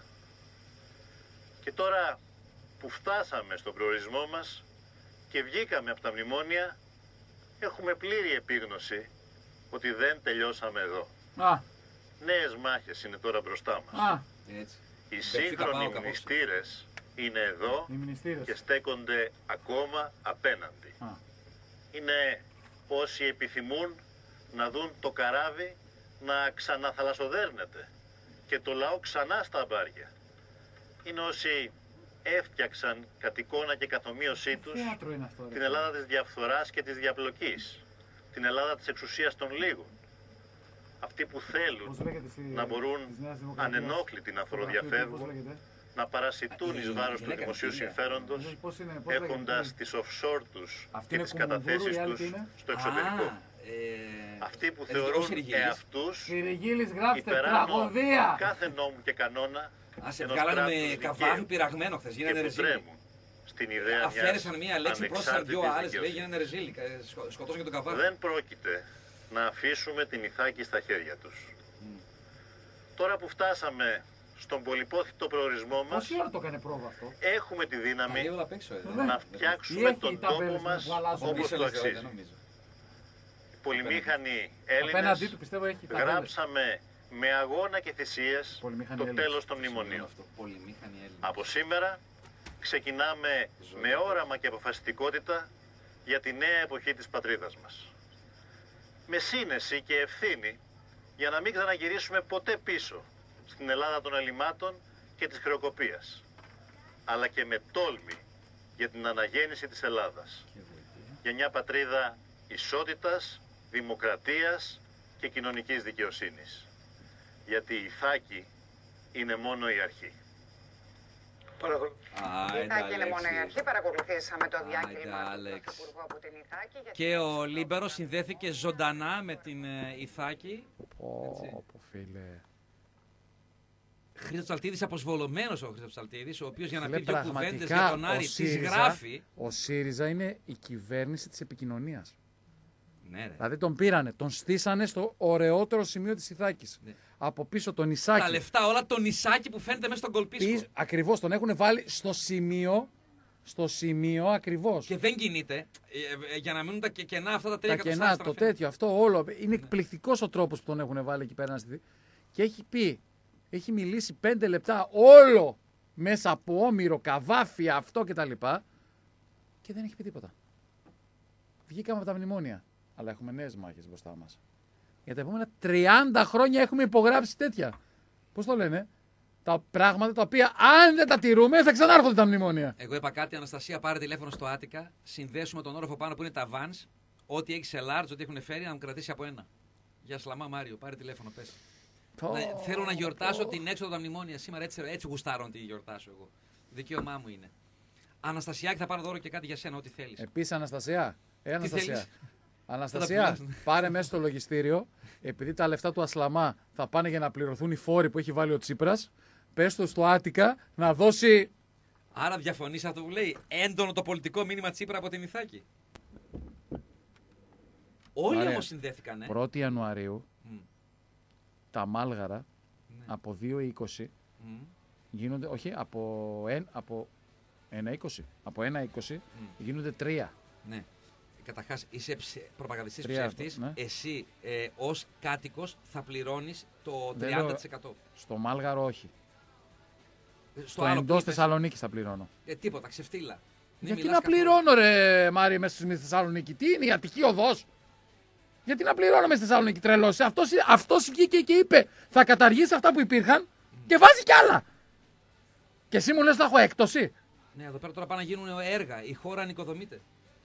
Και τώρα που φτάσαμε στον προορισμό μας και βγήκαμε από τα μνημόνια, έχουμε πλήρη επίγνωση ότι δεν τελειώσαμε εδώ. Α. Νέες μάχες είναι τώρα μπροστά μας. Α. Έτσι. Οι σύγχρονοι μνηστήρες είναι εδώ και στέκονται ακόμα απέναντι. Α. Είναι όσοι επιθυμούν να δουν το καράβι να ξαναθαλασσοδέρνεται και το λαό ξανά στα αμπάρια. Είναι όσοι έφτιαξαν κατ' εικόνα και καθομοίωσή τους την Ελλάδα της διαφθοράς και της διαπλοκής, την Ελλάδα της εξουσίας των λίγων. αυτοί που θέλουν Πώς λέγεται στη- να μπορούν της Νέας Δημοκρατίας, ανενόχλητοι να το γραφείο του, πώς φοροδιαφεύγουν, λέγεται? να παρασιτούν εις Η βάρος του γυναίκα δημοσίου είναι, συμφέροντος, Πώς είναι, πώς λέγεται? έχοντας τις offshore τους Αυτή και είναι τις Κουμουνδούρου, καταθέσεις η άλλη τους τι είναι? στο εξωτερικό. Α, ε, Αυτοί που ε, ο θεωρούν Συριγίλης. εαυτούς Συριγίλης, γράψτε, υπεράνω τραγωδία! κάθε νόμου και κανόνα Α, σε ενός βγάλανε κράτους με δικαίου καβάφι πειραγμένο χθες, και γίνανε που ρεζίλι. τρέμουν στην ιδέα μιας Αφαίρεσαν μία λέξη, πρόσθεσαν δυο ανεξάρτητης άλλες, λέει δικαιοσύνης. γίνανε ρεζίλι. ε, σκο- Σκοτώσαν και τον καβάφι. Δεν πρόκειται να αφήσουμε την Ιθάκη στα χέρια τους. Τώρα που φτάσαμε στον πολυπόθητο προορισμό μας, Πόση ώρα το έκανε πρόβα αυτό? έχουμε τη Τα δύναμη λέει όλα απ' έξω, ε. να Ή φτιάξουμε έχει τον ταμπέλες τόπο μας που αλλάζουν όπως Πίσω το λες, ε, δεν αξίζει. νομίζω. Οι πολυμήχανοι Απέναντί Έλληνες του πιστεύω έχει ταμπέλες. γράψαμε με αγώνα και θυσίες Πολυμήχανοι το Έλληνες. τέλος των μνημονίων. Αυτό, πολυμήχανοι Έλληνες. Από σήμερα ξεκινάμε με όραμα και αποφασιστικότητα για τη νέα εποχή της πατρίδας μας. Με σύνεση και ευθύνη για να μην ξαναγυρίσουμε ποτέ πίσω στην Ελλάδα των ελλημάτων και της χρεοκοπίας, αλλά και με τόλμη για την αναγέννηση της Ελλάδας, για μια πατρίδα ισότητας, δημοκρατίας και κοινωνικής δικαιοσύνης. Γιατί η Ιθάκη είναι μόνο η αρχή. Άιντε, Η Ιθάκη είναι μόνο η Αλέξη. αρχή. Παρακολουθήσαμε το Άιντε, διάκριμα του Άλεξ. Πρωθυπουργού από την Ιθάκη. γιατί Και ο Λίμπερος συνδέθηκε ζωντανά με την ε, Ιθάκη. Πω, πω, φίλε. Χρήστος Τσαλτίδης, αποσβολωμένος ο Χρήστος Τσαλτίδης, ο οποίος για να Φίλε, πει δύο κουβέντες πραγματικά, για τον ο Άρη τις ΣΥΡΙΖΑ- γράφει. Ο ΣΥΡΙΖΑ είναι η κυβέρνηση της επικοινωνίας. Ναι, ρε. Δηλαδή τον πήρανε, τον στήσανε στο ωραιότερο σημείο της Ιθάκης. Ναι. Από πίσω τον Τα Ισάκη. λεφτά όλα το νησάκι που φαίνεται μέσα στον κολπίσκο. Πίσω- Ακριβώς, τον έχουν βάλει στο σημείο, στο σημείο ακριβώς. Και δεν κινείται. ε, ε, για να μείνουν τα και- κενά αυτά τα τρία Τα κενά, εκατοστά το στραφή. τέτοιο, αυτό όλο. Είναι εκπληκτικός ο τρόπος που τον έχουν βάλει εκεί πέρα να στηθεί. Και έχει πει, έχει μιλήσει πέντε λεπτά όλο μέσα από όμηρο, καβάφι, αυτό κτλ. Και δεν έχει πει τίποτα. Βγήκαμε από τα μνημόνια. Αλλά έχουμε νέες μάχες μπροστά μας. Για τα επόμενα τριάντα χρόνια έχουμε υπογράψει τέτοια. Πώς το λένε, τα πράγματα τα οποία αν δεν τα τηρούμε θα ξανάρχονται τα μνημόνια. Εγώ είπα κάτι, Αναστασία, πάρε τηλέφωνο στο Άτικα, συνδέσουμε τον όροφο πάνω που είναι τα vans, ό,τι έχει σε large, ό,τι έχουν φέρει, να μου κρατήσει από ένα. Για Σλαμά Μάριο, πάρε τηλέφωνο, πες. Να, θέλω να γιορτάσω την έξοδο τα μνημόνια σήμερα, έτσι, έτσι γουστάρω να τη γιορτάσω εγώ. Δικαίωμά μου είναι. Αναστασιάκη, θα πάρω δώρο και κάτι για σένα, ό,τι θέλεις. Επίσης, Αναστασία. Ε, Αναστασία. θέλεις? Αναστασία, πουλάς. πάρε μέσα στο λογιστήριο, επειδή τα λεφτά του Ασλαμά θα πάνε για να πληρωθούν οι φόροι που έχει βάλει ο Τσίπρας, πες το στο Άτικα να δώσει. Άρα διαφωνείς αυτό που λέει, έντονο το πολιτικό μήνυμα Τσίπρα από την Ιθάκη. Όλοι Ωραία. όμως συνδέθηκαν, ε. πρώτη Ιανουαρίου Μμ. τα μάλγαρα Ναι. από δύο είκοσι Μμ. γίνονται, όχι, από, εν, από ένα είκοσι. Από ένα είκοσι γίνονται τρία. Ναι. Καταρχάς, είσαι ψε... προπαγανδιστής Τρία, ψεύτης. ναι. Εσύ, ε, ως κάτοικος, θα πληρώνεις το Δεν τριάντα τοις εκατό. Στο μάλγαρο όχι. Στο Στο άλλο που εντός είπες, Θεσσαλονίκης θα πληρώνω. ε, τίποτα, ξεφτύλα. Μην Γιατί μιλάς να καθόλου. πληρώνω, ρε Μάρι, μέσα στη Θεσσαλονίκη. Τι είναι η Αττική οδός. Γιατί να πληρώνω μέσα στη Θεσσαλονίκη, τρελός. Αυτός, αυτός βγήκε και είπε θα καταργήσει αυτά που υπήρχαν και βάζει κι άλλα. Και εσύ μου λες θα έχω έκπτωση. Ναι, εδώ πέρα τώρα πάνε να γίνουν έργα. Η χώρα ανοικοδομείται.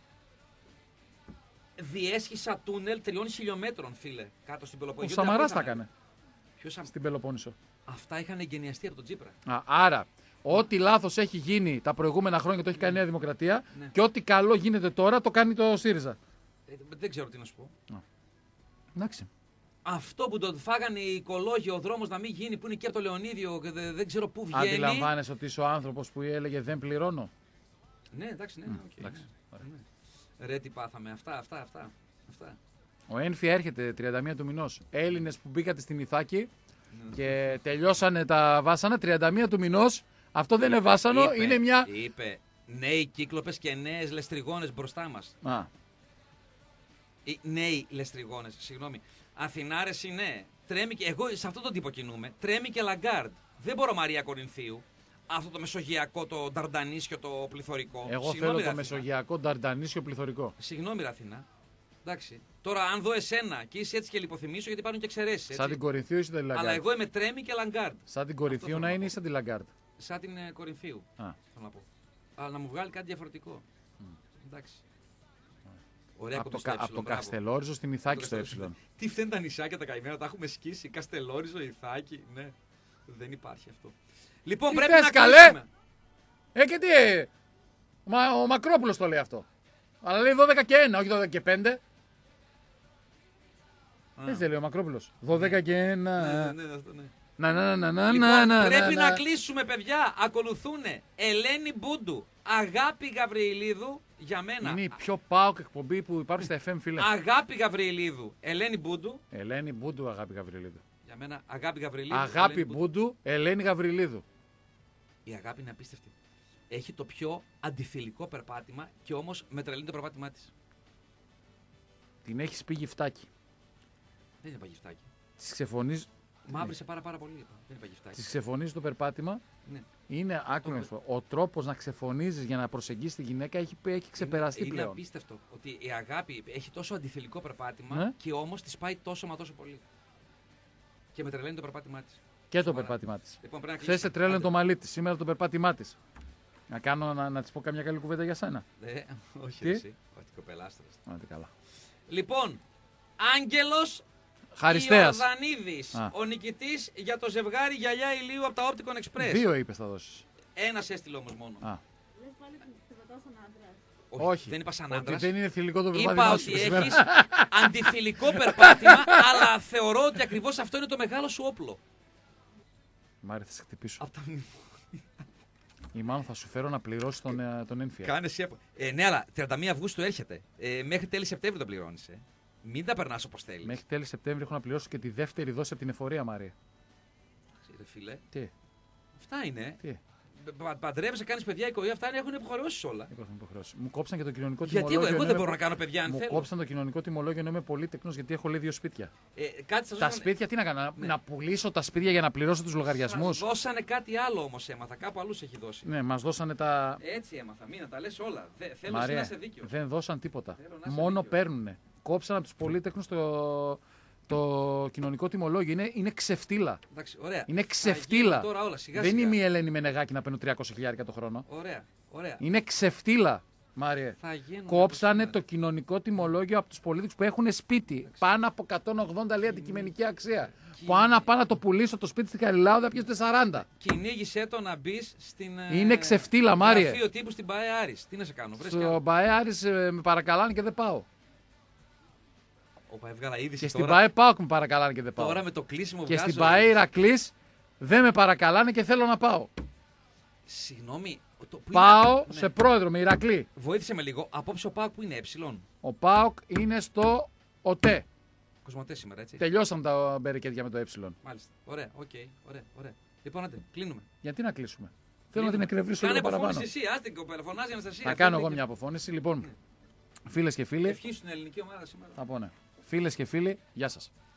Διέσχισα τούνελ τριών χιλιόμετρων, φίλε, κάτω στην Ο Πελοπόννησο. Σαμαράς τα έκανε Ποιος Σαμ... στην Πελοπόννησο. Αυτά είχαν εγκαινιαστεί από τον Τσίπρα. Α, άρα, ό,τι λάθος έχει γίνει τα προηγούμενα χρόνια το έχει κάνει η Νέα Δημοκρατία Ναι. και ό,τι καλό γίνεται τώρα το κάνει το ΣΥΡΙΖΑ. Ε, δεν ξέρω τι να σου πω. Εντάξει. Αυτό που τον φάγανε οι οικολόγοι, ο δρόμος να μην γίνει, που είναι και από το Λεωνίδιο, και δε- δεν ξέρω πού βγαίνει. Αντιλαμβάνεσαι ότι είσαι ο άνθρωπος που έλεγε δεν πληρώνω. Ναι, εντάξει, ναι. ναι, οκ, εντάξει, ναι. Ναι. Ρε, τι πάθαμε. Αυτά, αυτά, αυτά. αυτά. Ο Ένφη έρχεται τριάντα μία του μηνός. Έλληνες που μπήκατε στην Ιθάκη Ναι. και τελειώσανε τα βάσανα τριάντα μία του μηνός. Αυτό δεν είναι βάσανο, Είπε, είναι μια. Είπε νέοι κύκλοπες και νέες λεστριγόνες μπροστά μας. Α, Οι νέοι λεστριγόνες, συγγνώμη. Αθηνάρες είναι. Τρέμει και, εγώ σε αυτόν τον τύπο κινούμαι. Τρέμει και Λαγκάρντ. Δεν μπορώ Μαρία Κορινθίου. Αυτό το μεσογειακό, το νταρντανίσιο, το πληθωρικό. εγώ Συγγνώμη, θέλω ρε, το Αθηνά. μεσογειακό νταρντανίσιο πληθωρικό. Συγγνώμη, ρε, Αθηνά. Εντάξει. Τώρα, αν δω εσένα και είσαι έτσι και λιποθυμίσω, γιατί υπάρχουν και εξαιρέσεις. Σαν την Κορινθίου ή σαν την Αλλά Λαγκάρτ. εγώ είμαι Τρέμι και Λαγκάρντ. Σαν την Αυτό Κορινθίου θέλω να να είναι πω. ή σαν την Λαγκάρτ. Σαν την ε, Κορινθίου. Α. Θέλω να πω. Αλλά να μου βγάλει κάτι διαφορετικό. Εντάξει. Ωραία, Από το, κόμπι στο κα- ε, από το μπράβο. Καστελόριζο στην Ιθάκη στο ε. Τι φταίνουν τα νησάκια τα καημένα, τα έχουμε σκίσει. Καστελόριζο, Ιθάκη, ναι. Δεν υπάρχει αυτό. Λοιπόν, Τι πρέπει θες, να καλέ? κλείσουμε. Ε, και τι, ε, μα, ο Μακρόπουλος το λέει αυτό. Αλλά λέει δώδεκα και ένα, όχι δώδεκα και πέντε. Έτσι δεν λέει ο Μακρόπουλος. δώδεκα και ένα. Ναι, ναι, αυτό, ναι. Να, να, να, να, Λοιπόν, να, να, πρέπει να. να κλείσουμε, παιδιά. Ακολουθούν Ελένη Μπούντου, Αγάπη Γαβριηλίδου, για μένα. Είναι η πιο πάοκ εκπομπή που υπάρχει στα εφ εμ, φίλε. Αγάπη Γαβριηλίδου, Ελένη Μπούντου. Ελένη Μπούντου, Αγάπη Γαβριλίδου. Για μένα, Αγάπη Γαβριηλίδου. Αγάπη Ελένη Μπούντου. Μπούντου, Ελένη Γαβριλίδου. Η Αγάπη είναι απίστευτη. Έχει το πιο αντιφιλικό περπάτημα και όμως με τρελαίνει το περπάτημά της. Την έχει πει γυφτάκι. Δεν είναι παγιστάκι. Τη ξεφωνίζει. Μαύρησε πάρα πάρα πολύ. είπα. Δεν είναι παγιστάκι. Τη ξεφωνίζει το περπάτημα. Ναι. Είναι άκου να σου πω, ο τρόπος να ξεφωνίζεις για να προσεγγίσει τη γυναίκα έχει, έχει ξεπεραστεί είναι, πλέον. Είναι απίστευτο ότι η Αγάπη έχει τόσο αντιφιλικό περπάτημα Ναι. και όμως τη πάει τόσο μα τόσο πολύ. Και με τρελαίνει το περπάτημά της. Και το Σοβαρά. περπάτημά τη. Λοιπόν, πρέπει να Χθε κλείσουμε. σε τρέλαινε Άντε. το μαλλί τη, σήμερα το περπάτημά τη. Να, κάνω, να, να τη πω καμιά καλή κουβέντα για σένα. Ε, όχι, Τι? εσύ. Όχι, κοπελάστρας. Άντε καλά. Λοιπόν, Άγγελος Χαριστέας. Ιορδανίδης, Α. ο νικητής για το ζευγάρι γυαλιά ηλίου από τα Opticon Express. Δύο είπε θα δώσει. Ένας έστειλε όμως μόνο. Α. Όχι, δεν είπα σαν Ότι άντρας. δεν είναι θηλυκό το Είπα περπάτημά ότι σου σήμερα. έχεις αντιφιλικό περπάτημα, αλλά θεωρώ ότι ακριβώς αυτό είναι το μεγάλο σου όπλο. Μάρι, θα σε χτυπήσω. Απ' τα... Ή μάλλον θα σου φέρω να πληρώσει τον, ε, τον ένφια. Κάνε εσύ. απο- Ε, ναι, αλλά τριάντα μία Αυγούστου έρχεται. Ε, μέχρι τέλη Σεπτέμβρη το πληρώνεις. Ε. Μην τα περνάς όπως θέλεις. Μέχρι τέλη Σεπτέμβρη έχω να πληρώσω και τη δεύτερη δόση από την εφορία, Μάρια. Ρε φίλε, Τι, αυτά είναι. τι, Πα- Παντρεύεσαι, κάνεις παιδιά, οικογένεια, αυτά είναι, έχουν υποχρεώσεις όλα. έχω υποχρεώσει. Μου κόψαν και το κοινωνικό Γιατί εγώ, τιμολόγιο. εγώ ενώ δεν είμαι- μπορώ να κάνω παιδιά αν Μου θέλω. κόψαν το κοινωνικό τιμολόγιο ενώ είμαι πολύτεκνος γιατί έχω λέει δύο σπίτια. Ε, κάτι σας Τα δώσανε- σπίτια τι να κάνω, να- Ναι. να πουλήσω τα σπίτια για να πληρώσω τους Σας λογαριασμούς. δώσανε κάτι άλλο όμως έμαθα, κάπου αλλού σε έχει δώσει. Ναι, μας δώσανε τα. Έτσι έμαθα, μην να τα λες όλα. Δε, θέλω εσύ να Μαρία, είσαι δίκαιο. δεν δώσαν τίποτα. Θέλω να είσαι Μόνο δίκαιος. παίρνουνε. Κόψαν από τους πολύτεκνους το, το κοινωνικό τιμολόγιο. Είναι, είναι ξεφτύλα. Εντάξει, ωραία. Είναι Θα ξεφτύλα. γίνουν Τώρα όλα, σιγά, Δεν σιγά. είμαι η Ελένη Μενεγάκη να παίρνω τριακόσια χιλιάρικα το χρόνο. Ωραία, ωραία. Είναι ξεφτύλα, Μάριε. Θα γίνουν Κόψανε όπως το είναι. κοινωνικό τιμολόγιο από τους πολίτες που έχουν σπίτι. Πάνω από εκατόν ογδόντα λέει αντικειμενική αξία. Που αν πάω να το πουλήσω το σπίτι στην Καριλάου θα πιέσετε σαράντα. Κυνήγησέ το να μπει στην. ε, Είναι ξεφτύλα, Μάριε. Γραφείο τύπου στην ΠαΕ Άρης. Τι να σε κάνω, βρες Στο κάνω. ΠαΕ Άρης ε, με παρακαλάνε και δεν πάω. Ο ΠαΕ βγάλα είδηση Και στην τώρα. ΠαΕ ΠΑΟΚ με παρακαλάνε και δεν πάω. Τώρα με το κλείσιμο Και στην βγάζω- ΠαΕ Ηρακλής δεν με παρακαλάνε και θέλω να πάω. Συγγνώμη. το- που Πάω είναι- σε ναι. πρόεδρο με Ηρακλή. Βοήθησε με λίγο. Απόψε ο ΠΑΟΚ που είναι ε. Ο ΠΑΟΚ είναι στο ΟΤΕ. Κοσμοτέ σήμερα, έτσι. Τελειώσαμε τα μπερικέτια με το ε. Μάλιστα. Ωραία, οκ. Ωραία, ωραία. Λοιπόν, άντε, κλείνουμε. Γιατί να κλείσουμε. Θέλω να την εκνευρίσω Κάνε λίγο παραπάνω. αποφώνηση εσύ, άστε την κοπέλα. Φωνάζει η Αναστασία. Θα Αυτό κάνω είναι εγώ δίκαιο. μια αποφώνηση. Λοιπόν, φίλες και φίλοι, Ευχή στην ελληνική ομάδα σήμερα. θα πω ναι. Φίλες και φίλοι, γεια σας.